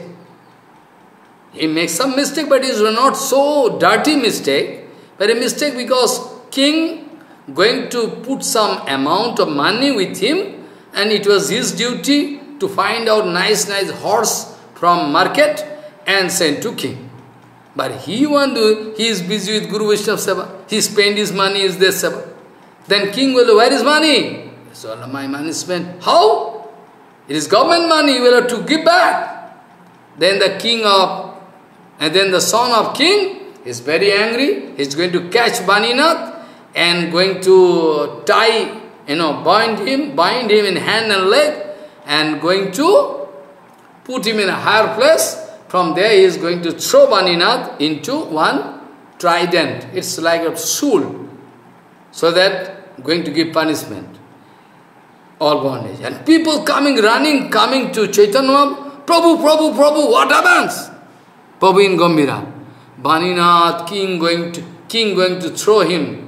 He makes some mistake, but it is not so dirty mistake, but a mistake because king going to put some amount of money with him, and it was his duty to find out nice, nice horse from market and send to king. But he want to, he is busy with Guru Vaishnava Seva. He spent his money, is there Seva. Then king will, where is money? So all my money is spent. How? It is government money, you will have to give back. Then the king of, and then the son of king is very angry. He is going to catch Baninath and going to tie, you know, bind him, bind him in hand and leg, and going to put him in a higher place. From there he is going to throw Baninath into one trident. It's like a stool. So that going to give punishment. All bondage. And people coming, running, coming to Chaitanya, Prabhu, Prabhu, Prabhu, what happens? Prabhu in Gambhira. Baninath, king going to king going to throw him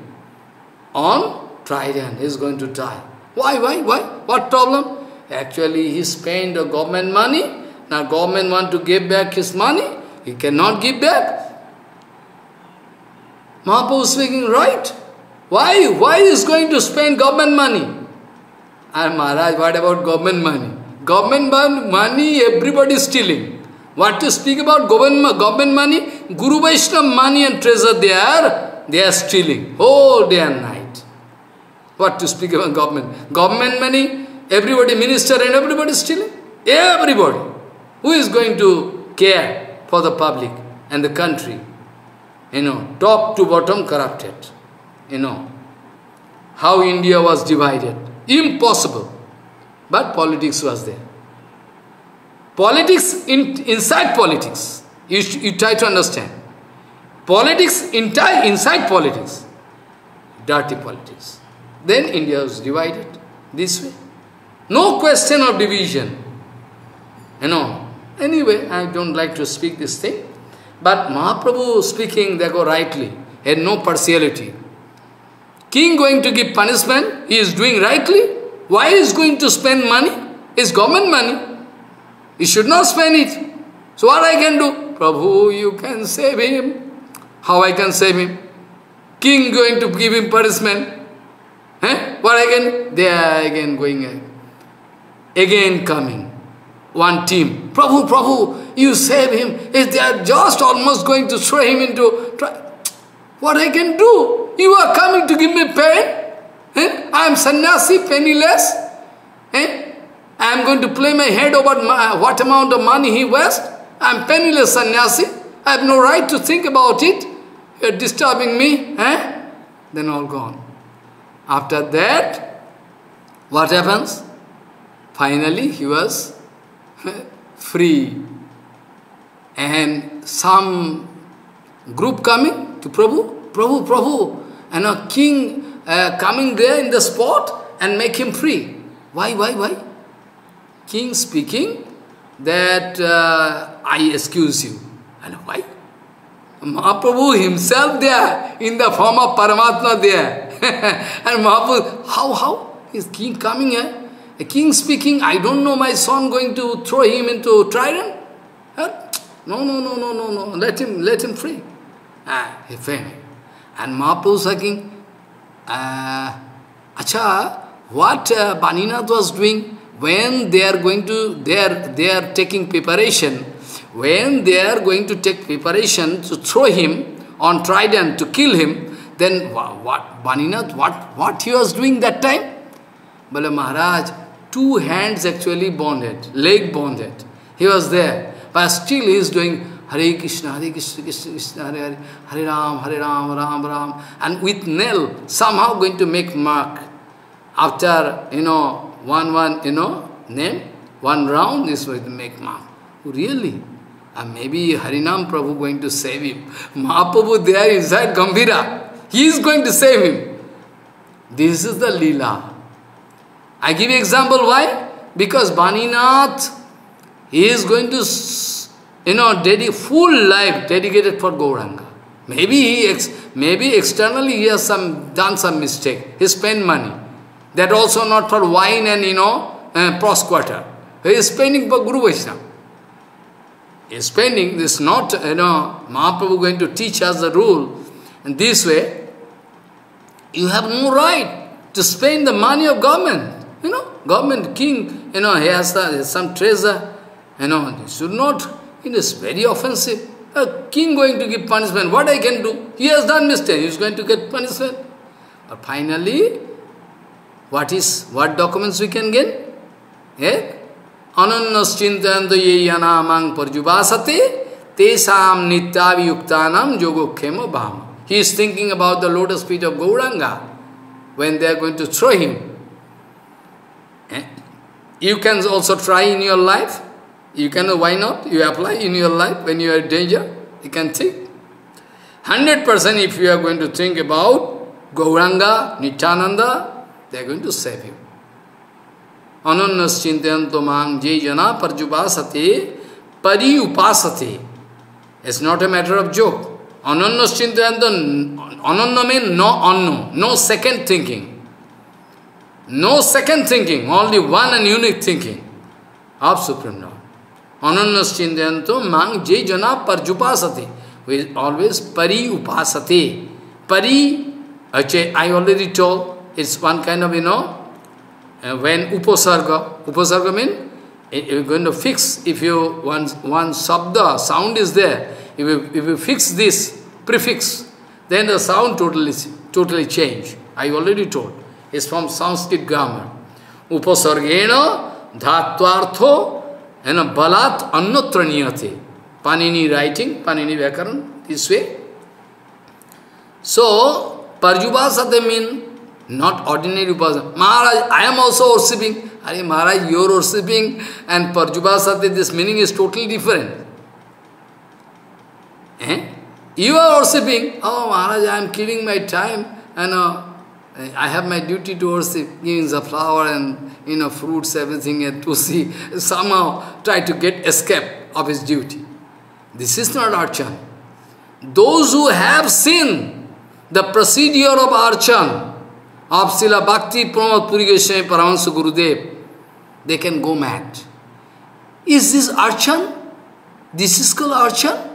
on trident. He is going to die. Why, why, why? What problem? Actually, he spent the government money. Now government want to give back his money. He cannot give back. Mahaprabhu is speaking right. Why? Why is going to spend government money? And Maharaj, what about government money? Government money, everybody is stealing. What to speak about government, government money? Guru Vaishnava money and treasure they are, they are stealing whole day and night. What to speak about government? Government money, everybody, minister and everybody is stealing. Everybody. Who is going to care for the public and the country? You know, top to bottom corrupted. You know, how India was divided. Impossible. But politics was there. Politics, in, inside politics. You, you try to understand. Politics, entire inside politics. Dirty politics. Then India was divided this way. No question of division. You know. Anyway, I don't like to speak this thing. But Mahaprabhu speaking, they go rightly. Had no partiality. King going to give punishment, he is doing rightly. Why is going to spend money? It's government money. He should not spend it. So what I can do? Prabhu, you can save him. How I can save him? King going to give him punishment. Eh? What I can? They are again going, again coming. One team. Prabhu, Prabhu, you save him. They are just almost going to throw him into... What I can do? You are coming to give me pain? Eh? I am sannyasi, penniless. Eh? I am going to play my head about my, what amount of money he wastes. I am penniless sannyasi. I have no right to think about it. You are disturbing me. Eh? Then all gone. After that, what happens? Finally, he was free. And some group coming to Prabhu, Prabhu, Prabhu, and a king uh, coming there in the spot and make him free. Why, why, why? King speaking that uh, I excuse you. And why? Mahaprabhu himself there, in the form of Paramatma there. And Mahaprabhu, how, how? Is king coming here? A king speaking, I don't know my son going to throw him into trident? Huh? No, no, no, no, no, no. Let him, let him free. Ah, he fainted. And Mahaprabhu saying, uh, Acha, what uh, Baninath was doing when they are going to, they are, they are taking preparation, when they are going to take preparation to throw him on trident to kill him, then what, what Baninath, what, what he was doing that time? Bale Maharaj, two hands actually bonded, leg bonded. He was there, but still he is doing Hare Krishna, Hare Krishna, Krishna Krishna, Hare Hare, Hare Ram, Hare Ram, Ram Ram, and with nail somehow going to make mark. After, you know, one, one, you know, name, one round is going to make mark. Really? And maybe Harinam Prabhu going to save him. Mahaprabhu there inside Gambhira. He is going to save him. This is the Leela. I give you example why? Because Baninath, he is going to, you know, dedic full life dedicated for Gauranga. Maybe he ex maybe externally he has some done some mistake. He spent money. That also not for wine and, you know, uh, prosquatter. He is spending for Guru Vaishnava. He is spending, this not, you know, Mahaprabhu going to teach us the rule. And this way, you have no right to spend the money of government. You know, government, king, you know, he has, the, has some treasure. You know, he should not, it is very offensive. A king going to give punishment, what I can do? He has done mistake, he is going to get punishment. But finally, what is, what documents we can get? Yeah? Anannas chintayanto ye yanamang parjubasate tesam nityaviyuktanam yogokhema bhama. He is thinking about the lotus feet of Gauranga when they are going to throw him. Eh? You can also try in your life. You can, why not? You apply in your life when you are in danger. You can think. one hundred percent if you are going to think about Gauranga, Nityananda, they are going to save you. Anannas chintayanto mang je jana parjubasate pari upasate. It's not a matter of joke. Anannas chintayanto, ananna means no anno, no second thinking. No second thinking, only one and unique thinking of Supreme Lord. Anannas chintayanto mang je jana parjupasate. We always pari upasate. Pari, actually, I already told, it's one kind of, you know, Uh, when upasarga, upasarga means you're going to fix, if you, one, one sabda, sound is there, if you, if you fix this prefix, then the sound totally, totally change. I already told. It's from Sanskrit grammar. Upasargena dhatvartho and balat annotra niyate. Panini writing, Panini Vyakaran, this way. So, parjubasate means not ordinary upasana. Maharaj, I am also worshipping. Are Maharaj, you are worshipping, and Parjubasate, this meaning is totally different. Eh? You are worshipping. Oh, Maharaj, I am killing my time, and uh, I have my duty to worship, giving the flower and, you know, fruits, everything, and to see, somehow try to get escape of his duty. This is not Archan. Those who have seen the procedure of Archan, of Srila Bhakti Pramod Puri Goswami Paramahansa Gurudev, they can go mad. Is this Archan? This is called Archan?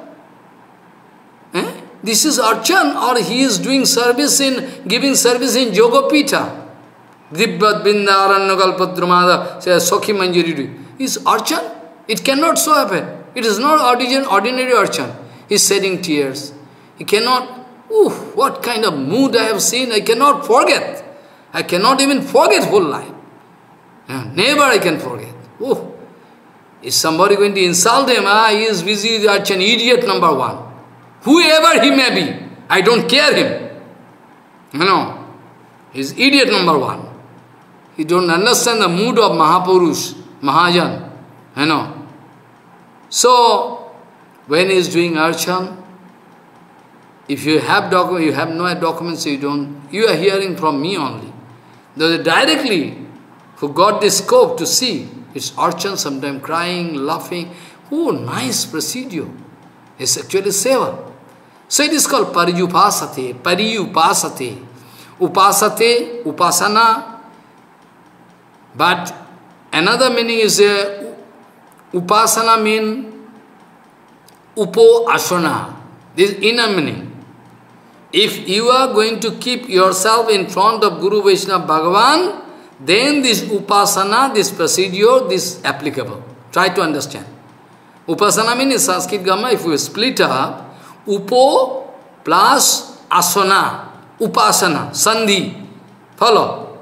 Eh? This is Archan, or he is doing service in, giving service in Yogapita. Dibbat Bindaranya Kalpadramada, says Sokhi Manjari. Is Archan? It cannot so happen. It is not ordinary Archan. He is shedding tears. He cannot. Ooh, what kind of mood I have seen, I cannot forget. I cannot even forget whole life. Yeah, never I can forget. Ooh, is somebody going to insult him? Ah, he is busy with Archan, idiot number one. Whoever he may be, I don't care him. You know, he is idiot number one. He don't understand the mood of Mahapurush, Mahajan. You know. So, when he is doing Archan, if you have document, you have no documents, you don't, you are hearing from me only. Though directly, who got the scope to see, it's Archan, sometimes crying, laughing. Oh, nice procedure. It's actually seva. So it is called parijupasate, pariyupasate. Upasate, upasana. But another meaning is uh, upasana means upo asana. This is inner meaning. If you are going to keep yourself in front of Guru Vaishnava Bhagavan, then this upasana, this procedure, this applicable. Try to understand. Upasana means in Sanskrit grammar, if we split up, upo plus asana, upasana, sandhi. Follow?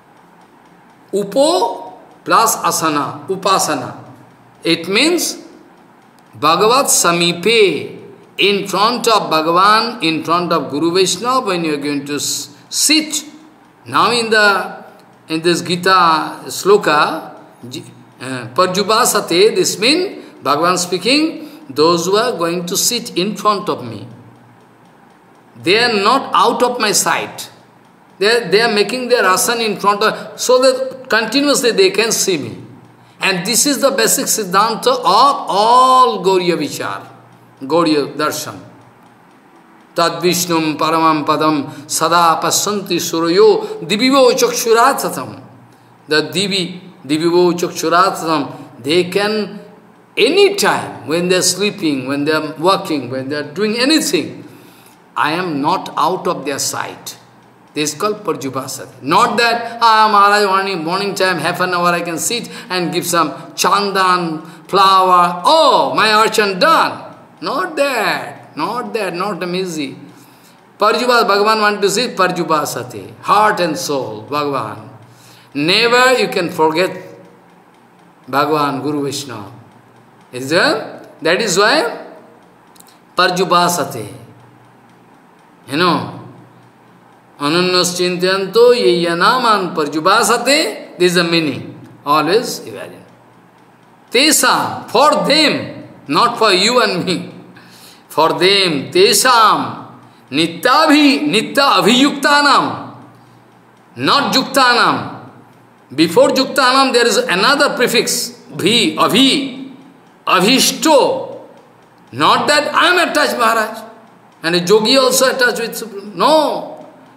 Upo plus asana, upasana. It means Bhagavat Samipe, in front of Bhagavan, in front of Guru Vaishnava, when you are going to sit. Now in the in this Gita sloka, uh, Parjubasate, this means Bhagavan speaking, those who are going to sit in front of me. They are not out of my sight. They are, they are making their asana in front of, so that continuously they can see me. And this is the basic siddhanta of all Gauriya Vichar, Gauriya Darshan. Tad Vishnum Paramam Padam Sada Passanti Surayo Divivo Chakshuratatam. The Divi, Divivo Chakshuratatam, they can, any time, when they are sleeping, when they are working, when they are doing anything, I am not out of their sight. This is called Parjubasati. Not that, ah, Maharaj, morning, morning time, half an hour I can sit and give some chandan, flower, oh, my archan done. Not that, not that, not easy. Parjubas, Bhagavan want to see Parjubasati, heart and soul, Bhagavan. Never you can forget Bhagavan, Guru Vishnu. Is there? That is why Parjubasati. You know, Ananyas Chintyanto Yeyanaman Parjubasate, this is the meaning. Always evaluate. Tesam, for them, not for you and me. For them, Tesam, Nityabhi, Nitya Abhiyuktanam, not Juktanam. Before Juktanam there is another prefix, Bhi, Abhi, Abhishto. Not that I am attached, Maharaj. And a yogi also attached with Supreme. No.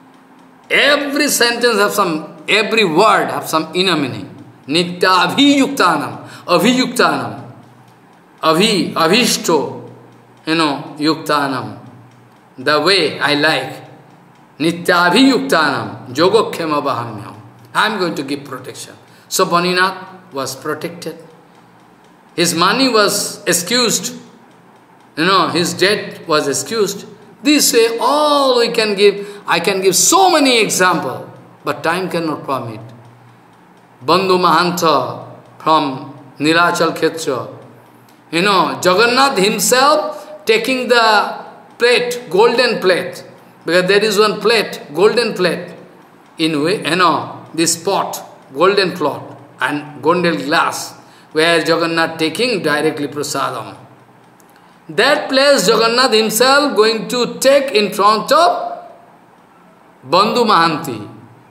Every sentence have some, every word have some inner meaning. Nitya abhiyuktanam, abhiyuktanam, abhi, abhishto, you know, yuktanam. The way I like. Nitya abhiyuktanam, jogokhyam abahamyam. I am going to give protection. So Baninath was protected. His money was excused. You know, his debt was excused. This way, all we can give, I can give so many examples, but time cannot permit. Bandhu Mahanta from Nilachal Khetra, you know, Jagannath himself taking the plate, golden plate, because there is one plate, golden plate, in, you know, this pot, golden plot, and golden glass, where Jagannath taking directly prasadam. That place Jagannath himself going to take in front of Bandhu Mahanti.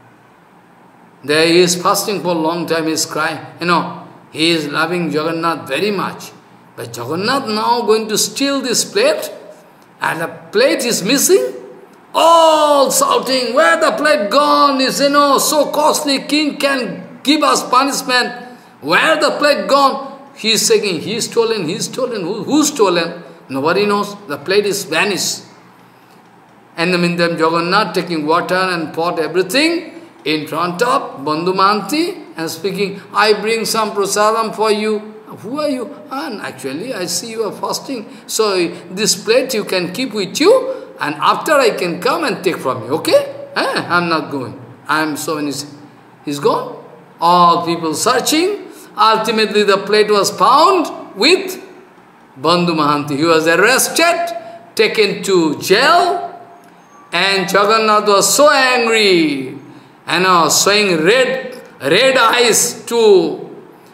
There he is fasting for a long time, he is crying. You know, he is loving Jagannath very much. But Jagannath now going to steal this plate, and the plate is missing. All shouting, where the plate gone is, you know, so costly, king can give us punishment. Where the plate gone? He is saying, he is stolen, he is stolen, who, who stolen? Nobody knows. The plate is vanished. And in the meantime, Jagannath taking water and pot, everything, in front of Bandhu Mahanti, and speaking, I bring some prasadam for you. Who are you? And actually, I see you are fasting. So this plate you can keep with you, and after I can come and take from you. Okay? Eh? I'm not going. I am so innocent. He's gone. All people searching. Ultimately, the plate was found with Bandhu Mahanti. He was arrested, taken to jail, and Jagannath was so angry, and uh, showing red, red eyes to,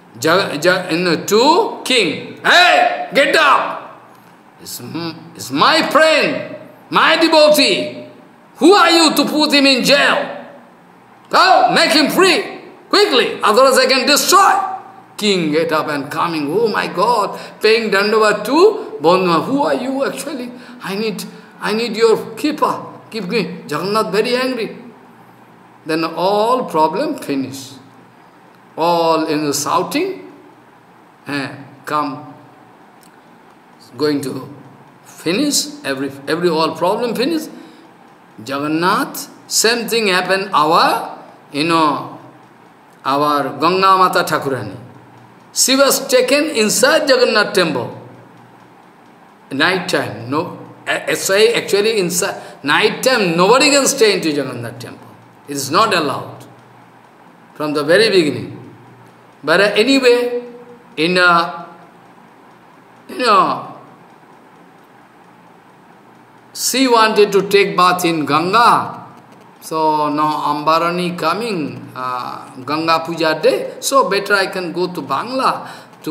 to king. Hey, get up! It's, it's my friend, my devotee. Who are you to put him in jail? Go, make him free, quickly, otherwise I can destroy. King get up and coming, oh my God, paying dandavat to Bandhu. Who are you actually? I need, I need your keeper. Keep going. Jagannath very angry. Then all problem finished. All in the shouting, eh, come, going to finish, every, every all problem finished. Jagannath, same thing happened our, you know, our Ganga Mata Thakurani. She was taken inside Jagannath temple. Night time, no, Actually, inside night time, nobody can stay into Jagannath temple. It is not allowed from the very beginning. But uh, anyway, in a, you know, she wanted to take bath in Ganga. So now Ambarani coming, uh, Ganga Puja day. So better I can go to Bangla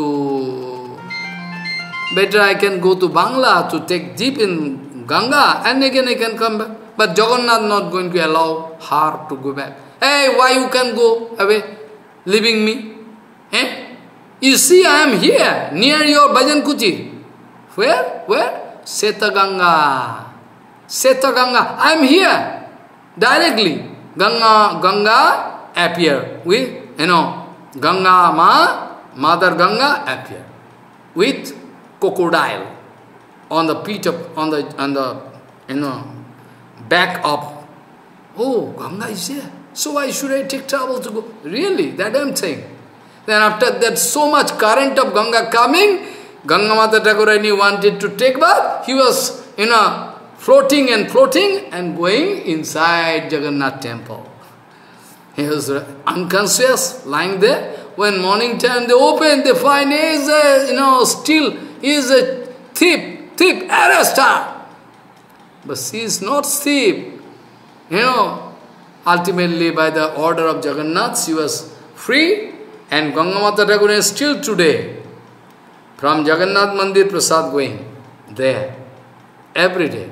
to, better I can go to Bangla to take dip in Ganga and again I can come back. But Jagannath not going to allow her to go back. Hey, why you can go away, leaving me? Eh? You see, I am here, near your Bhajan Kuchi. Where? Where? Setaganga. Setaganga. I am here. Directly, Ganga, Ganga appear with, you know, Ganga Ma, Mother Ganga appear with crocodile on the feet of, on the, on the, you know, back of, oh, Ganga is here. So why should I take trouble to go? Really, that I am saying. Then after that, so much current of Ganga coming, Ganga Mata Thakurani wanted to take bath. He was, you know, floating and floating and going inside Jagannath temple. He was unconscious, lying there. When morning time they open, they find he is a, you know, still, he is a thief, thief, arrest her. But she is not thief. You know, ultimately by the order of Jagannath, she was free, and Gangamata Thakurani is still today, from Jagannath Mandir Prasad going there, every day.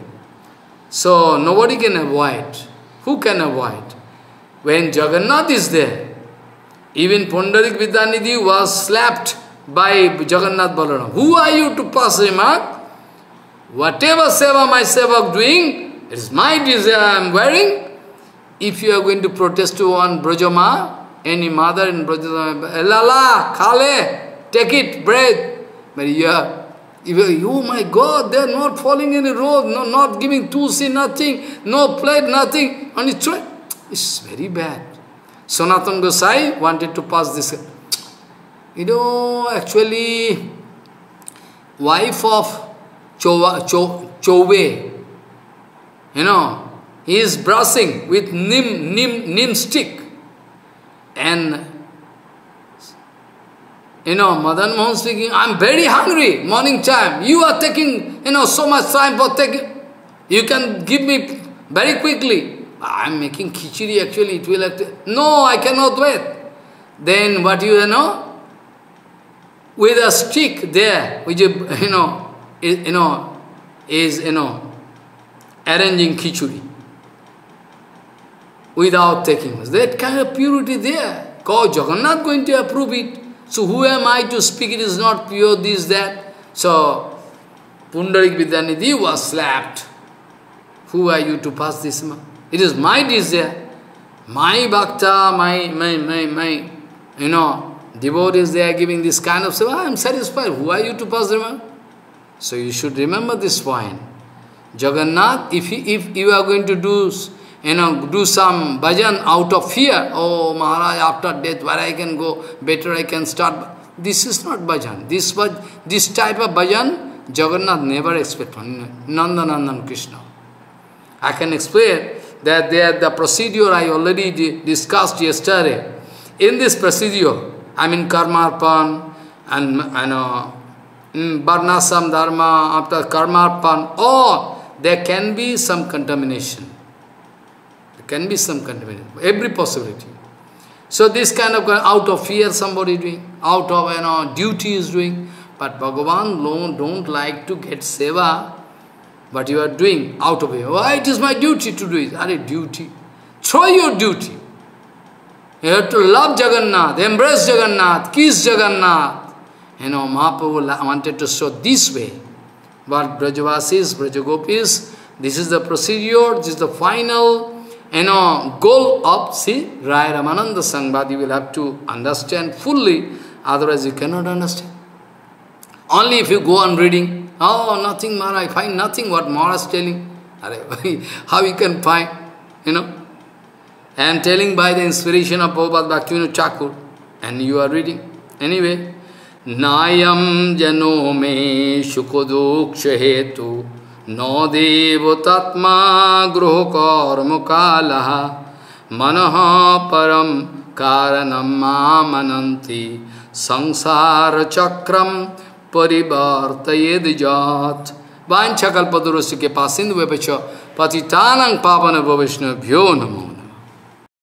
So nobody can avoid. Who can avoid? When Jagannath is there, even Pundarik Vidyanidhi was slapped by Jagannath Balaram. Who are you to pass remark? Whatever seva my sevak doing, it is my desire I am wearing. If you are going to protest to one Brajama, any mother in Brajama, Lala, Khale, take it, bread. But you are, oh my God, they are not falling in a row, no, not giving tulsi, nothing, no plate, nothing, only try. It's very bad. Sanatana Gosai wanted to pass this. You know, actually, wife of Chova, Cho, Chove, you know, he is brushing with nim, nim, nim stick. And you know, Madan Mohan speaking, I am very hungry, morning time. You are taking, you know, so much time for taking. You can give me very quickly. I am making khichdi, actually, it will have to, no, I cannot wait. Then what you know? With a stick there, which, you know, is, you know, is, you know, arranging khichdi. Without taking. That kind of purity there. God, Jagannath going to approve it. So who am I to speak? It is not pure, this, that. So, Pundarik Vidyanidhi was slapped. Who are you to pass this? It is my desire. My bhakta, my, my, my, my, you know, devotees, they are giving this kind of seva. I am satisfied. Who are you to pass them? So you should remember this point. Jagannath, if, he, if you are going to do, you know, do some bhajan out of fear, oh Maharaj, after death, where I can go, better I can start. This is not bhajan. This, this type of bhajan, Jagannath never expected from Nanda Nandan Krishna. I can explain that there, the procedure I already di discussed yesterday. In this procedure, I mean Karmarpan and, you know, Varnasam Dharma, after Karmarpan, or there can be some contamination. Can be some contamination, every possibility. So this kind of, out of fear somebody doing, out of, you know, duty is doing, but Bhagavan don't, don't like to get seva, but you are doing out of it. Why it is my duty to do it? Are duty? Throw your duty. You have to love Jagannath, embrace Jagannath, kiss Jagannath. You know, Mahaprabhu wanted to show this way. But Brajavasis, Brajagopis, this is the procedure, this is the final, you know, goal of, see, Rai Ramananda Sangbad, you will have to understand fully, otherwise you cannot understand. Only if you go on reading, oh, nothing, Maharaj, I find nothing what Maharaj is telling. How you can find, you know? I am telling by the inspiration of Prabhupada Bhaktivinoda Thakur, and you are reading. Anyway, Nayam jano me shukoduksha hetu नो देवतात्मा गृहकर्म कालः मनः परम कारणं मामनन्ति संसार चक्रम परिवर्तयेद जात। वाञ्छाकल्पतरुस्य के पासिन्द व्यपच पतितानां पावन वैष्णवभ्यो नमो।